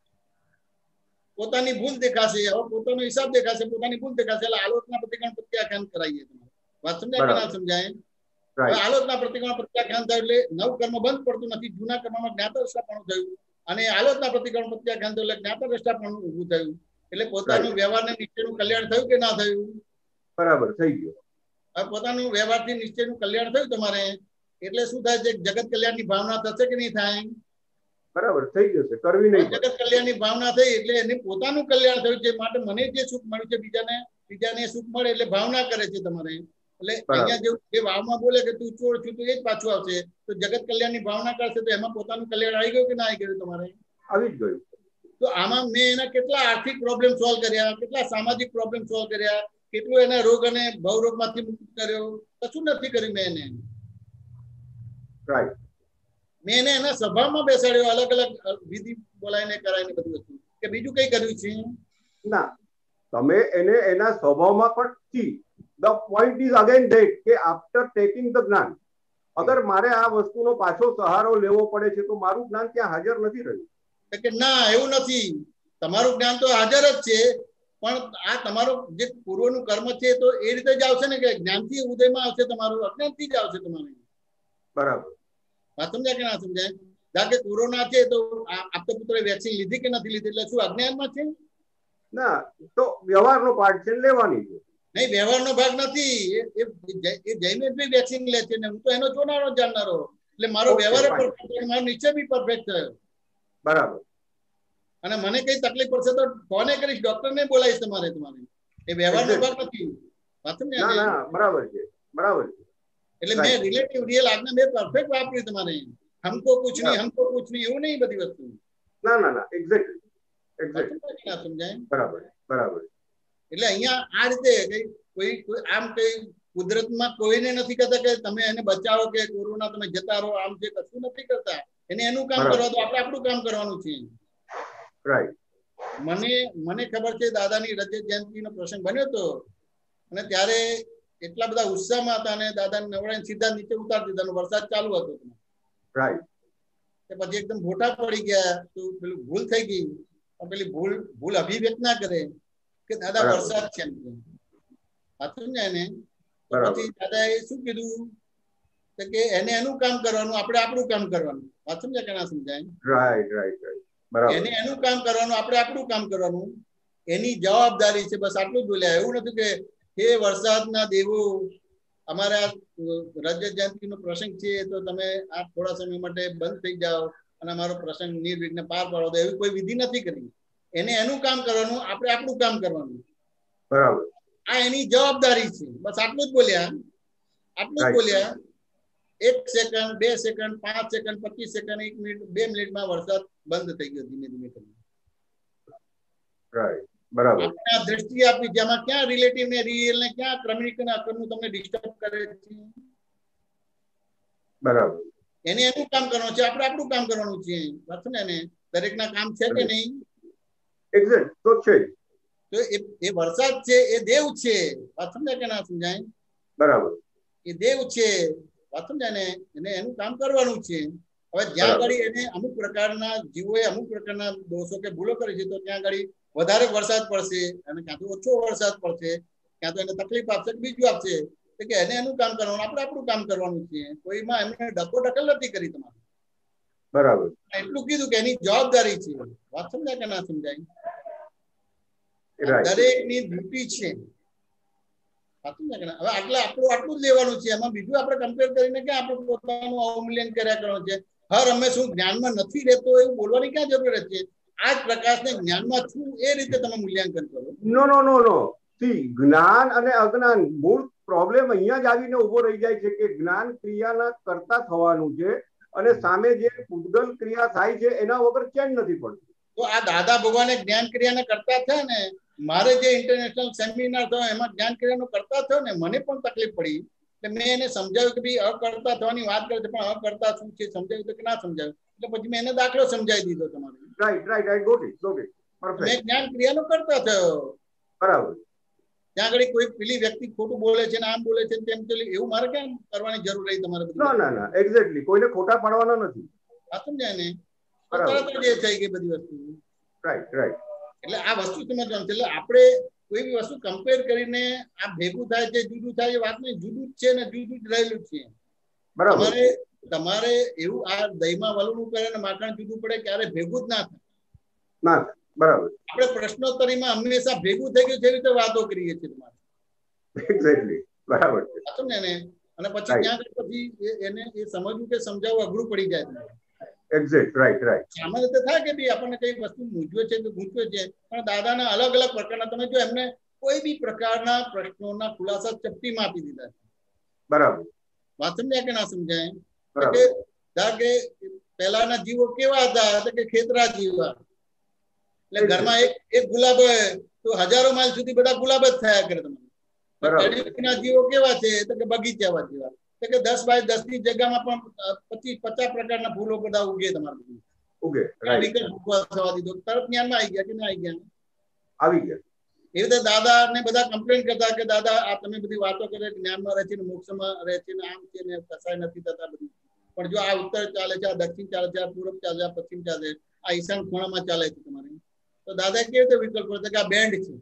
પોતાની ભૂલ દેખાશે. હવે પોતાનો હિસાબ દેખાશે, પોતાની ભૂલ દેખાશે. એટલે આલોચના પ્રતિક્રમણ પ્રત્યાખ્યાન કરાવીએ. વાત સમજાય કે ના સમજાય? હવે આલોચના પ્રતિક્રમણ પ્રત્યાખ્યાન થયું એટલે નવ કર્મ બંધ પડતું નથી, જૂના કર્મમાં જ્ઞાતા દ્રષ્ટાપણું થયું. અને આલોચના પ્રતિક્રમણ પ્રત્યાખ્યાન થયું એટલે જ્ઞાતા દ્રષ્ટાપણું ઊભું થયું. એટલે પોતાનું વ્યવહારને નિશ્ચયનું કલ્યાણ થયું કે ના થયું? બરાબર, થઈ ગયું. હવે પોતાનું વ્યવહારથી નિશ્ચયનું કલ્યાણ થયું તમારે એટલે શું થાય છે? જગત કલ્યાણની ભાવના થશે કે નહીં થાય? બરાબર, થઈ જશે. કરવી નહીં. જગત કલ્યાણની ભાવના થઈ એટલે એને પોતાનું કલ્યાણ થયું છે, માટે મને જે સુખ મળ્યું છે બીજાને સુખ મળે એટલે ભાવના કરે છે તમારે. એટલે અહીંયા જે વાવમાં બોલે કે તું ચોર છું તો એ જ પાછું આવશે. તો જગત કલ્યાણની ભાવના કરશે તો એમાં પોતાનું કલ્યાણ આવી ગયું કે ના આવી ગયું તમારે? આવી જ ગયું. તો આમાં મેં એના કેટલા આર્થિક પ્રોબ્લેમ સોલ્વ કર્યા, કેટલા સામાજિક પ્રોબ્લેમ સોલ્વ કર્યા, કેટલું એના રોગ અને ભવરોગમાંથી મુક્ત કર્યો? કશું નથી કર્યું મેં એને. રાઈટ. મેં એને એના સભામાં બેસાડ્યો, અલગ અલગ વિધિ બોલાવીને કરાવીને બધી વસ્તુ, કે બીજું કઈ કર્યું છે? ના, તમે એને એના સ્વભાવમાં પણ see the point is again that કે આફ્ટર ટેકિંગ ધ જ્ઞાન, અગર મારે આ વસ્તુનો પાછો સહારો લેવો પડે છે તો મારું જ્ઞાન ત્યાં હાજર નથી રહ્યું. કે ના, એવું નથી. તમારું જ્ઞાન તો હાજર જ છે, પણ આ તમારો જે પૂર્વનું કર્મ છે તો એ રીતે જ આવશે ને કે જ્ઞાનથી ઉદયમાં આવશે, તમારું અજ્ઞાનથી જ આવશે તમારે. બરાબર. વાત સમજાય કે ના સમજાય? ધારો કે કોરોના છે તો આપતા પુત્રોએ વેક્સિન લીધી કે નથી લીધી? એટલે શું અજ્ઞાનમાં છે? ના, તો વ્યવહારનો પાર્ટ છે, લેવાની છે. નહીં, વ્યવહારનો ભાગ નથી. એ જૈમિત બી વેક્સિન લે છે ને હું તો એનો જોનારો જાણનારો. એટલે મારો વ્યવહાર પરફેક્ટ, મારો નિશ્ચય બી પરફેક્ટ થયો. બરાબર. અને મને કઈ તકલીફ પડશે તો ફોને કરીશ, ડોક્ટરને બોલાવીશ તમારે. એ વ્યવહારનો ભાગ નથી. વાત સમજાય? ના, બરાબર છે, બરાબર છે. એટલે મેં રિલેટિવ રિયલ આજ્ઞા મેં પરફેક્ટ વાપરી તમારે. હમકો કુછ નહીં એવું નહીં બધી વસ્તુ. ના, એક્ઝેક્ટલી સમજાય? બરાબર. એટલે અહીંયા આ રીતે કોઈ આમ કઈ કુદરતમાં કોઈને નથી કહેતા કે તમે એને બચાવો કે કોરોના તમે જતા રહો, આમ છે, કશું નથી કરતા. એને એનું કામ કરવા દો, આપણે આપણું કામ કરવાનું છે. રાઈટ. મને ખબર છે દાદાની રજત જયંતિનો પ્રસંગ બન્યો હતો અને ત્યારે એટલા બધા ઉત્સાહમાં હતા અને દાદાને નવડાઈને સીધા નીચે ઉતારી દીધા. વરસાદ ચાલુ હતો. રાઈટ. પછી એકદમ મોટા પડી ગયા તો પેલું ભૂલ થઈ ગઈ. પેલી ભૂલ અભિવ્યક્ત ના કરે કે દાદા વરસાદ છે એમ સમજાય ને. પછી દાદાએ શું કીધું કે એને એનું કામ કરવાનું, આપણે આપણું કામ કરવાનું. વાત સમજાય કે ના સમજાય? રાઈટ રાઈટ રાઈટ, બરાબર. એને એનું કામ કરવાનું, આપણે આપણું કામ કરવાનું, એની જવાબદારી છે. બસ આટલું જ બોલ્યા. એવું નથી કે હે વરસાદના દેવો, અમારા રજત જયંતિનો પ્રસંગ છે તો તમે આ થોડા સમય માટે બંધ થઈ જાઓ અને અમારો પ્રસંગ નિર્વિઘ્ન પાર પાડો દો, એવી કોઈ વિધિ નથી કરી. એને એનું કામ કરવાનું, આપણે આપણું કામ કરવાનું. બરાબર. આ એની જવાબદારી છે. બસ આટલું જ બોલ્યા, આટલું જ બોલ્યા. 1 second, 2 second, 5 second, 25 second, 1 minute, 2 મિનિટમાં વરસાદ બંધ થઈ ગયો ધીમે ધીમે કરીને. રાઈટ, બરાબર. આપણે આ દ્રષ્ટિ આપી જેમાં ક્યાં રિલેટિવ ને રિયલ ને ક્યાં ક્રમિક ને અક્રમિક તમને ડિસ્ટર્બ કરે છે. બરાબર. એને એનું કામ કરવાનું છે, આપણે આપણું કામ કરવાનું છે. વાત ને, એને દરેકના કામ છે કે નહીં? એક્ઝેક્ટ, તો છે. તો એ વરસાદ છે, એ દેવ છે. વાત સમજાય કે ના સમજાય? બરાબર. એ દેવ છે. વાત સમજાય ને? એને એનું કામ કરવાનું છે. હવે જ્યાં આગળ એને અમુક પ્રકારના જીવોએ અમુક પ્રકારના દોષો કે ભૂલો કરી છે તો ત્યાં આગળ વધારે વરસાદ પડશે અને ક્યાં તો ઓછો વરસાદ પડશે, ક્યાં તો એને તકલીફ આપશે કે બીજું આપશે. કે એને એનું કામ કરવાનું, આપણે આપણું કામ કરવાનું છે. કોઈમાં એમને ડકોટકલ નથી કરી તમારે. બરાબર. એટલું કીધું કે એની જવાબદારી છે. વાત સમજાય કે ના સમજાય? દરેકની ડ્યુટી છે. વાત સમજાય કે ના? હવે આટલું જ લેવાનું છે. એમાં બીજું આપણે કમ્પેર કરીને ક્યાં આપણે પોતાનું અવમૂલ્યન કર્યા કરવાનું છે. હર હંમેશ હું જ્ઞાનમાં નથી રહેતો એવું બોલવાની ક્યાં જરૂરત છે? આ જ પ્રકાશને જ્ઞાનમાં છું એ રીતે તમે મૂલ્યાંકન કરો. નો નો નો નો, જ્ઞાન અને અજ્ઞાન મૂળ પ્રોબ્લેમ અહીંયા જ આવીને ઉભો રહી જાય છે કે જ્ઞાન ક્રિયાના કરતા થવાનું છે અને સામે જે પૂતગલ ક્રિયા થાય છે એના વગર ચેન નથી પડતું. તો આ દાદા ભગવાને જ્ઞાન ક્રિયાના કરતા થયા ને, મારે જે ઇન્ટરનેશનલ સેમિનાર થયો એમાં જ્ઞાન ક્રિયાનો કરતા થયો ને, મને પણ તકલીફ પડી. એટલે મેં એને સમજાવ્યું કે ભાઈ અકર્તા થવાની વાત કરે છે પણ અકર્તા શું છે સમજાવ્યું તો કે ના સમજાવ્યું. એટલે પછી મેં એને દાખલો સમજાવી દીધો તમારે. Right right right, got it perfect. મેં જ્ઞાન ક્રિયાનો કરતા થયો. બરાબર. ત્યાં આગળ કોઈ પેલી વ્યક્તિ ખોટું બોલે છે ને આમ બોલે છે તેમ એવું મારે કેમ કરવાની જરૂર રહી તમારે? ના ના ના, એક્ઝેક્ટલી કોઈને ખોટા પાડવાના નથી. આ સમજાય ને? તરત જ એ થઈ ગઈ બધી વસ્તુ. Right right. એટલે આ વસ્તુ સમજવાનું છે. એટલે આપણે કોઈ બી વસ્તુ કમ્પેર કરીને આ ભેગું થાય છે જુદું થાય એ વાત નહીં, જુદું જ છે ને જુદું જ રહેલું છે. બરાબર. તમારે એવું આ દહીંમાં વલણું કરે ને માખણ જુદું પડે ક્યારે ભેગું જ ના થાય. ના, બરાબર. આપણે પ્રશ્નોત્તરીમાં હંમેશા ભેગું થઈ ગયું છે રીતે વાતો કરીએ છીએ તમારે. એક્ઝેક્ટલી, બરાબર છે. સમજે ને? અને પછી ત્યાં પછી એને એ સમજવું કે સમજાવવું અઘરું પડી જાય તમારે. Exact, right right. સામાન્ય રીતે થાય કે ભાઈ આપણને કઈ વસ્તુ મૂંઝવે છે કે ગૂંચવે છે, પણ દાદાના અલગ અલગ પ્રકારના તમે જો એમને કોઈ બી પ્રકારના પ્રશ્નોના ખુલાસા ચપટીમાં આપી દીધા છે. બરાબર. વાત સમજાય કે ના સમજાય? કે પહેલાના જીવો કેવા હતા? કે ખેતરા જીવા. એટલે ઘરમાં એક ગુલાબ હોય તો હજારો માઇલ સુધી બધા ગુલાબ જ થયા કરે. તમારે જીવો કેવા છે? તો કે બગીચાવા જેવા. કે 10 બાય 10 ની જગ્યામાં પણ 25-50 પ્રકારના ફૂલો બધા ઉગે તમારે. ઉગે. થવા દીધો તરત જ્ઞાનમાં આવી ગયા કે ના આવી ગયા? આવી ગયા. એ રીતે દાદા ને બધા કમ્પ્લેન કરતા કે દાદા આ તમે બધી વાતો કરે જ્ઞાનમાં રહે છે ને મોક્ષમાં રહે છે ને આમ છે ને કસાય નથી થતા બધું. પણ જો આ ઉત્તર ચાલે છે, આ દક્ષિણ ચાલે છે, આ પૂર્વ ચાલે છે, આ પશ્ચિમ ચાલે છે, આ ઈશાન ખૂણામાં ચાલે છે તમારે, તો દાદા કેવી રીતે વિકલ્પ કરે કે આ બેન્ડ છે.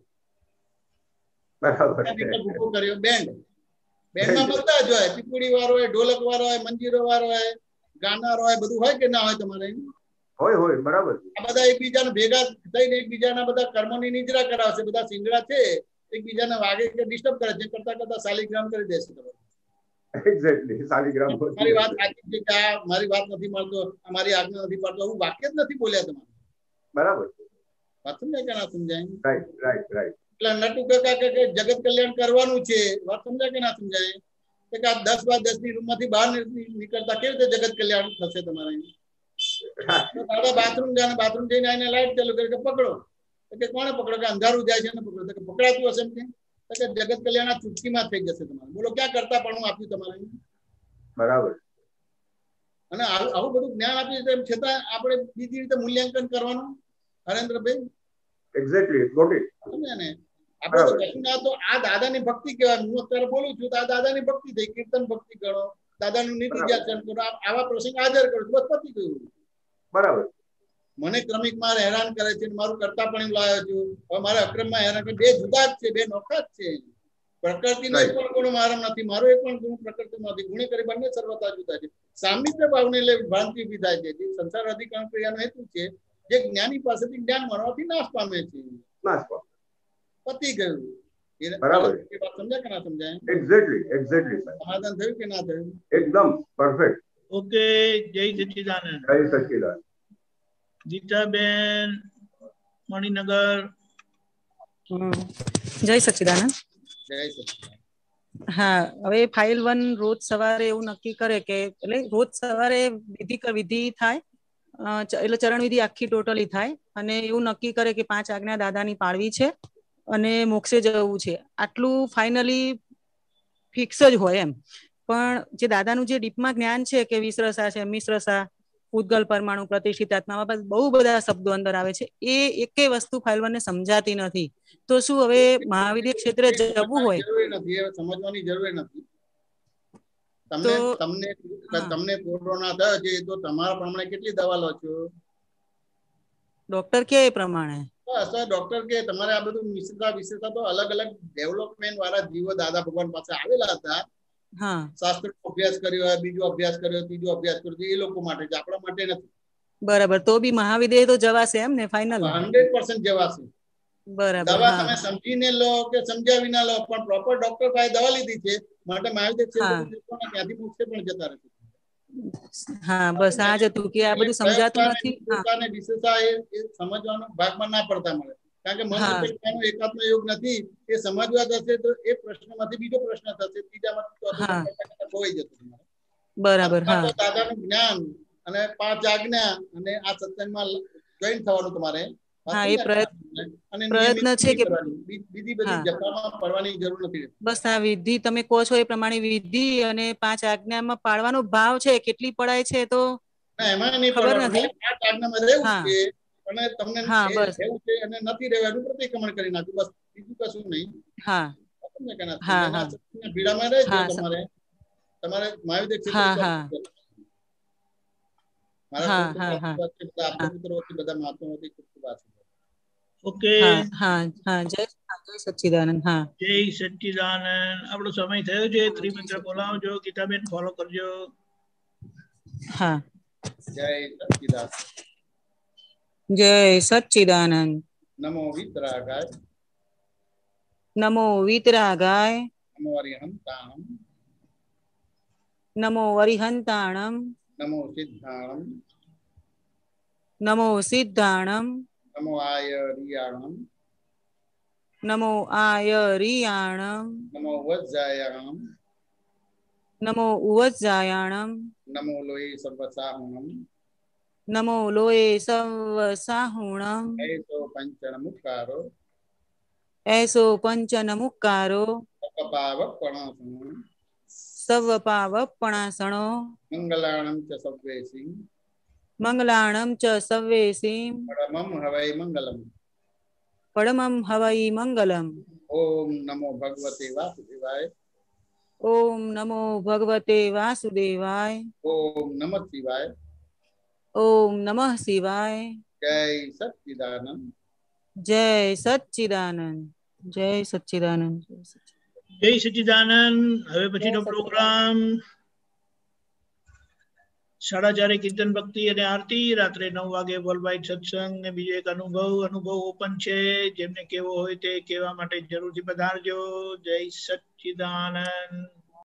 બરાબર. વિકલ્પ ઉભો કર્યો બેન્ડ. બેન્ડમાં બધા જ હોય, પીપુડી વાળો હોય, ઢોલક વાળો હોય, મંજીરો વાળો હોય, ગાનારો હોય, બધું હોય કે ના હોય તમારે? હોય, બરાબર. આ બધા એકબીજાને ભેગા થઈને એકબીજાના બધા કર્મોની નિદ્રા કરાવશે. બધા સિંગડા છે એકબીજાને વાગે કે ડિસ્ટર્બ કરે છે, કરતા કરતા શાલિગ્રામ કરી દેશે તમારે. એક્ઝેક્ટલી, શાલિગ્રામ. મારી વાત સાચી છે કે આ મારી વાત નથી માનતો, અમારી આજ્ઞા નથી પાડતો, એવું વાક્ય જ નથી બોલ્યા તમારે. બરાબર. વાત સમજાય કે ના સમજાય? Right right right. એટલે નટુ કાકા કે જગત કલ્યાણ કરવાનું છે. વાત સમજાય કે ના સમજાય? કે આ 10 બાય 10 ની રૂમ માંથી બહાર નીકળતા કેવી રીતે જગત કલ્યાણ થશે તમારે? દાદા બાથરૂમ જાય, બાથરૂમ જઈને આવીને લાઈટ ચાલુ કરી કે પકડો. કે કોને પકડો? કે અંધારું જાય છે ને પકડો. કે પકડાતું હશે એમ કે જગત કલ્યાણ આ ચૂટકીમાં થઈ જશે તમારે. બોલો ક્યાં કરતા પણ આપ્યું તમારે? બરાબર. અને આવું બધું જ્ઞાન આપ્યું તેમ છતાં આપણે બીજી રીતે મૂલ્યાંકન કરવાનું. Harendrabhai exactly, got it. સમજ્યા ને? આપણે તો કશું ના, તો આ દાદાની ભક્તિ કહેવાય. હું અત્યારે બોલું છું તો આ દાદાની ભક્તિ થઈ. કીર્તન ભક્તિ ગણો, દાદાનું નીતિ ધ્યાન કરો, આવા પ્રસંગ હાજર કરો, બસ પતી ગયું. બરાબર. મને ક્રમિક માં હેરાન કરે છે, મારું કરતા પણ લાવ્યો છું, હવે મારે અક્રમમાં હેરાન કરે. બે જુદા જ છે, બે નોખા જ છે. પ્રકૃતિનો એક પણ ગુણ મારા નથી, મારો એક પણ ગુણ પ્રકૃતિમાં નથી. ગુણે કરી બંને સર્વતા જુદા છે. સામિત્ય ભાવને લઈ ભ્રાંતિ ઉભી થાય છે. જે સંસાર અધિકરણ ક્રિયાનો હેતુ છે, જે જ્ઞાની પાસેથી જ્ઞાન મળવાથી નાશ પામે છે. પતી ગયું. બરાબર. સમજાય કે ના સમજાય? એક્ઝેક્ટલી સમાધાન થયું કે ના થયું? એકદમ પરફેક્ટ. ઓકે, જય સચ્ચિદાનંદ. જય સચ્ચિદાનંદ. ગીતાબેન મણિનગર. જય સચ્ચિદાનંદ. જય સચ્ચિદાનંદ. હા, હવે ફાઇલ 1 રોજ સવારે એવું નક્કી કરે કે એટલે રોજ સવારે વિધિ થાય, એટલે ચરણ વિધિ આખી ટોટલી થાય અને એવું નક્કી કરે કે 5 આજ્ઞા દાદાની પાળવી છે અને મોક્ષે જવું છે. આટલું ફાઇનલી ફિક્સ જ હોય એમ. પણ જે દાદાનું જે ડીપમાં જ્ઞાન છે કે વિશ્રસા છે, મિશ્રસા, ઉદ્ગલ પરમાણુ, પ્રતિષ્ઠિત આત્મા, બહુ બધા શબ્દો અંદર આવે છે, એ એકે વસ્તુ ફાઇલ 1 ને સમજાતી નથી. તો શું હવે મહાવિદ્ય ક્ષેત્રે જવું હોય, સમજવાની જરૂર નથી. તમને કોરોના થયો છે તો તમારા પ્રમાણે કેટલી દવા લો છો? ડોક્ટર કે એ પ્રમાણે? બસ ડોક્ટર કે તમારે આ બધું વિશેષતા તો અલગ અલગ ડેવલપમેન્ટ વાળા જીવો દાદા ભગવાન પાસે આવેલા હતા. શાસ્ત્ર અભ્યાસ કર્યો, બીજો અભ્યાસ કર્યો, ત્રીજો અભ્યાસ કર્યો, એ લોકો માટે છે, આપણા માટે નથી. બરાબર. તો બી મહાવિદ્ય તો જવાશે એમ ને? ફાઇનલ 100% જવાશે. બરાબર. દવા તમે સમજીને લો કે સમજાવી ના લો, પણ પ્રોપર ડોક્ટર પાસે દવા લીધી છે માટે મહાવિદ્ય ત્યાંથી મોક્ષે પણ જતા રહેશે. હા, બસ આ જ હતું કે આ બધું સમજાતું નથી. પોતાને વિશેષતા એ સમજવાનો ભાગમાં ના પડતા મળે, કારણ કે મન અપેક્ષાનો એકાત્મ યોગ નથી. એ સમજવા જશે તો એ પ્રશ્નમાંથી બીજો પ્રશ્ન થશે, ત્રીજામાંથી ખોવાઈ જશે. બરાબર. હા, દાદાનું જ્ઞાન અને 5 આજ્ઞા અને આ સત્સંગમાં જોઈન થવાનું તમારે. હા, એ પ્રયત્ન છે કે બીજી બધી જથ્થામાં પડવાની જરૂર નથી. બસ આ વિધિ તમે કહો છો એ પ્રમાણે વિધિ અને 5 આજ્ઞામાં પાળવાનો ભાવ છે, કેટલી પડાય છે તો એમાં નહીં ખબર નથી. 5 આજ્ઞામાં રહેવું છે અને તમને રહેવું છે અને નથી રહેવાનું પ્રતિક્રમણ કરી નાખ્યું, બસ બીજું કશું નહીં. હા, ભીડામાં રહેજો. તમારે મહાવિદ્ય ક્ષેત્ર ઓકે. જય સચ્ચિદાનંદ. હા, જય સચ્ચિદાનંદ. આપણો સમય થયો છે. ત્રિમંત્ર બોલાવજો. ગીતાબેન ફોલો કરજો. હા, જય સચ્ચિદાનંદ. જય સચ્ચિદાનંદ. નમો વિતરાગાય. નમો વિતરાગાય. નમો અરિહંતાણમ. નમો અરિહંતાણમ. નમો સિદ્ધાણમ. નમો સિદ્ધાણમ. નમો આયરિયાણમ. નમો આયરિયાણમ. નમો વજ્જાયાણમ. નમો ઉવજ્જાયાણમ. નમો લોય સર્વસાહુણમ. નમો લોય સર્વસાહુણમ. એસો પંચનમુક્કારો. એસો પંચનમુક્કારો. સવપાવપણાસણો. સવપાવપણાસણો. મંગલાણમ ચ સવ્વેસી. મંગલાણમ ચ સવ્વેસી. પરમં હવૈ મંગલમ. પરમં હવૈ મંગલમ. ઓમ નમો ભગવતે વાસુદેવાય. ઓમ નમો ભગવતે વાસુદેવાય. ઓમ નમઃ શિવાય. ઓમ નમઃ શિવાય. જય સચ્ચિદાનંદ. જય સચ્ચિદાનંદ. જય સચ્ચિદાનંદ. જય સચ્ચિદાનંદ. હવે પછીનો પ્રોગ્રામ 4:30 કીર્તન ભક્તિ અને આરતી, રાત્રે 9 વાગે વર્લ્ડ સત્સંગ ને બીજો એક અનુભવ ઓપન છે. જેમને કેવો હોય તે કહેવા માટે જરૂરથી પધારજો. જય સચ્ચિદાનંદ.